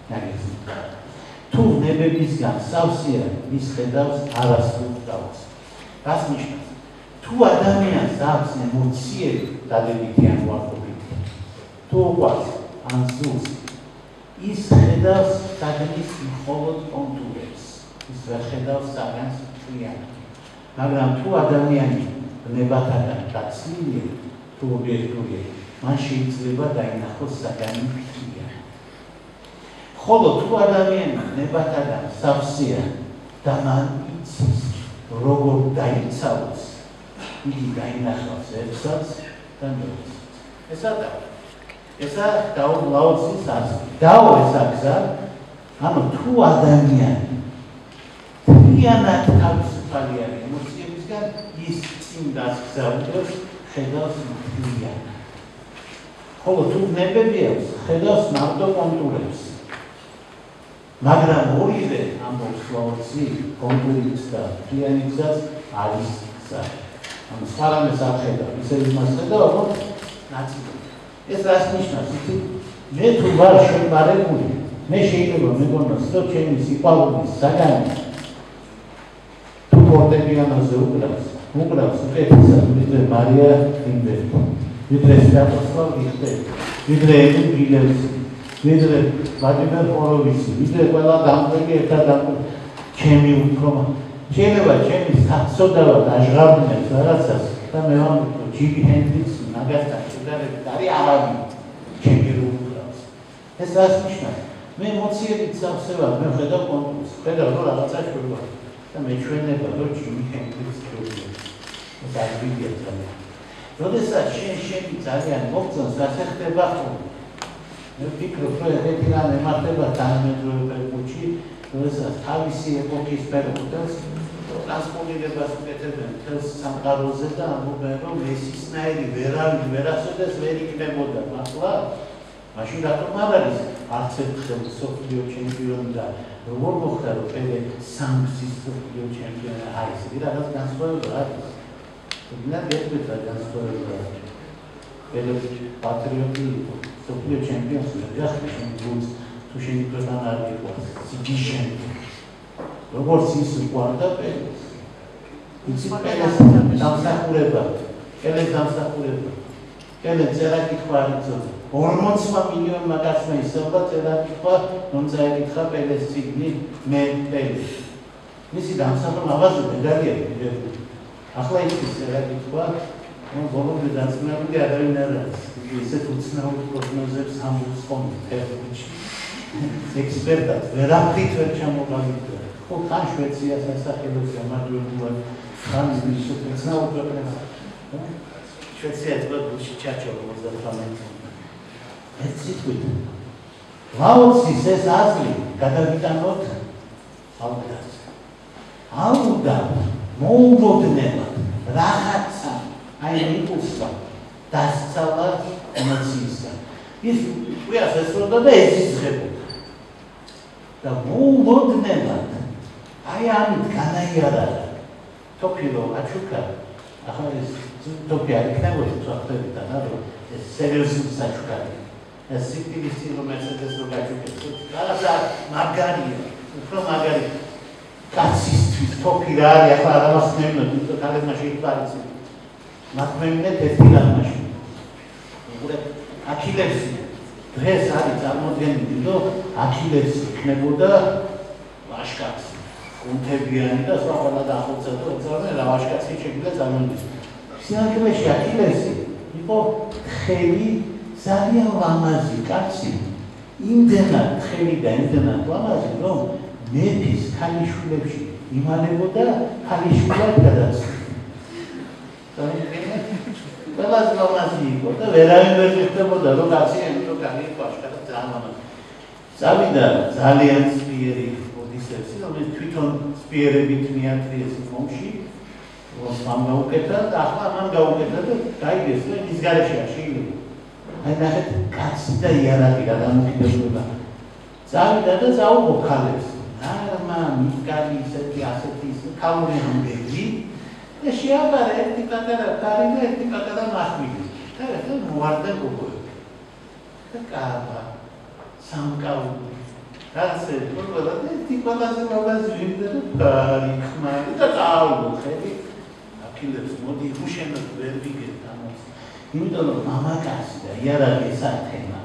თუ ვნებებისგან სავსეა ის ხედავს არასრულ დავს. რას ნიშნავს? თუ ადამიანს აქვს ემოციები დადებითი ან უარყოფითი, თუ უყვარს ან სურს, ის ხედავს საგნის მხოლოდ კონტურებს, ის ვერ ხედავს საგანს მთლიანად. მაგრამ თუ ადამიანი ვნებათაგან გაცლილია, თუ ობიექტურია, მან შეიძლება დაინახოს საგანი მთლიანად. ხოლო თუ ადამიანი ვნებათაგან სავსეა და მან იცის როგორ დაიცავოს, იგი დაინახავს ერთსაც და მეორეც. ესა ლაოცის აზრი. დაო ეს აგზა, ანუ თუ ადამიანი მთლიანად თავისუფალი არის ემოციებისგან, ის წინ გასგზავნოს, ხედავს მთლიანად. ხოლო თუ ვნებები აქვს, ხედავს მარტო კონტურებს. მაგრამ ორივე ამბობს ლაოცი, კონტურიც და მთლიანიცაც არის გზა. ანუ სხვა რამეს არ ხედავ, ისევ იმას ხედავ, რომ ნაწილი. ეს რას ნიშნავს? იცით, მე თუ ვარ შემყარებული, მე შეიძლება მეგონოს, რომ ჩემი სიყვარულის საგანი თუ ფორტეპიანოზე უკრავს უკეთესად, ვიდრე მარია იმბერი, ვიდრე სვიატოსლავ რიხტერი, ვიდრე ემილ გილევსი, ვიდრე ვლადიმერ ჰოროვიცი, ვიდრე ყველა დამკვირვებელი ერთად დამკვირვებელი, ჩემი უფრომა. შეიძლება ჩემი საწოდავა დაჟღავდნენ რაღაცას და მე ვამბობ, რომ ჯიმი ჰენდრიქსი მაგასთან შედარებით არის არავინ, ჩემი რო უკრავს. ეს რას ნიშნავს? მე ემოციებით სავსე ვარ, მე ვხედავ კონტურს, ვხედავ რომ რაღაცა შვება და მეჩვენება, რომ ჯიმი ჰენდრიქსი შეუძლია. ეს აგვიგია ძალიან. როდესაც შენი ძალიან მოგწონს, ასე ხდება ხოლმე. მე ვფიქრობ, რომ ერთი რამ ემართება თანამედროვე ეპოქაში, როდესაც თავისი ეპოქის პერიოდს ტრანსპონირებას უკეთებენ მთელს სამყაროზე და ამბობენ, რომ მესისნაირი ვერავინ ვერასოდეს ვერ იქნებოდა. მართლა? მაშინ რატომ არ არის არც ერთხელ მსოფლიო ჩემპიონი და როგორ მოხდა, რომ პელე სამგზის მსოფლიო ჩემპიონი არის? რაღაც განსხვავება არის. თუნდაც ერთგვარ განსხვავება არის. პელე პატრიოტი იყო, მსოფლიო ჩემპიონი გახდა შენი გუნდს, თუ შენი ქვეყანა არ იყო სიგიშენი. როგორც ის უყვარდა პელეს. იცით პელეს დამსახურება. პელე წერა-კითხვა არ იცოდა. 40 მილიონმა კაცმა ისწავლა წერა-კითხვა, რომ წაეკითხა პელეს წიგნი მე პელე. მისი დამსახურება მაღაზია მედალია მიღებული. ახლა იცით წერა-კითხვა, რომ ბოლომდე დაწინაურდა არავინ არ არის. ისეთ უცნაურ პროგნოზებს ამბობს ხოლმე თერმოში. ექსპერტად ვერაფრით ვერ ჩამოყალიბდა. ხო, ხან შვეციას ასახელებს გამარჯვებულად, ხან უცნაურ ქვეყნებს. შვეცია ძველი ჩაჩო 58. ეს სიტყვით. ლაოცის ეს აზრი გადავიტანოთ ალგას. ალგა მოულოდნელად რაღაცა აი იმპულსა დასწავლა ემოციისგან. ის უყურებს ესროდა და ეზიზღებოდა. და მოულოდნელად აი ამით განაიარა თოფილო აჩუკა ახლა ეს თოფი არ იქნებოდა წახდებიდან არა ეს სერიოზული საჩუქარი ეს სიკტილის რომ მერცედეს რო გაჩუქებს რაღაცა მაგარია უფრო მაგარი კაცისთვის თოფი რა არის ახლა ამას ნებნოთ თვითონ კალემა შეიფარიცი მათმენდეთ ერთი რამაში უყურე აქილევსი დღეს არის წარმოდგენილი რომ აქილევსი იქნებოდა ვაშკაცი უნთებიანი და სხვა ყველა დახოცა და ეცავდნენ რა ვაშკაცი შეგვიძლია წარმოიდგინოს. სინამდვილეში აქილევსი იყო თხელი ძალიან ლამაზი კაცი. იმდენად თხელი და იმდენად ლამაზი, რომ მეფის ქალიშვილებში იმალებოდა ქალიშვილად გადაცდა. ყველაზე ლამაზი იყო და ვერავინ ვერ მიხდებოდა, რომ კაცი ამიტომ გამიყვა ვაშკაცი ძალიან ლამაზი. წავიდა ძალიან ძლიერი პრინციპი, რომელიც თვითონ სპიერებით მიაწვიეს მომში, რომ გაუკეთა და ახლა მან გაუკეთა და დაიგეს და ის გარეშეა შეიძლება. აი ნახეთ, კაცი და იარაღი რა დამოკიდებულება. წავიდა და წაუღო ქალებს. ნარმა, მიკალი, ისეთი, ასეთი, ქალური ამბები და შეაბარა ერთი პატარა ქალი და ერთი პატარა მახვილი. და რა მოარდა გოგოები. და კაბა, სამკაული. რაღაცე პრობლემა და ერთი პატარა მაგაზინი და ხმარი და წაუღო ხედი. აქილებს მოდი უშენოდ ვერ ვიგეთ ამას. იმიტომ რომ მამაკაცი და იარაღი ეს არ თემა.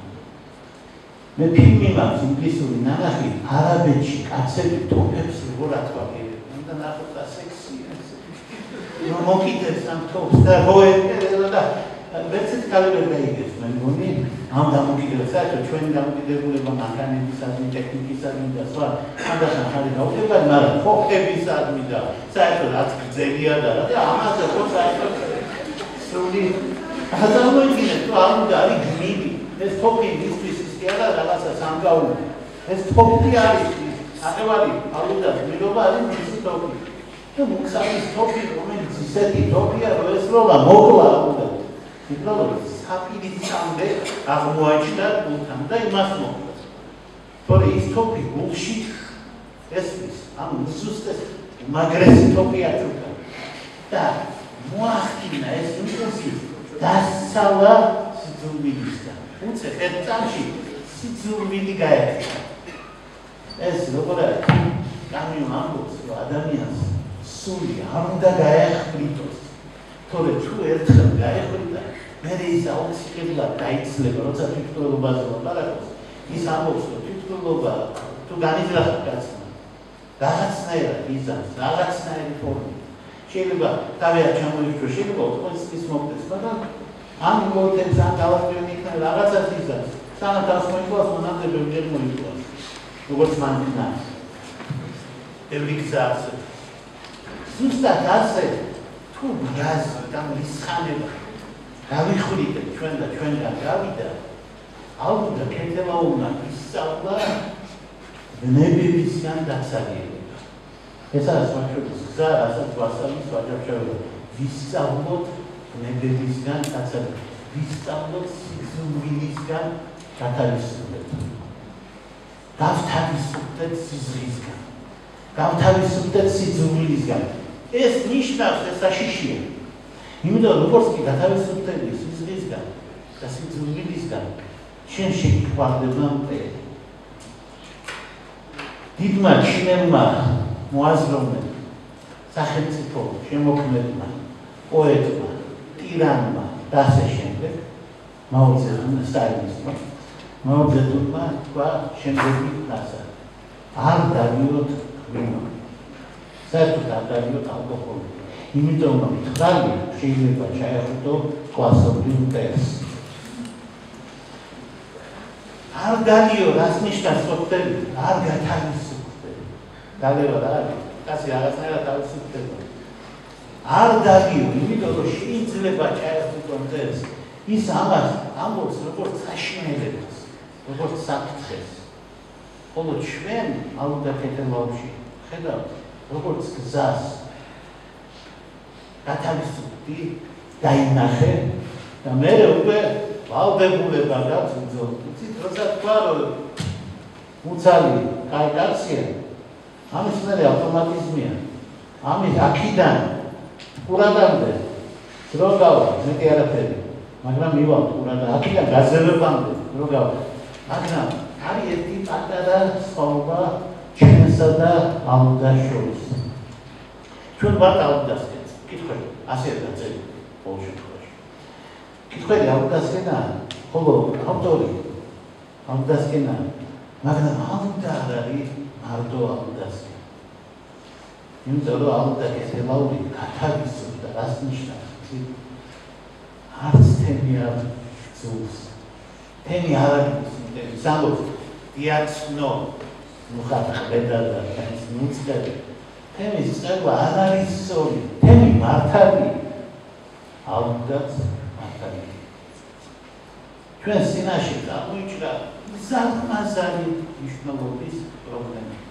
მე ფილმი მაქვს ინგლისური ნანახი არაბეთში კაცები თოფებს როგორ ათვალიერებენ და ნახოთ და სექსია რომ მოკიდებს ამ თოფს და როეტერა და ვერცეთ კალიბერ დაიგებს მე მგონი ამ დამოკიდებულებას საერთოდ ჩვენი დამოკიდებულება მანქანებისადმი ტექნიკისადმი და სხვა ამდღარ ხარი გაუდება მაგრამ თოფებისადმი და საერთოდ რაც გრძელია და ამაზე ხო საერთოდ სული აღწევინეთ თუ არ უნდა არის გმირი ეს თოფი ისთვის არა რაღაცა სამკაული ეს თოფი არის აღევარი ალუდა გმირობა არის მისი თოფი და მუხსავის თოფი რომელიც ისეთი თოფია რომ ეს როლა მოკლა ალუდა უბრალოდ საპირისამდე აღმოაჩნდა გულთან და იმას მოკლა თორე ის თოფი გულში ესმის ამ ზუსტად მაგრესი თოფია თუკა და მოახდინა ეს იმისი დასალა სიძულვილისგან უცე ერთამში სიძულვილი გაერთიანა. ეს როგორ არის? კამიო ამბობს, რომ ადამიანს სული არ უნდა გაეხვრიტოს. თორე თუ ერთხელ გაეხვრიტა, მერე ის აუცილებლად დაიცლება, როცა თვითმკვლელობაზე ლაპარაკობს. ის ამბობს, რომ თვითმკვლელობა თუ განიზრახა კაცმა, რაღაცნაირად იზამს, რაღაცნაირი ფორმით. შეიძლება თავი არ ჩამოიჭროს, შეიძლება 80 წლის მოკლეს, მაგრამ ამ მოტებს ან დავასწრებთ იქნება რაღაცას იზამს. სანამ თავს მოიკლავს, მანამდე ბევრჯერ მოიკლავს. როგორც მან თქნა. ბევრი გზა ასე. ზუსტად ასე, თუ გაზი და მისხანება გავიხვიდეთ ჩვენ და ჩვენგან გავიდა, ალბათ კეთილაუნა ისწავლა ნებებისგან დაცალიერება. ეს არის საერთოდ გზა, რასაც ვასწავლის ვაჯაბშევება. ვისწავლოთ ნებებისგან დაცალიერება. ვისწავლოთ სიძულვილისგან გათავისუფლება. გავთავისუფლდეთ სიზღისგან. გავთავისუფლდეთ სიძულვილისგან. ეს ნიშნავს ეს საშიშია. იმიტომ როგორც კი გათავისუფლდები სიზღისგან და სიძულვილისგან, შენ შეგიყვარდება მტერი. დიდმა ჩინელმა მოაზროვნემ, სახელმწიფო შემოქმედმა, პოეტმა, ტირანმა და ასე შემდეგ, მაო ძედუნმა სტალინისტმა, მაო ძედუნმა თქვა შემდეგი ფრაზა: არ დავიოთ ღვინო. საერთოდ არ დავიოთ ალკოჰოლი. იმიტომ რომ მტვრალი შეიძლება ჩაეხუტო კლასობრივ მტერს. არ დავიო, რას ნიშნავს ხოთები? არ გათავისუფლდები. დაგება რა არის? კაცი რაღაცნაირად თავისუფლდება. არ დავიო, იმიტომ რომ შეიძლება ჩაეხუტო მტერს. ის ამას ამბობს როგორც საშინელებას, როგორც საფრთხეს. ხოლო ჩვენ ალუდა კეთილაუში ხედავთ როგორც გზას გათავისუფლდი, დაინახე და მე უკვე ვალდებულება გაქვს უძოლ. იცით, როცა თქვა რომ უცალი კაი კაცია, ამის მერე ავტომატიზმია. ამის აქიდან ყურადამდე დრო გავა, მეტი არაფერი. მაგრამ მივალ ყურადა აქიდან გაზევებამდე დრო გავა. მაგრამ არის ერთი პატარა სხვაობა ჩვენსა და ალუდას შორის. ჩვენ ვართ ალუდასკენ. კითხვები, ასე დაწერილი ბოლო შემთხვევაში. კითხვები ალუდასკენაა, ხოლო ავტორი ალუდასკენაა, მაგრამ ალუდა არ არის მარტო ალუდასკენ. იმიტომ რომ ალუდა კეთილაური გათავისუფლდა, რას ნიშნავს? არც თემი არ ძულს. თემი არ არის იმდენი. სამბობს დიაცნო მუხატყბედა და ეს მუცდები. თემის წება არ არის სწორი. თემი მართალი. ალბათ მართალი. ჩვენ სინაში გამოიჩრა ზარმაზარი მნიშვნელობის პრობლემა.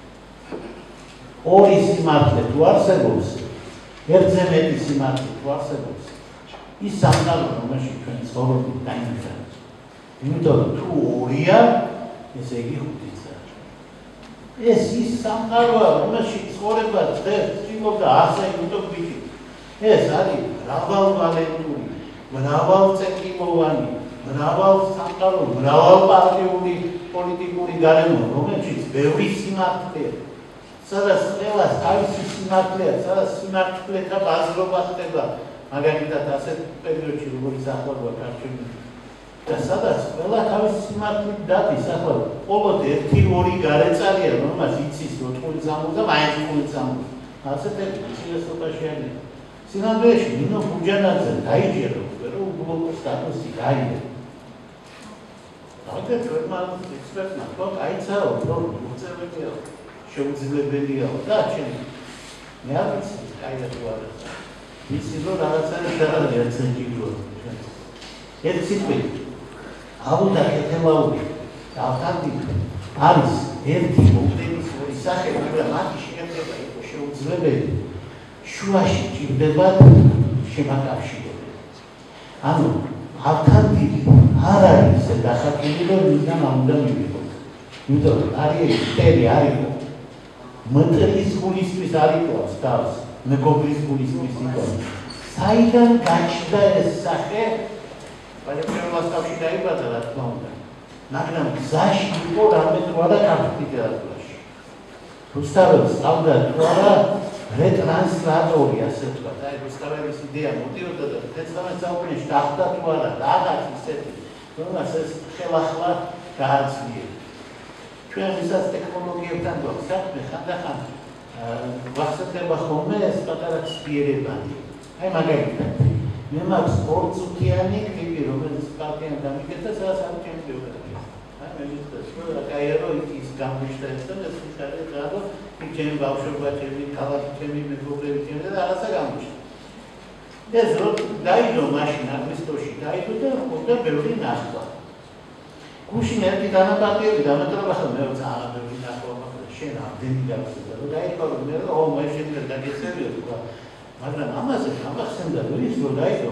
ორი სიმართლე თუ არსებობს, ერთზე მეტი სიმართლე თუ არსებობს, ის სამყარო, რომელშიც ჩვენ ცხოვრობთ, დაიმუშავებს. იმიტომ რომ თუ ორია, ესე იგი ხუთიცა. ეს ის სამყაროა, რომელშიც ცხოვრება დღეს წვიმობდა ასე იმიტომ ვიქით. ეს არის მრავალვალენტური, მრავალწესოვანი, მრავალსამყარო, მრავალპარტიული პოლიტიკური გარემო, რომელშიც ბევრი სიმართლეა. სადაც ყველას თავისი სიმართლეა, სადაც სიმართლეთა ბაზრობა ხდება, მაგალითად ასეთ პერიოდში, როგორც ახლა ქართული და სადაც ყველა თავისი სიმართლით დადის, ახლა მხოლოდ 1-2 გარეწარია, რომელსაც იცის 4 სამოს და მაინც 5 სამოს. ასეთები უცილესობაში არის. სინამდვილეში ნინო ბუჯანაძე დაიჯერო, რომ უგლობო სტატუსი გაიგო. აგერ ჩვენმა ექსპერტმა თქვა, აიცაო, რომ უწევებია, შეუძლებელია და ჩემ მე არ ვიცი, კაია თუ არა. ვიცი რომ რაღაცა არის ერთსენჯიგრო. ერთ სიტყვით აბუდა კეთელაური და ავთანტიკა არის ერთი მომდენის ორი სახე, მაგრამ მათი შეგება იყო შეუძლებელი. შუაში ჭირდებათ შემაკავშირებელი. ანუ ავთანტიკი არ არის ისე დახატული, რომ მისგან უნდა მივიღოთ. იმიტომ რომ არის ტერი არ იყო. მტრის გულისთვის არ იყვავს თავს, მეგობრის გულისთვის იყო. საიდან გაჩნდა ეს სახე? პალეონის თავში დაიბადა, რა თქმა უნდა. მაგრამ გზაში იყო რამე თუ არა ქართულ ლიტერატურაში. რუსთაველს ყავდა თუ არა რეტრანსლატორი, ასე თქვა. აი რუსთაველის იდეა მოდიოდა და 19 საუკუნეში დახტა თუ არა, რაღაც ისეთი, რომელსაც ეს ხელახლა გააძლიერა. ჩვენ ვისაც ტექნოლოგიებთან გვაქვს საქმე, ხანდახან გვახსენდება ხოლმე ეს პატარა ცდიერებანი. აი მაგალითად, მე მაქვს 2 წუთიანი კლიპი, რომელიც პარტიამ დამიკეთა, სადაც ამ ჩემპიონატია. აი მე ვიცი, რომ კაირო ის გამიშთა ეს და ეს ხარი გადა, ჩემი ბავშვობა, ჩემი ქალაქი, ჩემი მეგობრები, ჩემი და რაღაცა გამიშთა. ეს რო დაიდო მაშინ აგვისტოში, დაიდო და ხოდა ბევრი ნახვა. გუშინ ერთი დანაპატიები დამეტრობა ხოლმე მე ძალიან ნახვა მაგრამ შენ ამდენი გავხსნა რომ დაიწყო მე რომ მე შეიძლება დაგეცელიო თქვა მაგრამ ამაზე გამახსენდა რომ ის რო დაიწყო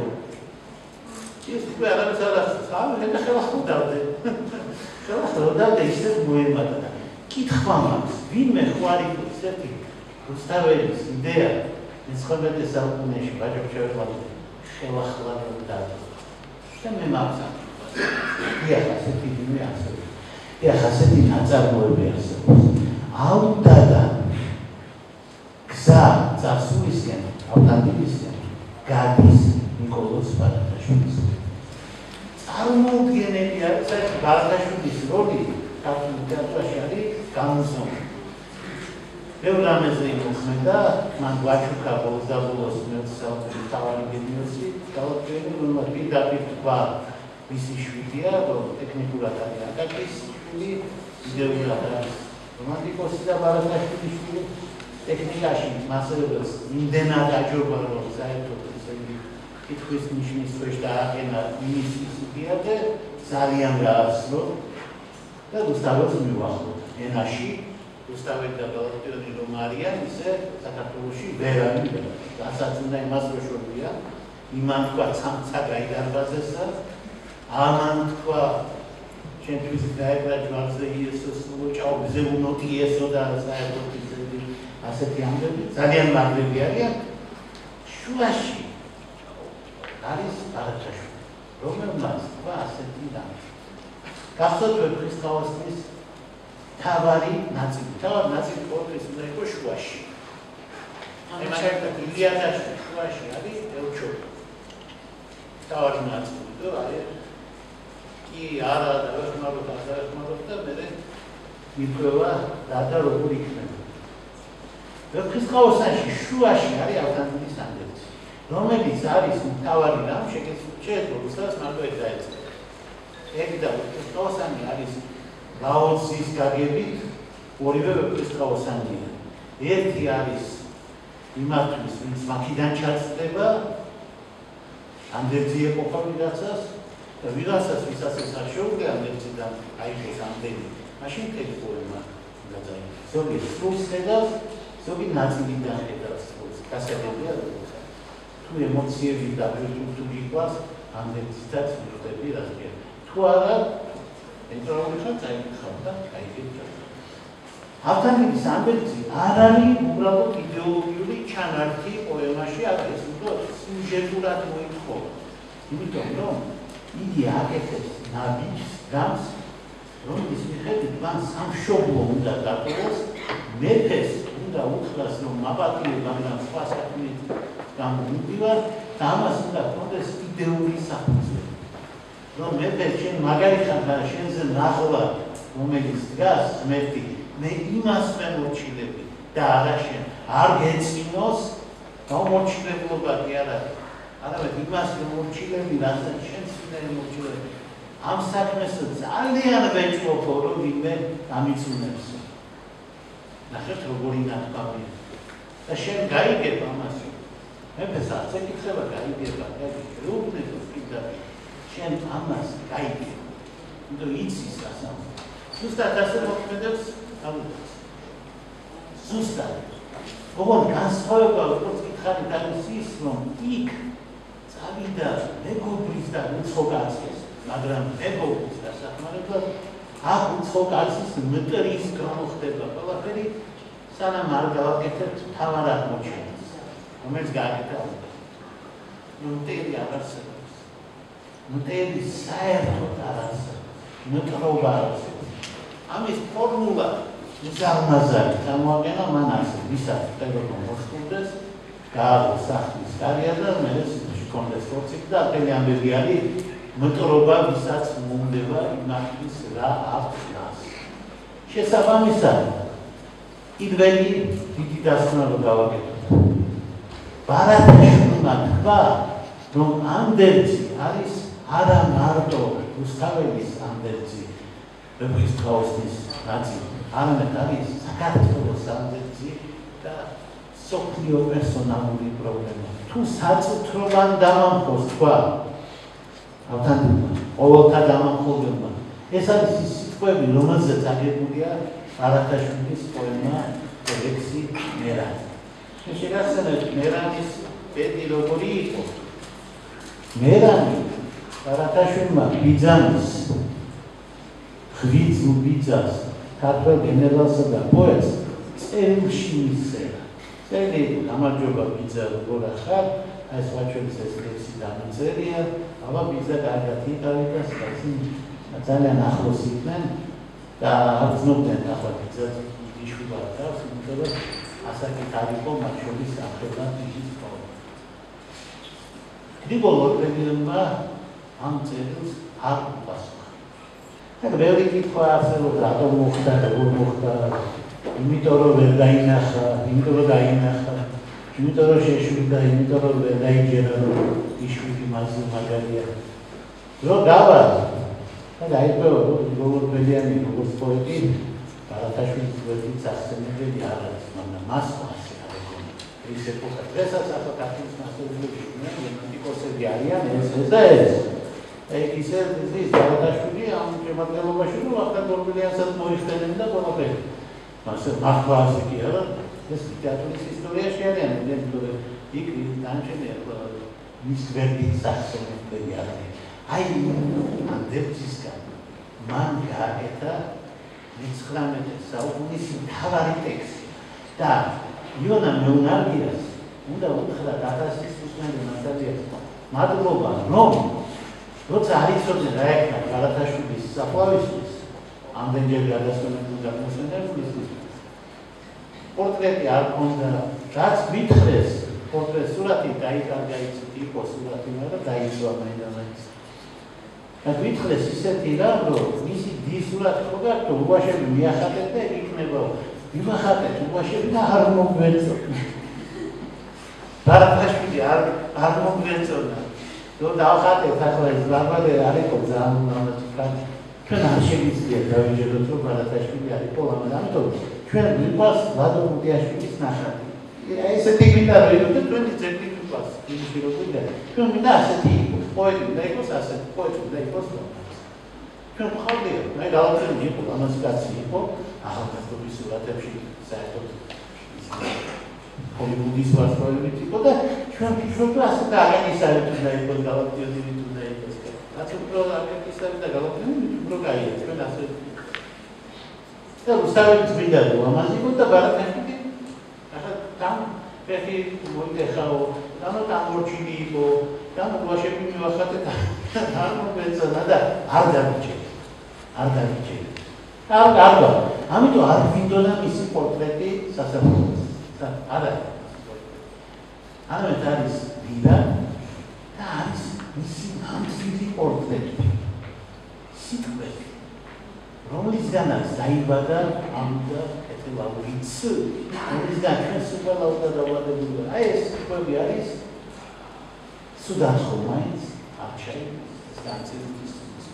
ის უკვე არამის არასწავლე და ხელახოდავდე ხელახოდავდე ისე მოემატა კითხვა მაქვს ვინმე ხوارი ისეთი რუსთაველის იდეა მე-19 საუკუნეში ბაჟებშევებმა ხელახოდავდა და მე მაქვს ასეთი მე ასეთი. ასეთი ნაწარმოები არსებობს. აუდადა გზა წასულისკენ, ავთანტიკისკენ გადის ნიკოლოზ ბარათაშვილის. წარმოუდგენელი არის ეს ბარათაშვილის როლი ქართულ თეატრში არის განუზომი. ბევრ რამეზე იმოქმედა, მან გვაჩუქა ბოლოს მეოცე თავარი გენიოსი, თავარი რომელმაც პირდაპირ თქვა მისი შვილია, რომ ტექნიკურად არის აკაკის შვილი, იდეურად არის რომანტიკოსი და ბარათაშვილის შვილი. ტექნიკაში მასწავლებელს იმდენად აჯობა, რომ საერთოდ ისეთი კითხვის ნიშნის ქვეშ დააყენა იმის იდეა და ძალიან გააცნო და რუსთაველს მივახო. ენაში რუსთაველი და ბალატიონი რომ არიან, ისე საქართველოში ვერ არის. რასაც უნდა იმას რო შორია, იმან თქვა ცამცა გაიდარბაზესა ამან თქვა ჩემთვის დაეკრა ჯვარზე იესოს მოჭაობზე უნოტი იესო და საერთოდ ისეთი ასეთი ამბები ძალიან მაგრები არიან შუაში არის ბარათაშვილი რომელმაც თქვა ასეთი რამე გახსოვთ ვეფხისტყაოსნის თავარი ნაწილი ყოველთვის უნდა იყოს შუაში მაგალითად ილიანაში შუაში არის ელჩოვი თავარი ნაწილი და არის არა და ვეხმაროთ და მე მიყვება და როგორ იქნება. ვეფხისტყაოსანში შუაში არის ავთანტიკის ანდერძი, რომელიც არის მთავარი რამ შეეძლო რუსთავს მარტო ეგ დაეწყო. ეგ და ვეფხისტყაოსანი არის ლაოცის გაგებით ორივე ვეფხისტყაოსანია. ერთი არის იმათთვის, ვინც მაქედან ჩაწდება, ანდერძი ეყოფა ვიღაცას და ვიღაცას ვისაც ეს არ შეუძლია ანდერძიდან აიღოს ამდენი, მაშინ მთელი პოემა გადაიღეს. ზოგი სრულს ხედავს, ზოგი ნაწილიდან ხედავს სრულს. გასაგებია თუ ემოციები თუ გიყვარს, ამდენიცაც მიხვდები რასია. თუ არა, ენტრალური ხარ წაიკითხავ და გაიგებ. ავთანების ამბეცი არ არის უბრალოდ იდეოლოგიური ჩანართი პოემაში არის, უბრალოდ სიუჟეტურად მოითხოვა. იმიტომ რომ იგი აკეთებს ნაბიჯს გams, რომლის მიხედვით მან სამშობლო უნდა დატოვოს, მეფეს უნდა უთხრას, რომ მაპატიე, მაგრამ სხვა საქმით გამომივიდა და ამას უნდა ჰქონდეს იდეური საფუძველი. რომ მეფე შენ მაგალითად და შენზე ნახვა, რომელიც დგას ღმერთი, მე იმას მემორჩილები და არა შენ არ გეწინოს გამორჩილებლობა კი არ არის. არამედ იმას მემორჩილები, რასაც შენ წინდა ემორჩილები. ამ საქმეს ძალიან ვეჭვობ, რომ ვინმე გამიწუნებს. ნახეთ როგორი ნათქვამია. და შენ გაიგებ ამას. მეფეს არც ეკითხება გაიგება, რუბნებს კიდე შენ ამას გაიგებ. იმიტომ იცის რასამ. ზუსტად ასე მოქმედებს ამას. ზუსტად. როგორ განსხვავება როგორც კითხარი დავის ის, რომ იქ წავიდა მეგობრის და უცხო კაცის, მაგრამ მეგობრის დასახმარებლად აქ უცხო კაცის მტრის გამო ხდება ყველაფერი, სანამ არ გავაკეთებთ მთავარ აღმოჩენას, რომელიც გააკეთა უნდა. მტერი არ არსებობს. მტერი საერთოდ არ არსებობს. მტრობა არ არსებობს. ამის ფორმულა მზარმაზარი წარმოადგენა მან ასე, ვისაც ხდება მოსწონდეს, გააღვოს სახლის კარია და მე კონდეს ფორცი და ახალი ამბები არის მტრობა, ვისაც მომდება იმართის რა აქვს მას. შესაბამისად, პირველი დიდი დასკვნა გავაკეთოთ. ბარათაშვილმა თქვა, რომ ანდერძი არის არა მარტო რუსთაველის ანდერძი, ვეფხისტყაოსნის ნაწილი, არამედ არის საქართველოს ანდერძი და სოფლიო პერსონალური პრობლემა. თუ საწუთროვან დამამხოს თქვა, ავთანდილმა, ყოველთა დამამხობელმა, ეს არის ის სიტყვები, რომელზეც აგებულია ბარათაშვილის პოემა ლექსი მერანი. შეგახსენებთ მერანის ბედი როგორი იყო? მერანი ბარათაშვილმა ბიძანის ღვიძლ ბიძას, ქართველ გენერალსა და პოეტს წერილში მისცემა. წერილი გამარჯობა ბიძა როგორ ახარ, აი სხვა ჩვენს ეს ლექსი დამწერია, აბა ბიძა კარგად იყავით და ძალიან ახლოს იყვნენ და აღწნობდნენ ახლა ბიძას იშვება თავს, იმიტომ რომ ასაკით არ იყო მათ შორის ახლა ბიძის პოვნა. გრიგოლ ორბელიანმა ამ წერილს არ უპასუხა. და მეორე კითხვა ასე რომ რატომ მოხდა, როგორ მოხდა, იმიტომ რომ ვერ დაინახა, იმიტომ რომ დაინახა, იმიტომ რომ შეშვიდა, იმიტომ რომ ვერ დაიჯერა, რომ იშვიდი მასზე მაგარია. რო გავა და დაიწყო გრიგოლ ორბელიანი როგორც პოეტი, ბარათაშვილის გვერდით სახსენებელი არ არის, მაგრამ მას ასე არ ეკონა. ის ეპოქა დღესაც ახლა ქართლის მასწავლებლები რომანტიკოსები არიან ეს და ეს. ისე ის ბარათაშვილი ამ შემადგენლობაში რომ ახლა ორბელიანსაც მოიხსენენ და ყველაფერი. მასე ახლა ასე კი არა, ეს ლიტერატურის ისტორიაში არიან, იმიტომ იქ დანჩენია მის გვერდით სახსენებელი არიან. აი ანდერძისგან მან გააკეთა 19 საუკუნის მთავარი ტექსტი და იონა მეუნარგიას უნდა უთხრა დათასის უსმენელ ნათალიას მადლობა, რომ როცა არ იცოდნენ რა ეკნა ბარათაშვილის საფლავისთვის, ამდენჯერ გადასვენებულ და მოსვენებულისთვის, პორტრეტი არ ქონდა, რაც მითხრეს, პორტრეტ სურათი დაიკარგა იცით იყო სურათი, მაგრამ დაიწვა მაინც. და მითხრეს ისეთი რამ, რომ მისი დის სურათი ხო გაქვთ, უბაშები მიახატეთ და იქნება ვიმახატეთ უბაშები და არ მოგვეწონა. ბარათაშვილი არ მოგვეწონა. რომ დავხატეთ ახლა ეს ბარბარე არ იყო ძალიან მომაჭკარი. ჩვენ არ შეგიძლია დავიჯეროთ, რომ ბარათაშვილი არ იყო ლამაზი, ამიტომ ჩვენ მიყვარს ლადო მუდიაშვილის ნახატი. ესეთი გვინდა რომ იყო ჩვენი ძეგლი მიყვარს, ის როგორია. ჩვენ მინდა ასეთი იყოს, პოეტი უნდა იყოს ასეთი, პოეტი უნდა იყოს ლამაზი. ჩვენ ხალხია, მე გავაკეთე იყო ლამაზი კაცი იყო, ახალგაზრდობის სურათებში საერთოდ ჰოლივუდის ვარსკვლავებით იყო და ჩვენ ვფიქრობთ, რომ ასე და აღენისავით უნდა იყოს გალაქტიოდივით უნდა იყოს. რაც უფრო აღენისავით და გალაქტიოდივით უფრო კაია, ჩვენ ასე და უსავით წმინდა ლამაზი იყო და ბარათაშვილი ახლა там ფეხი მოიგეხაო, დამორჩილი იყო, დამოგვაშები მივახატე და არ მომეწონა და არ დამიჭერა. ამიტომ არ მინდოდა მისი პორტრეტი სასაფლაოზე. არა. ამით არის დილა და არის მისი მამთვილი პორტრეტი. სიტყვები, რომლისგანაც დაიბადა ამდა კეთილაურიც, რომლისგან ჩვენ სულ დავადებული. აი ეს სიტყვები არის სუდან ხომაინც არჩევის განცდების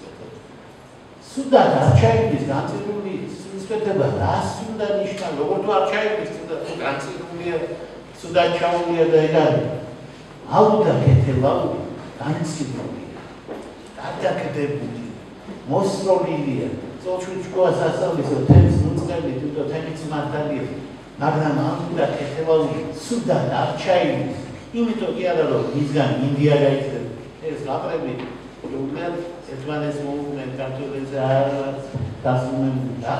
სუდან არჩევის განცდების სულისკვეთება რას უნდა ნიშნავს, როგორ თუ არჩევის განცდებულია სუდან ჩაულია და ეგ არის აუდა კეთილაური განცდებულია გადაკეთებული მოსროლილია წოჩუჩ ყოს ასავლისო თემს მუწყელი თვითონ თემის მართალია მაგრამ აუდა კეთილაური სუდან არჩევის იმიტომ კი არა რომ მისგან ინდია გაიწევს ეს გაყრები უბრალოდ ერთმანეთს მოუგნენ ქართულზე დასმული და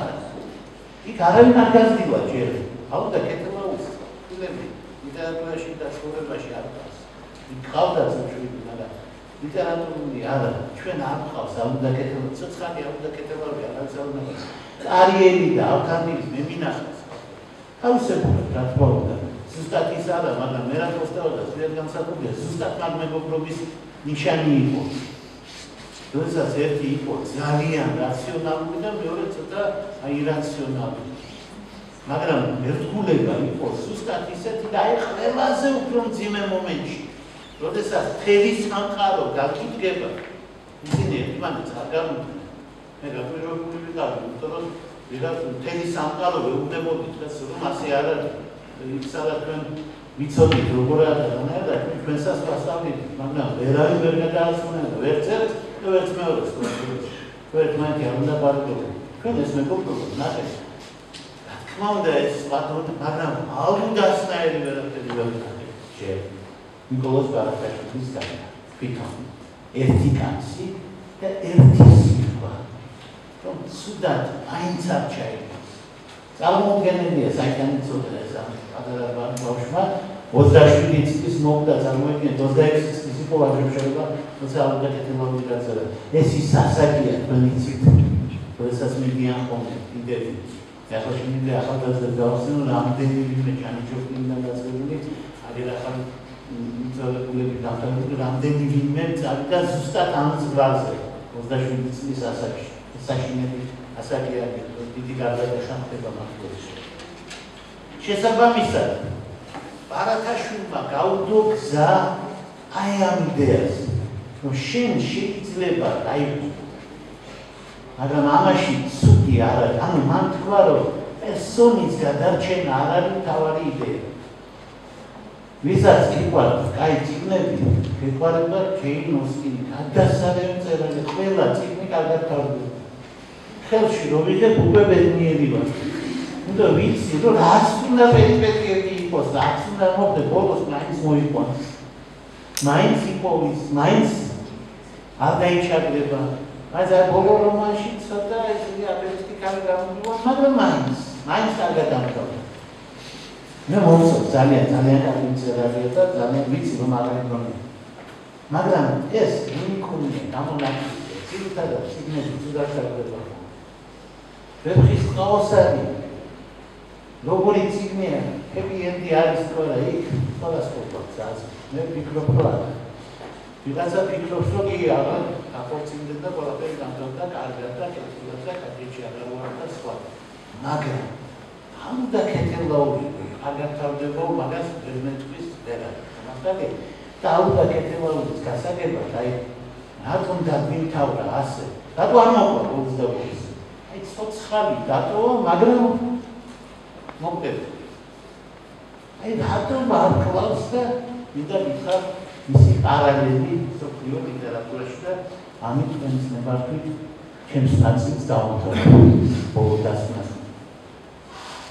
იქ არავინ არ გაზრდილა ჯერ აუდა კეთილაუს ფილები ლიტერატურაში და ცხოვრებაში არ ყავს იქ ყავდა წუჩვილი მაგრამ ლიტერატურული არა ჩვენ არ ყავს აუდა კეთილაუს ცოცხალი აუდა კეთილაური არ აღწევნა კარიერი და ავთანდილის მე მინახავს თავისებურად რა თქმა უნდა ზუსტად ის არა, მაგრამ მე რა მოსწავლდა, ზუსტად განსაკუთრებია, ზუსტად მაგ მეგობრობის ნიშანი იყო. როდესაც ერთი იყო ძალიან რაციონალური და მეორე ცოტა აირაციონალური. მაგრამ ერთგულება იყო ზუსტად ისეთი და აი ყველაზე უფრო მძიმე მომენტში. როდესაც თელი სამყარო გაკიდგება, ისინი ერთმანეთს არ გამოდიან. მე გაფრთხილებული ვიყავ, იმიტომ რომ ვიღაც თელი სამყარო ვეუბნებოდით, რომ ასე არ არის. იქსადა თქვენ ვიცოდით როგორ არის და თქვენსაც ვასწავლით, მაგრამ ვერავინ ვერ გადაასვენა, ვერც ერთ და ვერც მეორეს კონკრეტულად. ერთმანეთი არ უნდა პარკობო. თქვენ ეს მეგობრობა ნახეთ. რა თქმა უნდა ეს ვატოთ, მაგრამ აუდასნაირი ვერაფერი ვერ ვქნათ. ჯერ ნიკოლოზ ბარათაშვილის განა. თვითონ ერთი კაცი და ერთი სიტყვა. რომ სუდად აინც არ ჩაიგდეს. წარმოუდგენელია საიდან იცოდა ეს პატარა ბავშვმა 27 წლის მოვიდა წარმოიდგინეთ 26 წლის იყო ვაჟებშება თორსა აუდა კეთილაური გაცემა ეს ის ასაკია თქვენ იცით როდესაც მიდიან ხოლმე ინტერვიუ ახლა შეიძლება ახალგაზრდა გავხსენო რამდენი ვინმე ჯანიჯოფლინიდან გაწეული არის ახალ მიწოლებულები დამთავრებული რამდენი ვინმე წავიდა ზუსტად ამ ზღვაზე 27 წლის ასაკში საშინელი ასაკია დიდი გარდაქმნა ხდება მაგას შესაბამისად ბარათაშვილმა გაუდო გზა აი ამ იდეას რომ შენ შეიძლება დაიბო მაგრამ ამაში ცუდი არ არის ანუ მან თქვა რომ პერსონის გადარჩენა არ არის მთავარი იდეა ვისაც გიყვარს კაი წიგნები გიყვარება ჯეინ ოსტინი გადასარევი მწერალი ყველა წიგნი კარგად თავდება ხელში რომ ვიღებ უკვე ბედნიერი ვარ უნდა ვიცი რომ რაც უნდა პერიპეტიები იყოს რაც უნდა მოხდეს ბოლოს მაინც მოიყვანს მაინც იპოვის მაინც არ დაიჩაგრება მაგრამ ბოლო რომანში ცოტა ისეთი აპერისტიკალი გამოდივა მაგრამ მაინც კარგად დამთავრდა მე მომწონს ძალიან კარგი მწერალია და ძალიან ვიცი რომ არ არის პრობლემა მაგრამ ეს უნიკალურია გამონაკლისია ძირითადად ციგნები ცუდად ჩაგდება ვეფხის ყავსარი როგორი ციგნია ჰეპი-ენდი არის თუ არა იქ სხვადასხვა გზას მე ვფიქრობ რომ არა ვიღაცა ფიქრობს რომ კი არა აფორცინდა და ყველაფერი დამთავრდა კარგად და კეთილად და კეთილში აღარ ვარ და სხვა მაგრამ ამდა კეთილაური არ გაფრთხილდება მაგას ვერ მეტყვის ვერა მაგალითად და ამდა კეთილაურის გასაგებად აი რატომ დაგვიმთავრა ასე რატო არ მოყვა 22 აი ცოცხალი დატოვა მაგრამ მოკლედ აი რატომ არ კლავს და მინდა გითხრათ მისი პარალელი სოფლიო ლიტერატურაში და ამით თქვენს ნებართვით ჩემს ნაწილს დავამთავრებ ბოლო დასკვნას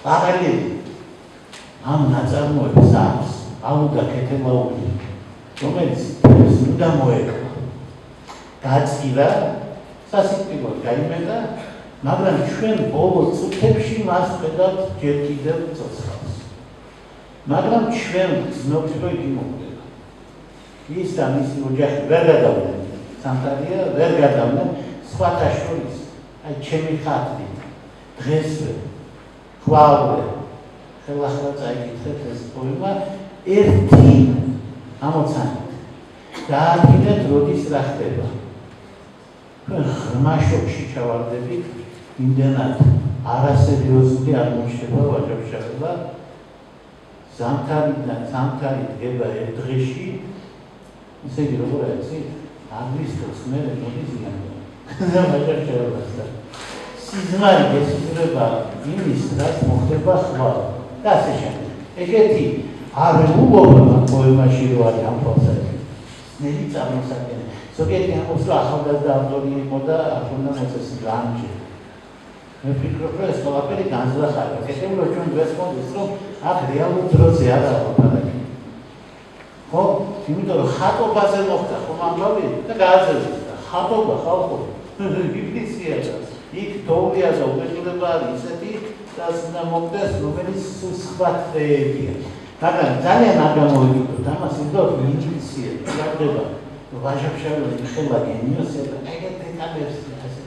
პარალელი ამ ნაწარმოებს აქვს ალუდა ქეთელაური, რომელიც ეს უნდა მოეკლა. გაწყიდა, სასიკვდილოდ გაიმეტა, მაგრამ ჩვენ ბოლო წუთებში მას ხედავთ ჯერ კიდევ ცოცხალს. მაგრამ ჩვენ ვცნობთ, რომ იგი მოკვდება. ის და მისი ოჯახი ვერ გადავდნენ, სამთარია ვერ გადავდნენ, სხვათა შორის, აი ჩემი ხათვით, დღესვე, ხვალვე, ხელახლა წაიკითხეთ ეს პოემა, ერთი ამოცანით. დაადგინეთ, როდის რა ხდება. ჩვენ ღრმა შოკში ჩავარდებით, იმდენად არასერიოზული აღმოჩნდება ვაჟა-ფშაველა, ზამთარიდან ზამთარი დგება ერთ დღეში, ისე იგი როგორ იცით, აგვისტოს მერე მოდის იანვარი. ვაჟა-ფშაველას და სიზმარი გესწრება იმის, რაც მოხდება ხვალ და ასე შემდეგ. ეგეთი არეულობა პოემაში რო არის ამ ფორმაზე. ნელი წარმოსადგენელი. ზოგიერთი ამოსვლა ახალგაზრდა ავტორი იყო და ახლა მოწესრიგა განჯი. მე ვფიქრობ, რომ ეს ყველაფერი განზრახაა. ესეც რომ ჩვენ დღეს მოდის, რომ აქ რეალურ დროზე არ არის ლაპარაკი. ხო? იმიტომ რომ ხატობაზე მოხდა ხომ ამბავი და გააძევდა. ხატობა ხალხო. იბლისია და იქ თოვლია და უპირატესობა არის ისეთი, რაც უნდა მოხდეს, რომელიც სხვა თეებია. მაგრამ ძალიან არ გამოვიგებთ ამას, იმიტომ რომ ინტუიცია გაგდება. ვაჟა-ფშაველის ხელა გენიოსია და ეგეთ დეტალებს ასე.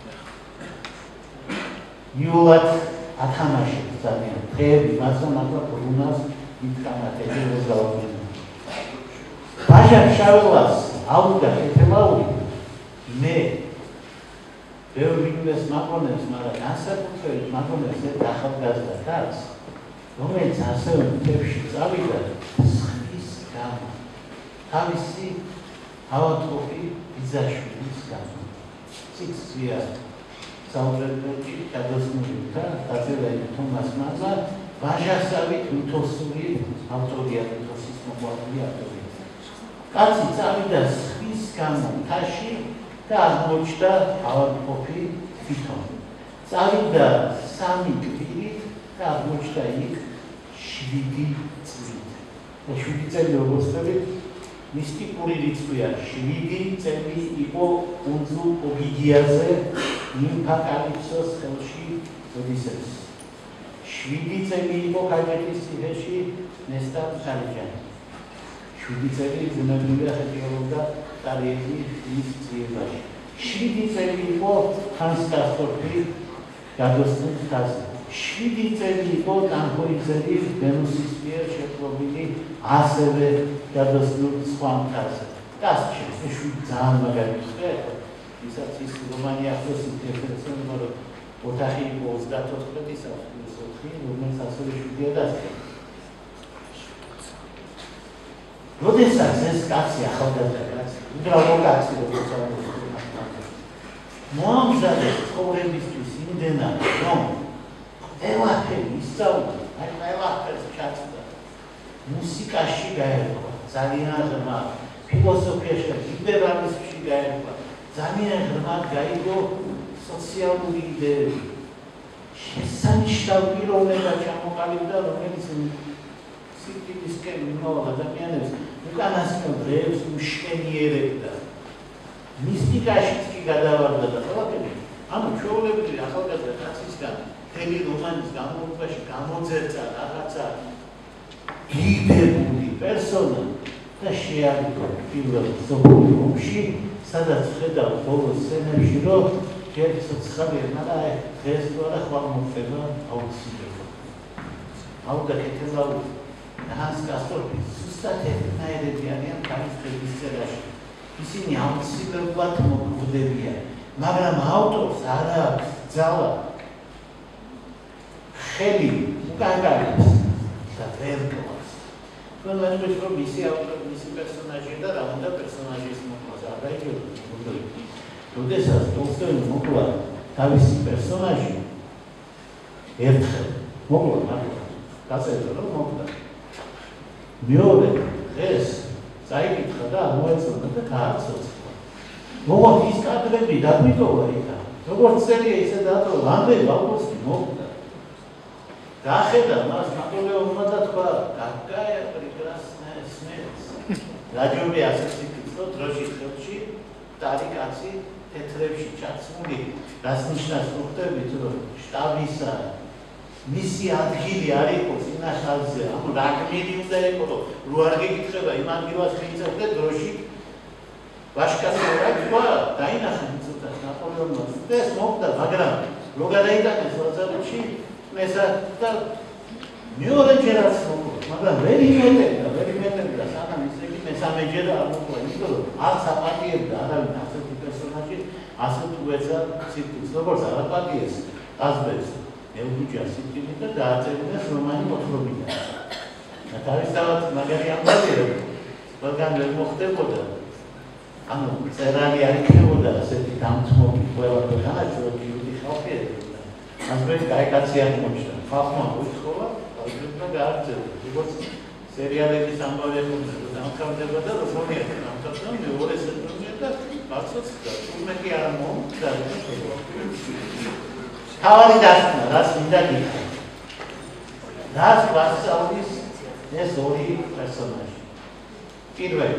იულად ათამაშებს ძალიან. დღეები მასთან ახლა ბრუნავს ითქამათ ეგრევე გავაკეთე. ვაჟა-ფშაველას ალუდა ქეთელაური მე ბევრი ინგლეს მაგონებს, მაგრამ განსაკუთრებით მაგონებს ერთ ახალგაზრდა კაცს, რომელიც ასევე მთებში წავიდა ხმის გამო. თავისი ავადმყოფი ბიძაშვილის გამო. სიცოცხლეა საუბრებში გადასული და დაწერილი თომას მანლა ვაჟასავით მითოსული ავტორია, მითოსის მოყვარული ავტორია. კაცი წავიდა ხმის გამო მთაში და აღმოჩნდა ავადმყოფი თვითონ. წავიდა 3 კვირით და აღმოჩნდა იქ 7 წლით. და 7 წელი როგორც ვთქვით, მისტიკური რიცხვია. 7 წელი იყო კუნძულ ოგიგიაზე, ნიმფა კალიფსოს ხელში ოდისეს. 7 წელი იყო კაჯეთის ციხეში ნესტარ ხარიჯანი. 7 წელი ზნედია ხეთიოლობდა კარიერი ის ძიებაში. 7 წელი იყო ხანს კასტორფი გადოსწნის ხაზი. 7 წელი იყო ტანკოიძერის ბენუსის მიერ შეპყრობილი ასევე გადოსწნულ სხვა მთაზე. დასჩენ, ეს ძალიან მაგარი ხე, ისაც ის რომანი ახლოს ინტერესებს, მაგრამ ოთახი იყო 34 საუკუნის ოთხი, რომელიც ასევე 7-ია დასჩენ. როდესაც ეს კაცი ახალგაზრდა კაცი, უბრალო კაცი როგორც მოამზადეს ცხოვრებისთვის იმდენად, რომ ყველაფერი ისწავლა, აი ყველაფერს ჩაწყდა. მუსიკაში გაერქვა, ძალიან ღრმა, ფილოსოფიაში, ლიბერალიზმში გაერქვა, ძალიან ღრმად გაიგო სოციალური იდეები. შესანიშნავ პიროვნება ჩამოყალიბდა, რომელიც სიკვდილისკენ მიმავალ ადამიანებს უკანასკნელ დღეებს უშენიერებდა. მისტიკაშიც კი გადავარდა და ყველაფერი. ანუ ჩვეულებრივი ახალგაზრდა კაცისგან მთელი რომანის განმავლობაში გამოძერწა რაღაცა დიდებული პერსონა და შეადგა პირველ მსოფლიო ომში, სადაც ხედავ ბოლო სცენებში, რომ ჯერ ცოცხალია, მაგრამ დღეს თუ არა ხვალ მოხდება აუცილებლად. ალუდა ქეთელაური ჰანს კასტორფი ზუსტად ერთნაირები არიან ქალიშვილის წერაში. ისინი აუცილებლად მოგვდებიან, მაგრამ ავტორს არ აქვს ძალა ხელი უკან გაიგებს და ვერ გლავს. თქვენ ვაჟებს რომ მისი ავტორი, მისი პერსონაჟი და რა უნდა პერსონაჟის მოკლას არ გაიგებთ. როდესაც ტოლსტოიმ მოკლა თავისი პერსონაჟი ერთხელ მოკლა მაგრამ დაწერა რომ მოკლა. მეორე დღეს წაიკითხა და მოეწონა და გააცოცხლა. მოგოთ ის კადრები დაგვიტოვა იქა. როგორც წერია ისე დატოვა, ამდენი ალბოსი მოკლა. გაახედა მას ნაპოლეონმა და თქვა, "Какая прекрасная смерть". რაჯობი ასე ციფრო დროშის ხელში დარი კაცი თეთრებში ჩაცმული, რას ნიშნავს უხდებით, რომ შტაბისა მისი ადგილი არ იყო წინაშალზე, ანუ რა გმირი უნდა იყო, რომ არ გეკითხება იმ ადგილას მიიწევდა დროში ვაშკაცი რა თქვა, დაინახა ცოტა ნაპოლეონმა და ეს მოვდა, მაგრამ რო გადაიტანეს ლაზარეთში, მესა და მეორეჯერაც მოვდა, მაგრამ ვერ იმეტებდა, სანამ ისე კი მესამეჯერ არ მოვდა, იმიტომ რომ არც აპატიებდა არავინ ასეთი პერსონაჟი, ასეთ უეცა სიტყვის, როგორც არ აპატიეს აზბებს. ელგუჯა სიტყვით და დააწერინეს რომანი მოთხრობიდან. და თავისთავად მაგარი ამბავია, რადგან ვერ მოხდებოდა. ანუ წერალი არ იქნებოდა ასეთი დამცმობი ყველა ქვეყანაში, რომ იუდი ხალხი ეძებდა. აზბები კაი კაცი არ მოჩნდა. ხალხმა უცხოა, აზბებმა გააგრძელა. როგორც სერიალების ამბავი ეყოლოდა, დამთავრდებოდა, რომ მომიერთდა დამთავრდა, მეორე სეზონი და ბაცოც და თუმეტი არ მომდა. თავი დასკვნა, რას მინდა გითხრა. რას ვასწავლის ეს ორი პერსონაჟი. პირველი.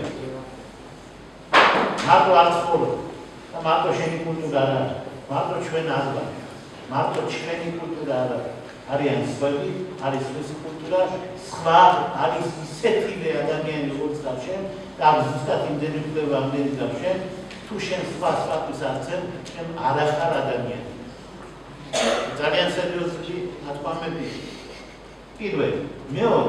მარტო არ ცხოვრობ და მარტო შენი კულტურა არა, მარტო ჩვენ აზბანი, მარტო ჩვენი კულტურა არა. არიან სხვები, არის რუსი კულტურა, სხვა არის ისეთივე ადამიანი, როგორც შენ, და ზუსტად იმდენი კვლევა ამდენი და შენ, თუ შენ სხვას არცენ, შენ არ ახარ ადამიანი. ძალიან სერიოზული ნათქვამები. პირველი, მეორე.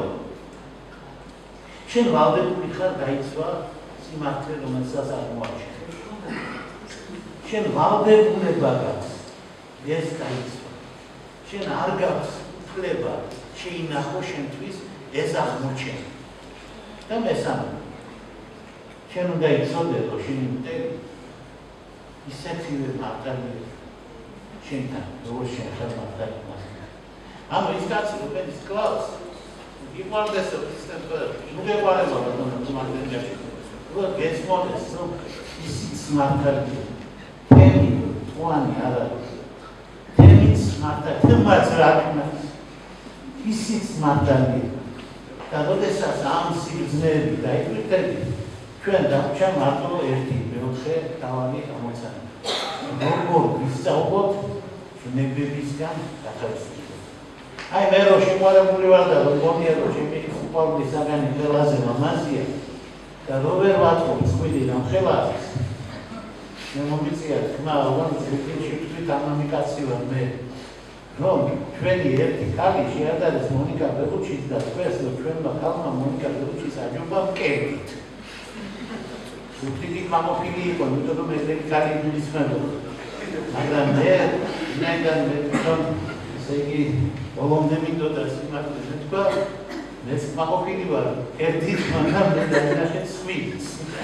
შენ ვალდებული ხარ დაიცვა სიმართლე, რომელსაც არ მოაჩვენე. შენ ვალდებულება გაქვს ეს დაიცვა. შენ არ გაქვს უფლება შეინახო შენთვის ეს აღმოჩენა. და მესამე. შენ უნდა იცოდე, რომ შენი მტერი ისეთივე მარტარია შენთან, როგორც შენ ხარ მარტარი მას. ანუ ის კაცი, რომელიც კლავს, იყვარდეს სისტემა, უღებარება რომ მარტარიაში. რომ გესმოდეს, რომ ისიც მარტარია. თემი, თვანი არა. თემიც მარტარია, თემაც რა ქნას. ისიც მარტარია. და როდესაც ამ სიბრძნეები დაიკვირდები, ჩვენ დარჩა მარტო ერთი, მეოთხე თავი ამოცანა. როგორ ვისწავლოთ ნებებისგან გათავისუფლება. აი მე რო შემოარებული ვარ და რომ გონია რომ ჩემი სიყვარულის საგანი ყველაზე ლამაზია და რო ვერ ვატყობ წვილი რამხელას მე მომიწია თქმა რომ შეიძლება დამამიკაცი ვარ მე რომ ჩვენი ერთი კალი შეადარეს მონიკა ბელუჩის და თქვენს რომ ჩვენმა ქალმა მონიკა ბელუჩის აჯობა მკერდით. უთითი მამოფილი იყო, იმიტომ რომ ეს კალი გულისხმობდა. მაგრამ მე ნაიდან მე თვითონ ესე იგი ბოლომდე მინდოდა სიმართლე თქვა მეც მამოფილი ვარ ერთით მაგრამ მე დაინახე სვიდს.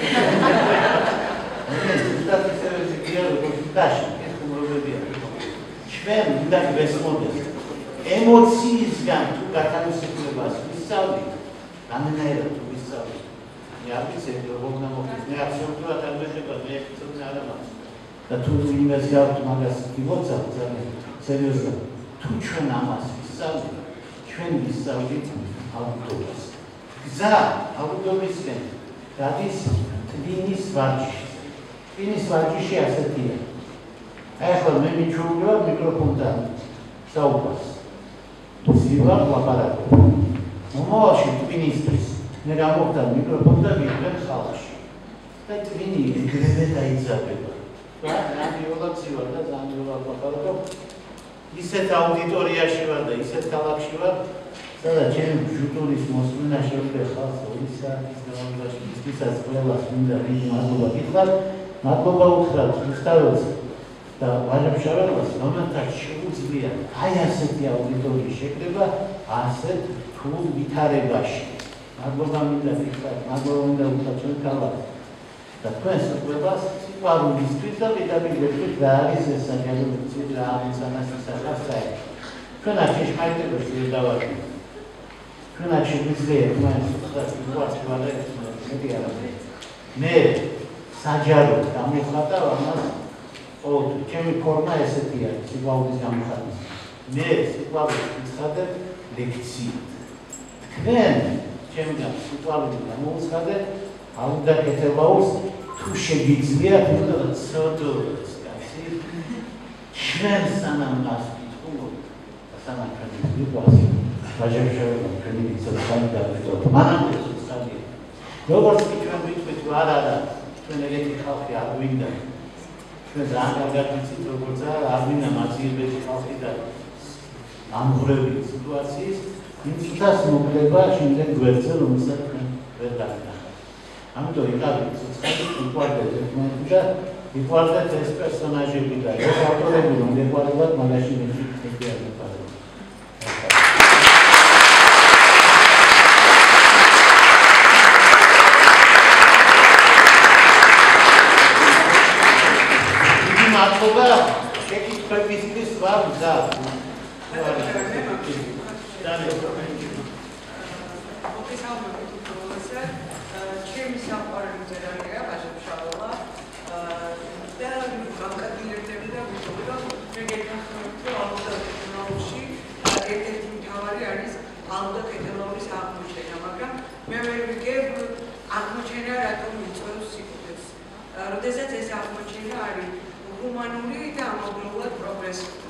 მე ზუსტად ისევე ზიგია როგორც დაში ეს ხუმრობებია. ჩვენ უნდა ვესმოდეს ემოციისგან თუ გათავისუფლებას ვისწავლით, რამდენადაც თუ ვისწავლით. მე არ ვიცი როგორ უნდა მოხდეს, მე აბსოლუტურად არ ვეხება, მე ცოტა არ ამბობ. და თუ იმას გავთ მაგას გივოცავ ძალიან სერიოზულად თუ ჩვენ ამას ვისწავლით ჩვენ ვისწავლით ავტომატს გზა ავტომატისკენ გადის ტვინის ვარჯიში ტვინის ვარჯიში ასეთია აი ახლა მე მიჩვეულებ მიკროფონთან საუბარს ზივა ლაპარაკობ მომავალში ტვინისთვის მე გამოვდა მიკროფონი და ვიყრებ ხალხში და ტვინი ეგრევე დაიძაბება რადიოლოგი ვარ და ძალიან ლაპარაკობ. ისეთ აუდიტორიაში ვარ და ისეთ ქალაქში ვარ, სადაც ჩემი ჟურნალის მოსმენა შეუძლია ხალხს 2 საათის განმავლობაში ისიც ყველას მინდა მადლობა გითხრათ, მადლობა უთხრათ რუსთაველს და ვაჟებშავერლას, რომელთაც შეუძლია აი ასეთი აუდიტორიის შეკრება ასეთ რთულ ვითარებაში. მადლობა მინდა გითხრათ, მადლობა მინდა უთხრათ ჩვენ ქალაქს. და თქვენს უყვებას სიყვარულისთვის და პირდაპირ რა არის ეს საკითხი რა არის ამასის ახასაი. ჩვენ არ შეშმაიტებებს დავარქვი. ჩვენ არ შეგვიძლია თქვენს უყვარს ვარეთ მეტი არ არის. მე საჯაროდ გამოვხატავ ამას ყოველთვის. ჩემი ფორმა ესეთი არის სიყვარულის გამოხატვის. მე სიტყვაზე ვიცხადებ ლექციით. თქვენ ჩემგან სიტყვაზე გამოუცხადეთ აუდაკეთებაურს თუ შეგიძლიათ უბრალოდ სოდოროს კაცი ჩვენ სანამ მას ვიტყულობთ და სანამ ჩვენ ვიყვარს ვაჟებშევება ჩვენი ვიცოცხალი დავიწყოთ მანამდე ცოცხალი როგორც კი ჩვენ ვიტყვით რომ არა ჩვენ ეგეთი ხალხი არ გვინდა ჩვენ ძალიან კარგად ვიცით როგორც არ გვინდა მაციებითი ხალხი და ამღვრევი სიტუაციის იმ წუთას მოკლება შემდეგ გვერდზე რომელსაც ჩვენ ვერ დავინახავთ ამიტომ იყავით ცოცხალი ვიყვარდეთ ერთმანეთს და ვიყვარდეთ ეს პერსონაჟები და ეს ავტორები რომ ვიყვარდათ მაგაში მეცი ეგრე არ ვიყვარდათ მადლობა შეკითხვებისთვის ვარ მზად ჩემი საყვარელი მწერალია ვაჟა-ფშაველა და გამკაცილებელი და ვიტყვი რომ მე გეკითხებით რომ აუდიო-ტექნოლოგიაში ერთ-ერთი მთავარი არის აუდიო-ტექნოლოგიის აღმოჩენა, მაგრამ მე ვერ ვიგებ აღმოჩენა რატომ იწვევს სიკვდილს. როდესაც ეს აღმოჩენა არის ჰუმანური და ამავდროულად პროგრესული.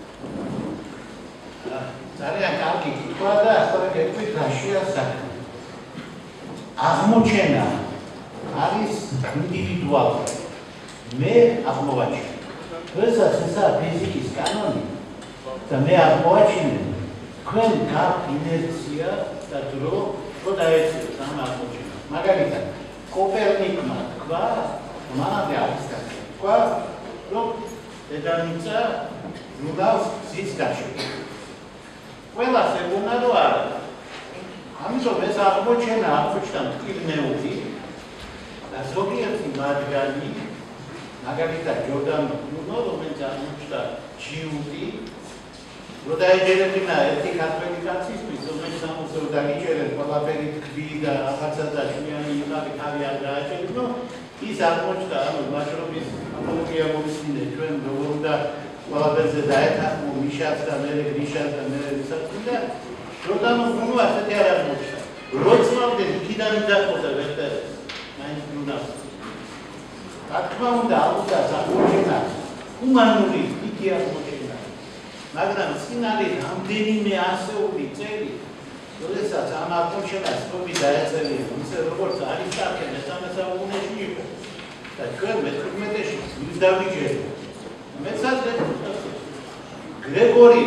ძალიან კარგი კითხვა და ახლა გეტყვით რაშია საქმე. აღმოჩენა არის ინდივიდუალური. მე აღმოვაჩინე. როდესაც ესაა ფიზიკის კანონი და მე აღმოვაჩინე, თქვენ გაქვთ ინერცია და დრო დაეცეთ ამ აღმოჩენას. მაგალითად, კოპერნიკმა თქვა, მანამდე არისტოტელე თქვა, რომ დედამიწა ზრდავს გზის გაშენით. ყველას ეგონა რომ არა. ამიტომ ეს აღმოჩენა აღმოჩნდა მტკივნეული და ზოგიერთი მათგანი მაგალითად ჯორდან ბრუნო რომელიც აღმოჩნდა ჯიუტი რომ დაეჯერებინა ერთი ქართველი კაცისთვის რომელიც ამოსო დაგიჭერეთ ყველაფერი თქვი და რაღაცა და ჩვენი იყავი თავი არ გააჭერნო ის აღმოჩნდა ანუ მაშრობის აპოლოგია მომსინე ჩვენ როგორ უნდა ყველაფერზე დაეთანხმო მიშას და მერე გრიშას და მერე ვისაც და ჯორდანო ბრუნო ასეთი არ აღმოჩნდა როცმამდე იქიდან იძახოდა ვერტერს მაინც ბრუნავს რა თქმა უნდა ალბათ აღმოჩენა ჰუმანური იქი აღმოჩენა მაგრამ წინ არის რამდენიმე ასეული წელი როდესაც ამ აღმოჩენას თვები დაეწერია ისე როგორც არისტოტელე მესამე საუკუნეში იყო და ჩვენ მე-15-ში ის დავიჯერეთ მეცად გრეგორი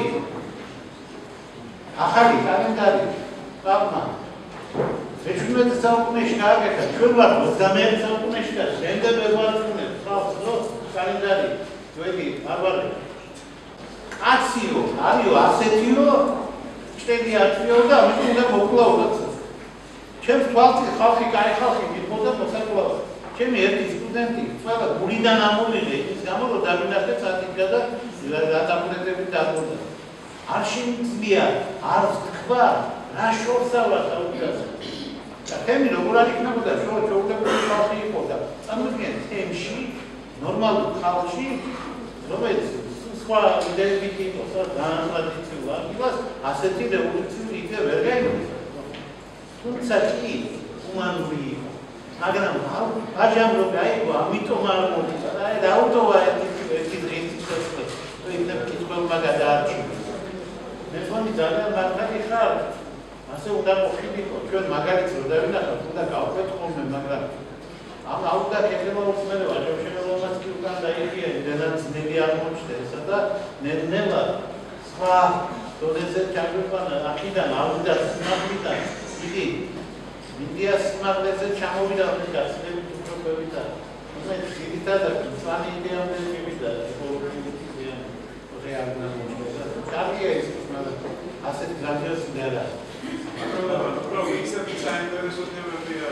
ახალი კალენდარი პაპმა მე-17 საუკუნეში გააკეთა ჩვენ ვართ 21 საუკუნეში და შემდეგ ვეღვარდნებთ ხალხს რომ კალენდარი გვედი არ ვარ კაციო არიო ასეთიო ჭრელი აწვიო და ამიტომ უნდა მოკლაოდაც ჩემს თვალწინ ხალხი კაი ხალხი მიყოდა მოსაკლაოდ ჩემი ერთი სტუდენტი ყველა გულიდან ამოვიღე ის გამო რომ დავინახეთ სათიკა და გადამყრედებით დაგმოდა არ შემიძლია არ თქვა რა შორსავა საუბარზე და თემი როგორ არ იქნებოდა შორჩოულებული ხალხი იყო და წარმოიდგინეთ თემში ნორმალურ ხალხში რომელიც სხვა იდეებით იყოს და განსხვავებული არის ასეთი რევოლუციური იდეა ვერ გაიგონებოდა თუმცა კი ჰუმანური იყო მაგრამ აჯამ რო გაიგო ამიტომ არ მოიწა და დაუტოვა ერთი დღის სიტყვას თუ იქნებ კითხულმა გადაარჩინოს მე მგონი ძალიან მართალი ხარ ასე უნდა ყოფილიყო ჩვენ მაგალითს რო დავინახავთ უნდა გავყვეთ ხოლმე მაგრამ ამ აუდაკეთებაურს მე ვაჟებშეველობას კი უკან დაიხია იმდენად ძნელი აღმოჩნდა და ნელ-ნელა სხვა როდესაც ჩაგვიყვანა აქედან აუდას სიმაღლიდან იგი ინდიას სიმაღლეზე ჩამოვიდა გასწრებით უბრალოდ და მე ძირითადად მწვანე იდეამდე მივიდა ეკოლოგიური რეალურად კარგია ის მაგრამ ასეთ გრანდიოზი და არა Però questa pizza adesso devo dire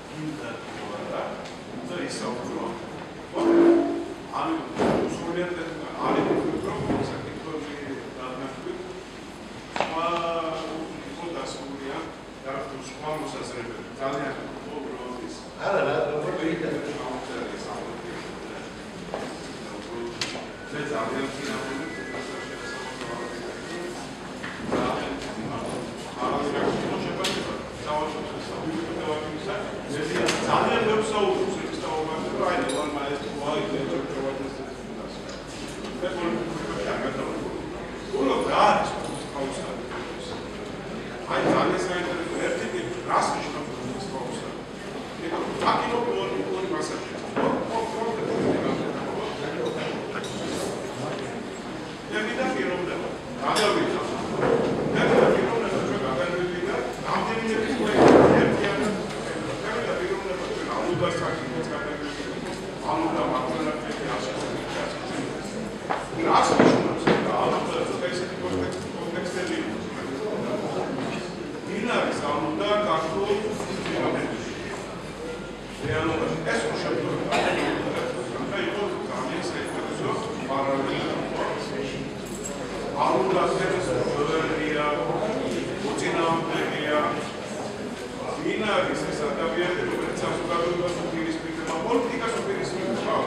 da isso però hanno suonate alle purtroppo sai che da nato ma cosa suonia da tu quando si sarebbe italiano proprio questo allora proprio Let's აი ძალიან საინტერესო ერთი რას ნიშნავს ეს პროცესი. ეხლა აკინო ორი მასაჟი. და პიროვნება. გადავიდა. და პიროვნება ჩვენ გადავიდა. ამდენი ერთიანი და პიროვნება ჩვენ ალუდა საკითხს გადავიდა. ალუდა მაგალითად რას ნიშნავს და ალუდა ესეთი კონტექსტები. ინარის ალუდა ქართულ პიროვნებაში. რეალობაში ეს შეფერება. და იყო ძალიან საინტერესო პარალელი. ალუდა სერვერია, უწინააღმდეგია. ინარის ეს ადამიანები, რომელიც საზოგადოებას უპირისპირდება, პოლიტიკას უპირისპირდება.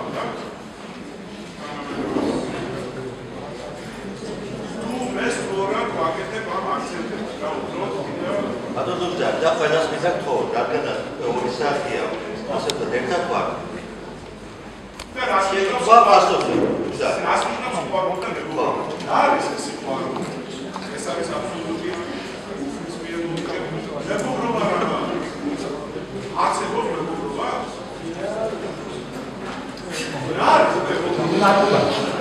ეს სწორად ვაკეთებ ამ აქცენტებს და უბრალოდ ბატონო და ყველას მითხრა თქო, რადგან ორი სახეა, ასე რომ ერთად ვარ. და რას ნიშნავს პასტორი? რას ნიშნავს ყვარული და მეგობრობა? არის ეს ყვარული. ეს არის აბსოლუტური უპირისპირდება. მეგობრობა რა? არსებობს მეგობრობა? რა არის მეგობრობა?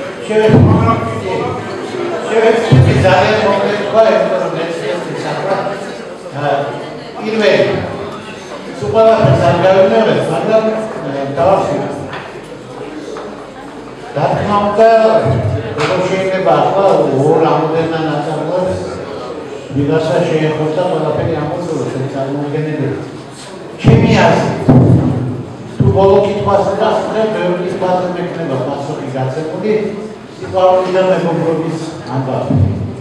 შევეცდები ძალიან კონკრეტულად რომ მეცდები საფრა პირველი სუპერმარკეტს არ გავიმეორებ, მაგრამ დავახსენებ. რა თქმა უნდა, როგორ შეიძლება ახლა ორ რამოდენმა ნაწარმოებს ვიღაცა შეეხება ყველაფერი ამოწუროს წარმოუდგენელი. ჩემი აზრით, თუ ბოლო კითხვას გასწრებ, ბევრი კითხვაზე მექნება პასუხი გაცემული. სიყვარულის და მეგობრობის ამბავი.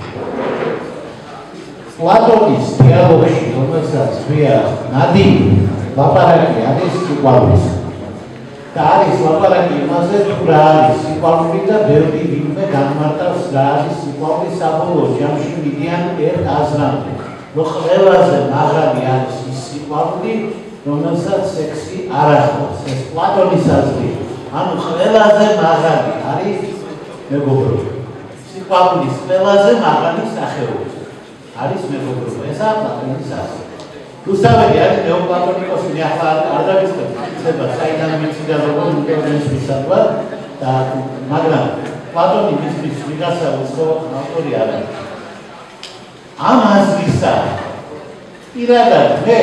პლატონის დიალოგში, რომელსაც ქვია ნადიმი, ლაპარაკი არის სიყვარულის. და არის ლაპარაკი იმაზე, თუ რა არის სიყვარული და ბევრი ვინმე განმარტავს რა არის სიყვარული საბოლოო ჯამში მიდიან ერთ აზრამდე. რომ ყველაზე მაღალი არის ის სიყვარული, რომელსაც სექსი არ ახლავს. ეს პლატონის აზრი. ანუ ყველაზე მაღალი არის მეგობრობა. სიყვარულის ყველაზე მაღალი სახეობა არის მეგობრობა. ესაა პლატონის აზრი. რუსთაველი არის ნეოპლატონიკოსი, ახლა არ დავიწყებ ხდება საიდან მიციდა როგორ ინტერვენციისადმი და მაგრამ პლატონი მისთვის ვიღაცა უცხო ავტორი არ არის. ამ აზრისა პირადად მე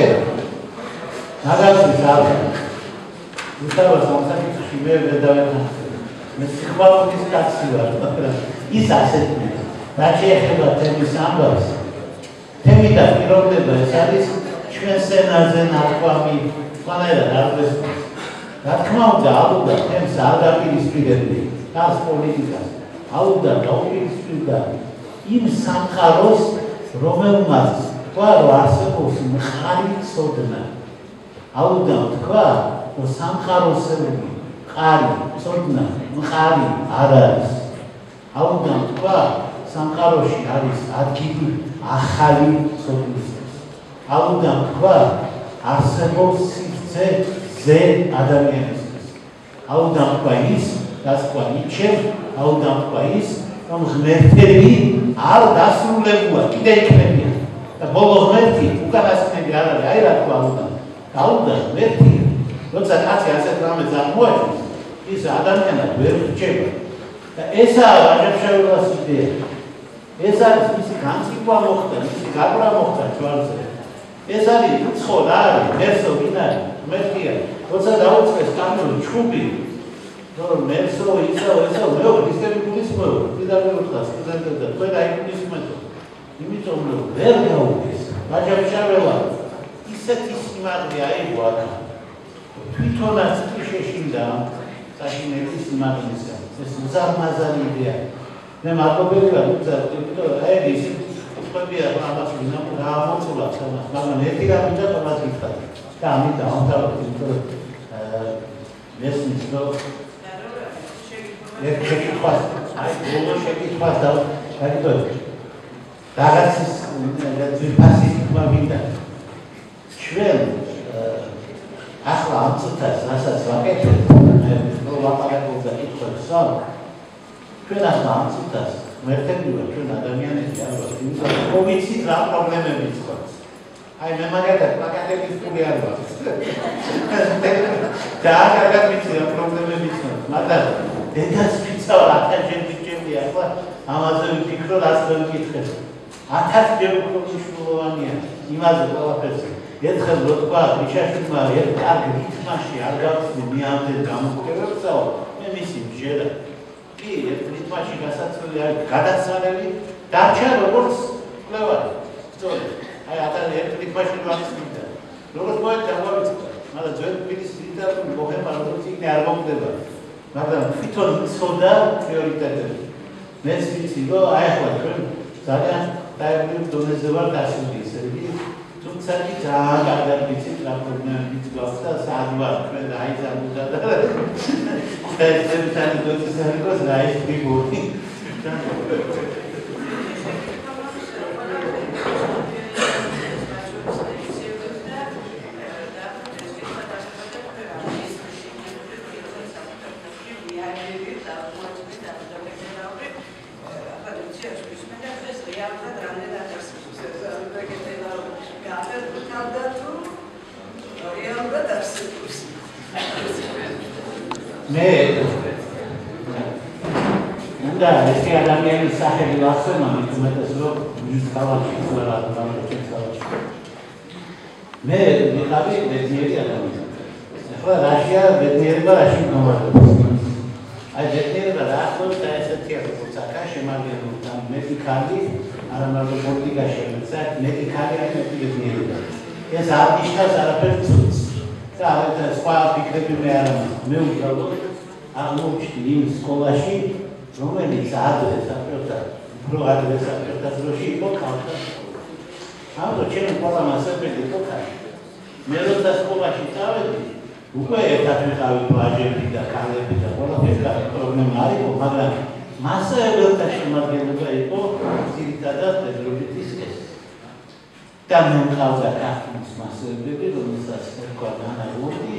ნაგაზის არ რუსთაველს ამ საკითხში მე ვერ დავეთანხმებ. მე სიყვარულის კაცი ვარ, მაგრამ ის ასეთი რა შეეხება თემის ამბავს. თემი და პიროვნება ეს არის ჩვენ სცენაზე ნათქვამი, ყველანაირად არ ვესწრებს. რა თქმა უნდა, ალუდა თემს არ დაპირისპირებდი, თავს პოლიტიკას. ალუდა დაუპირისპირდა იმ სამყაროს, რომელმაც თქვა, რომ არსებობს მხარი ცოდნა. ალუდა თქვა, რომ სამყაროსეული მყარი ცოდნა მყარი არ არის. ალუდა თქვა, სამყაროში არის ადგილი ახალი ცოდნისთვის. ალუდა თქვა, არსებობს სივრცე ზე ადამიანისთვის. ალუდა თქვა ის, რაც თქვა ნიჩემ, ალუდა თქვა ის, რომ ღმერთები არ დასრულებულა, კიდე იქნებიან. და ბოლო ღმერთი უკანასკნელი არ არის, აი რა თქვა ალუდა. ალუდა ღმერთი, როცა კაცი ასეთ რამეს აღმოაჩენს, ის ადამიანად ვერ რჩება. და ესაა ვაჟებშეულას იდეა. ეს არის მისი განსიკვა მოხდა, მისი გაკვრა მოხდა ჯვარზე. ეს არის უცხო რა არის, მერსო ვინ არის, ღმერთია. როცა დაუწყეს კანონი ჩხუბი, რომ მერსო ისო, მეორე ისები გულისხმობ, პირდაპირ სტუდენტებს და თქვენ აი გულისხმობთ. იმიტომ რომ ვერ გაუგეს, ვაჟებშეულა ისეთი სიმაღლე აიღო აქ. თვითონაც კი შეშინდა საშინელის სიმაღლისა. ეს უზარმაზარი იდეა. მე მარტობელი ვარ, აი ეს თქვენია რომ ამას რა ამოწულა სამას, მაგრამ ერთი რამე და თომას გითხრა. და ამით დავამთავრებ, იმიტომ რომ მესმის რომ ერთ შეკითხვას, აი ბოლო შეკითხვას დავაკეთებ. რაღაცის ძვირფასი თქმა მინდა. ჩვენ ახლა ამ წუთას რასაც ვაკეთებ, მე ლაპარაკობ და კითხვებს ვსვამ. ჩვენ ახლა ამ წუთას ღმერთები ვართ, ჩვენ ადამიანები არ ვართ, იმიტომ რომ ვიცით რა პრობლემებიც გვაქვს. აი მე მაგათაც პაკეტების ფული არ ვაქვს. და აქაც ვიცი რა პრობლემებიც გვაქვს, მაგრამ დედას ვიცავ 1000 ჯერ ახლა ამაზე ვიფიქრო, რაც ვერ მკითხეს. 1000 ჯერ უფრო მნიშვნელოვანია იმაზე ყველაფერს. ერთხელ რო თქვა მიშაშვილმა ერთ კარგ რითმაში არ გავხსნი მეამდე გამოკვებებსაო, მე მისი მჟერა. კი, ერთ რითმაში გასაცვლელი არის გადაცალელი, დარჩა როგორც კვლევარი. სწორედ. აი ერთ რითმაში გავხსნიდა. როგორც მოეცა გავიწვა, მაგრამ ძველ თბილისის ლიტერატურის მოხება როგორც იქნე არ მოხდება. მაგრამ თვითონ იცოდა პრიორიტეტები. მეც ვიცი, რომ აი ახლა ჩვენ ძალიან დაებრუნ დონეზე ვარ დასული ისეთი, თუმცა კი ძალიან კარგად ვიცით რა პრობლემებიც გვაქვს და სად ვარ ჩვენ აიზარდა და ეს ძალიან გოწესარიკოს რა ის პრიბორი. მე უნდა ეს ადამიანის სახელი ვახსენო, მithumetes რომ ის ქალაქი ვარ და მე ვიყავი ბედნიერი ადამიანი. ახლა რაშია ბედნიერება რაში მდგომარეობს? აი ბედნიერება რა ახლა და ესეთი არის ცაკა შემადგენლობა მედიკალი არა მაგრამ პოლიტიკაში მეცა მედიკალი არის ბედნიერება. ეს არ ნიშნავს არაფერს ცუდს. და სხვა ფიქრები მე არ მე უბრალოდ აღმოჩნდი იმ სკოლაში, რომელიც ადრე საბჭოთა, უფრო ადრე საბჭოთა დროში იყო ქალთა სკოლა. ამიტომ ჩემი ყველა მასწავლებელი იყო ქალი. მე როცა სკოლაში წავედი, უკვე ერთად ვიყავი პლაჟები და ქალები და ყველაფერი პრობლემა არ იყო, მაგრამ მასწავლებელთა შემადგენლობა იყო ძირითადად ბედრობითის ეს. და მე მყავდა ქართლის მასწავლებელი, რომელსაც ერქვა დანა ლოდი,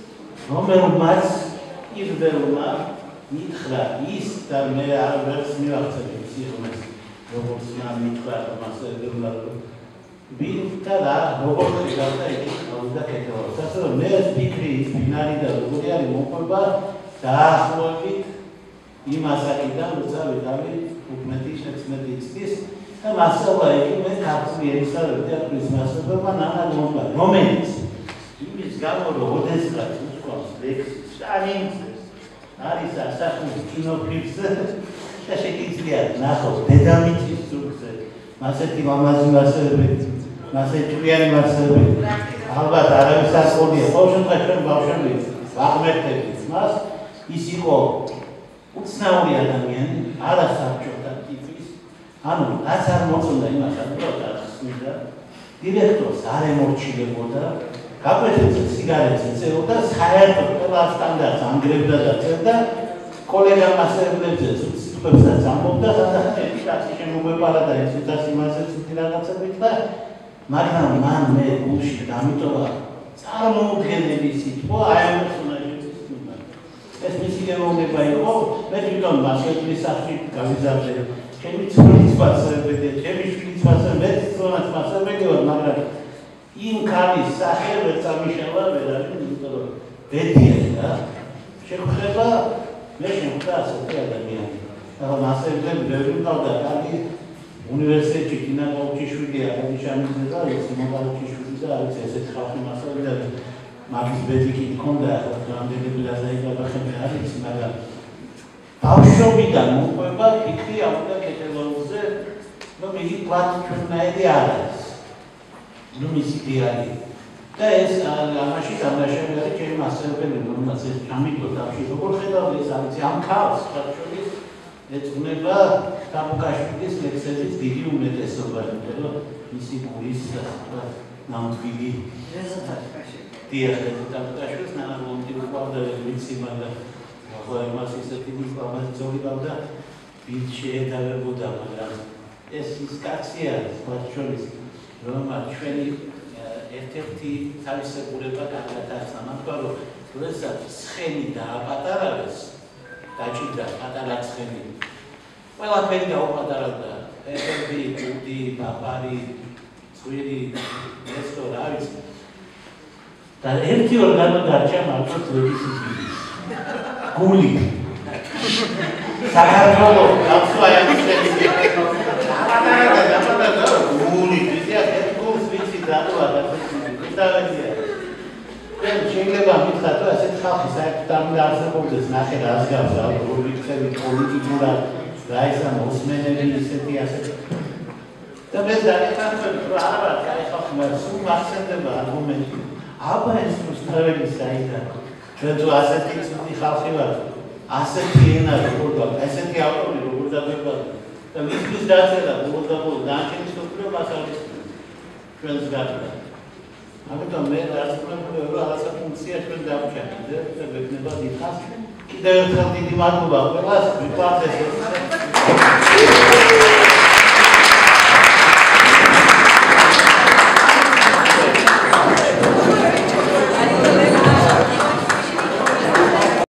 რომელმაც პირველმა მითხრა ის და მე არ ვერც მივახცევი ის რომელს როგორც მითხრა მასწავლებელმა ვინ და როგორც იღავდა ის და კეთილობას. ასე რომ მე ვფიქრი ის ბინარი და როგორი არის მოყვება დაახლოებით იმ ასაკიდან როცა ვიყავი 15-16 წლის და მასწავლა იყო მე ქართული ენისა და ლიტერატურის მასწავლებლმა ნანა ლომბა, რომელიც იმის გამო რომ ოდესღაც უსწავლს ლექსის შანინზე არის ასახული კინოფილმზე და შეგიძლია ნახოს დედამიწის ზურგზე მასეთი მამაზი მასწავლებელი, მასეთი ჭკვიანი მასწავლებელი ალბათ არავის არ ყოლია, ყოველ შემთხვევაში ჩვენ ბავშვები ვაღმერთებით მას, ის იყო უცნაური ადამიანი, არასაბჭოთა ტიპის, ანუ რაც არ მოწონდა იმას უბრალოდ არ ხსნიდა, დირექტორს არ ემორჩილებოდა, გაკვეთილზე სიგარეტს ეწეოდა, საერთოდ ყველა სტანდარტს ანგრევდა და წერდა, კოლეგა მასწავლებლებზე სიტყვებსაც ამბობდა, სადაც ეტიკაში შემოგვეპარა და ეს უცას იმაზე ცუდი რაღაცებით და მაგრამ მან მე გულში დამიტოვა წარმოუდგენელი სიტყვა აემოს უნდა შეცდომა. ეს მისი გემოვნება იყო, მე თვითონ მასწავლებლის სახლში გავიზარდე. ჩემი ცოლის მასწავლებელი, ჩემი შვილის მასწავლებელი, მე ცოლად მასწავლებელი ვარ, მაგრამ იმ ქალის სახე ვერ წამიშალა ვერავინ, იმიტომ რომ ბედია და შეხვდება მე შემხვდა ასეთი ადამიანი. ახლა მასწავლებელი ვერ მყავდა კარგი უნივერსიტეტში კინა კაუჩიშვილი არის შანიძე და სიმონ კაუჩიშვილი და არის ესეთ ხალხი მასწავლებელი მაგის ბედიკი მქონდა ახლა რამდენიმე ლაზაიკა ხები არის მაგრამ ბავშვობიდან მოყვება ფიქრი აუდა კეთილოზე რომ იგი პლატ ჩვენნაირი არ არის ნუ მისი დიარი და ეს ამაში დამნაშავე არის ჩემი მასწავლებელი რომელსაც ეს ჩამიგდო თავში როგორ ხედავდი ეს არის ამ ქალს ბავშვობის ეწუნება კაპუკაშვილის ლექსების დიდი უმეტესობა, იმიტომ რომ მისი გულის ნამდვილი რეზულტატი. დიახ, კაპუკაშვილს ნანალონტი უყვარდა ვიცი, მაგრამ ახლა იმას ისეთი მიყავდა ძოლიყავდა ვით შეედავებოდა, მაგრამ ეს ის კაცია, ბავშვობის, რომელმაც ჩვენი ერთ-ერთი თავისებურება გადააცა, მაგრამ როდესაც ცხენი დააპატარავეს, დაჭირდა პატარა ცხენი. ყველაფერი გაუყადარებდა. ეფები, კუდი, პაპარი, ცხვირი, ესო რა არის. და ერთი ორგანო დარჩა მარტო ძველი სიძვილი. გული. საქართველოს გასვაიანსები. გული, ისე ერთ გულს ვიცი დადვა და დავედია. შეიძლება მითხრათ, რომ ასეთ ხალხი საერთოდ არ უნდა არსებობდეს ნახე რა გავს ალგორითმები პოლიტიკურად რა ისა მოსმენები ისეთი ასეთი. და მე დავეთანხმები, რომ არა, კაი ხალხი მაგრამ სულ მახსენდება არგუმენტი. აბა ეს რუსთაველი საიდან. ჩვენ თუ ასეთი ცუდი ხალხი ვართ, ასეთი ენა როგორ გაქვს, ასეთი ავტორი როგორ დაგვიყვება და მისთვის დაწერა ბოლოს და ბოლოს დანარჩენი მსოფლიობას არის ჩვენს გარდა. ამიტომ მე რაც ვფიქრობ, რომ რაღაცა ფუნქცია ჩვენ დავჭერთ და გვექნება დიდხანს. კიდევ ერთხელ დიდი მადლობა ყველას, ვიყვარდეთ.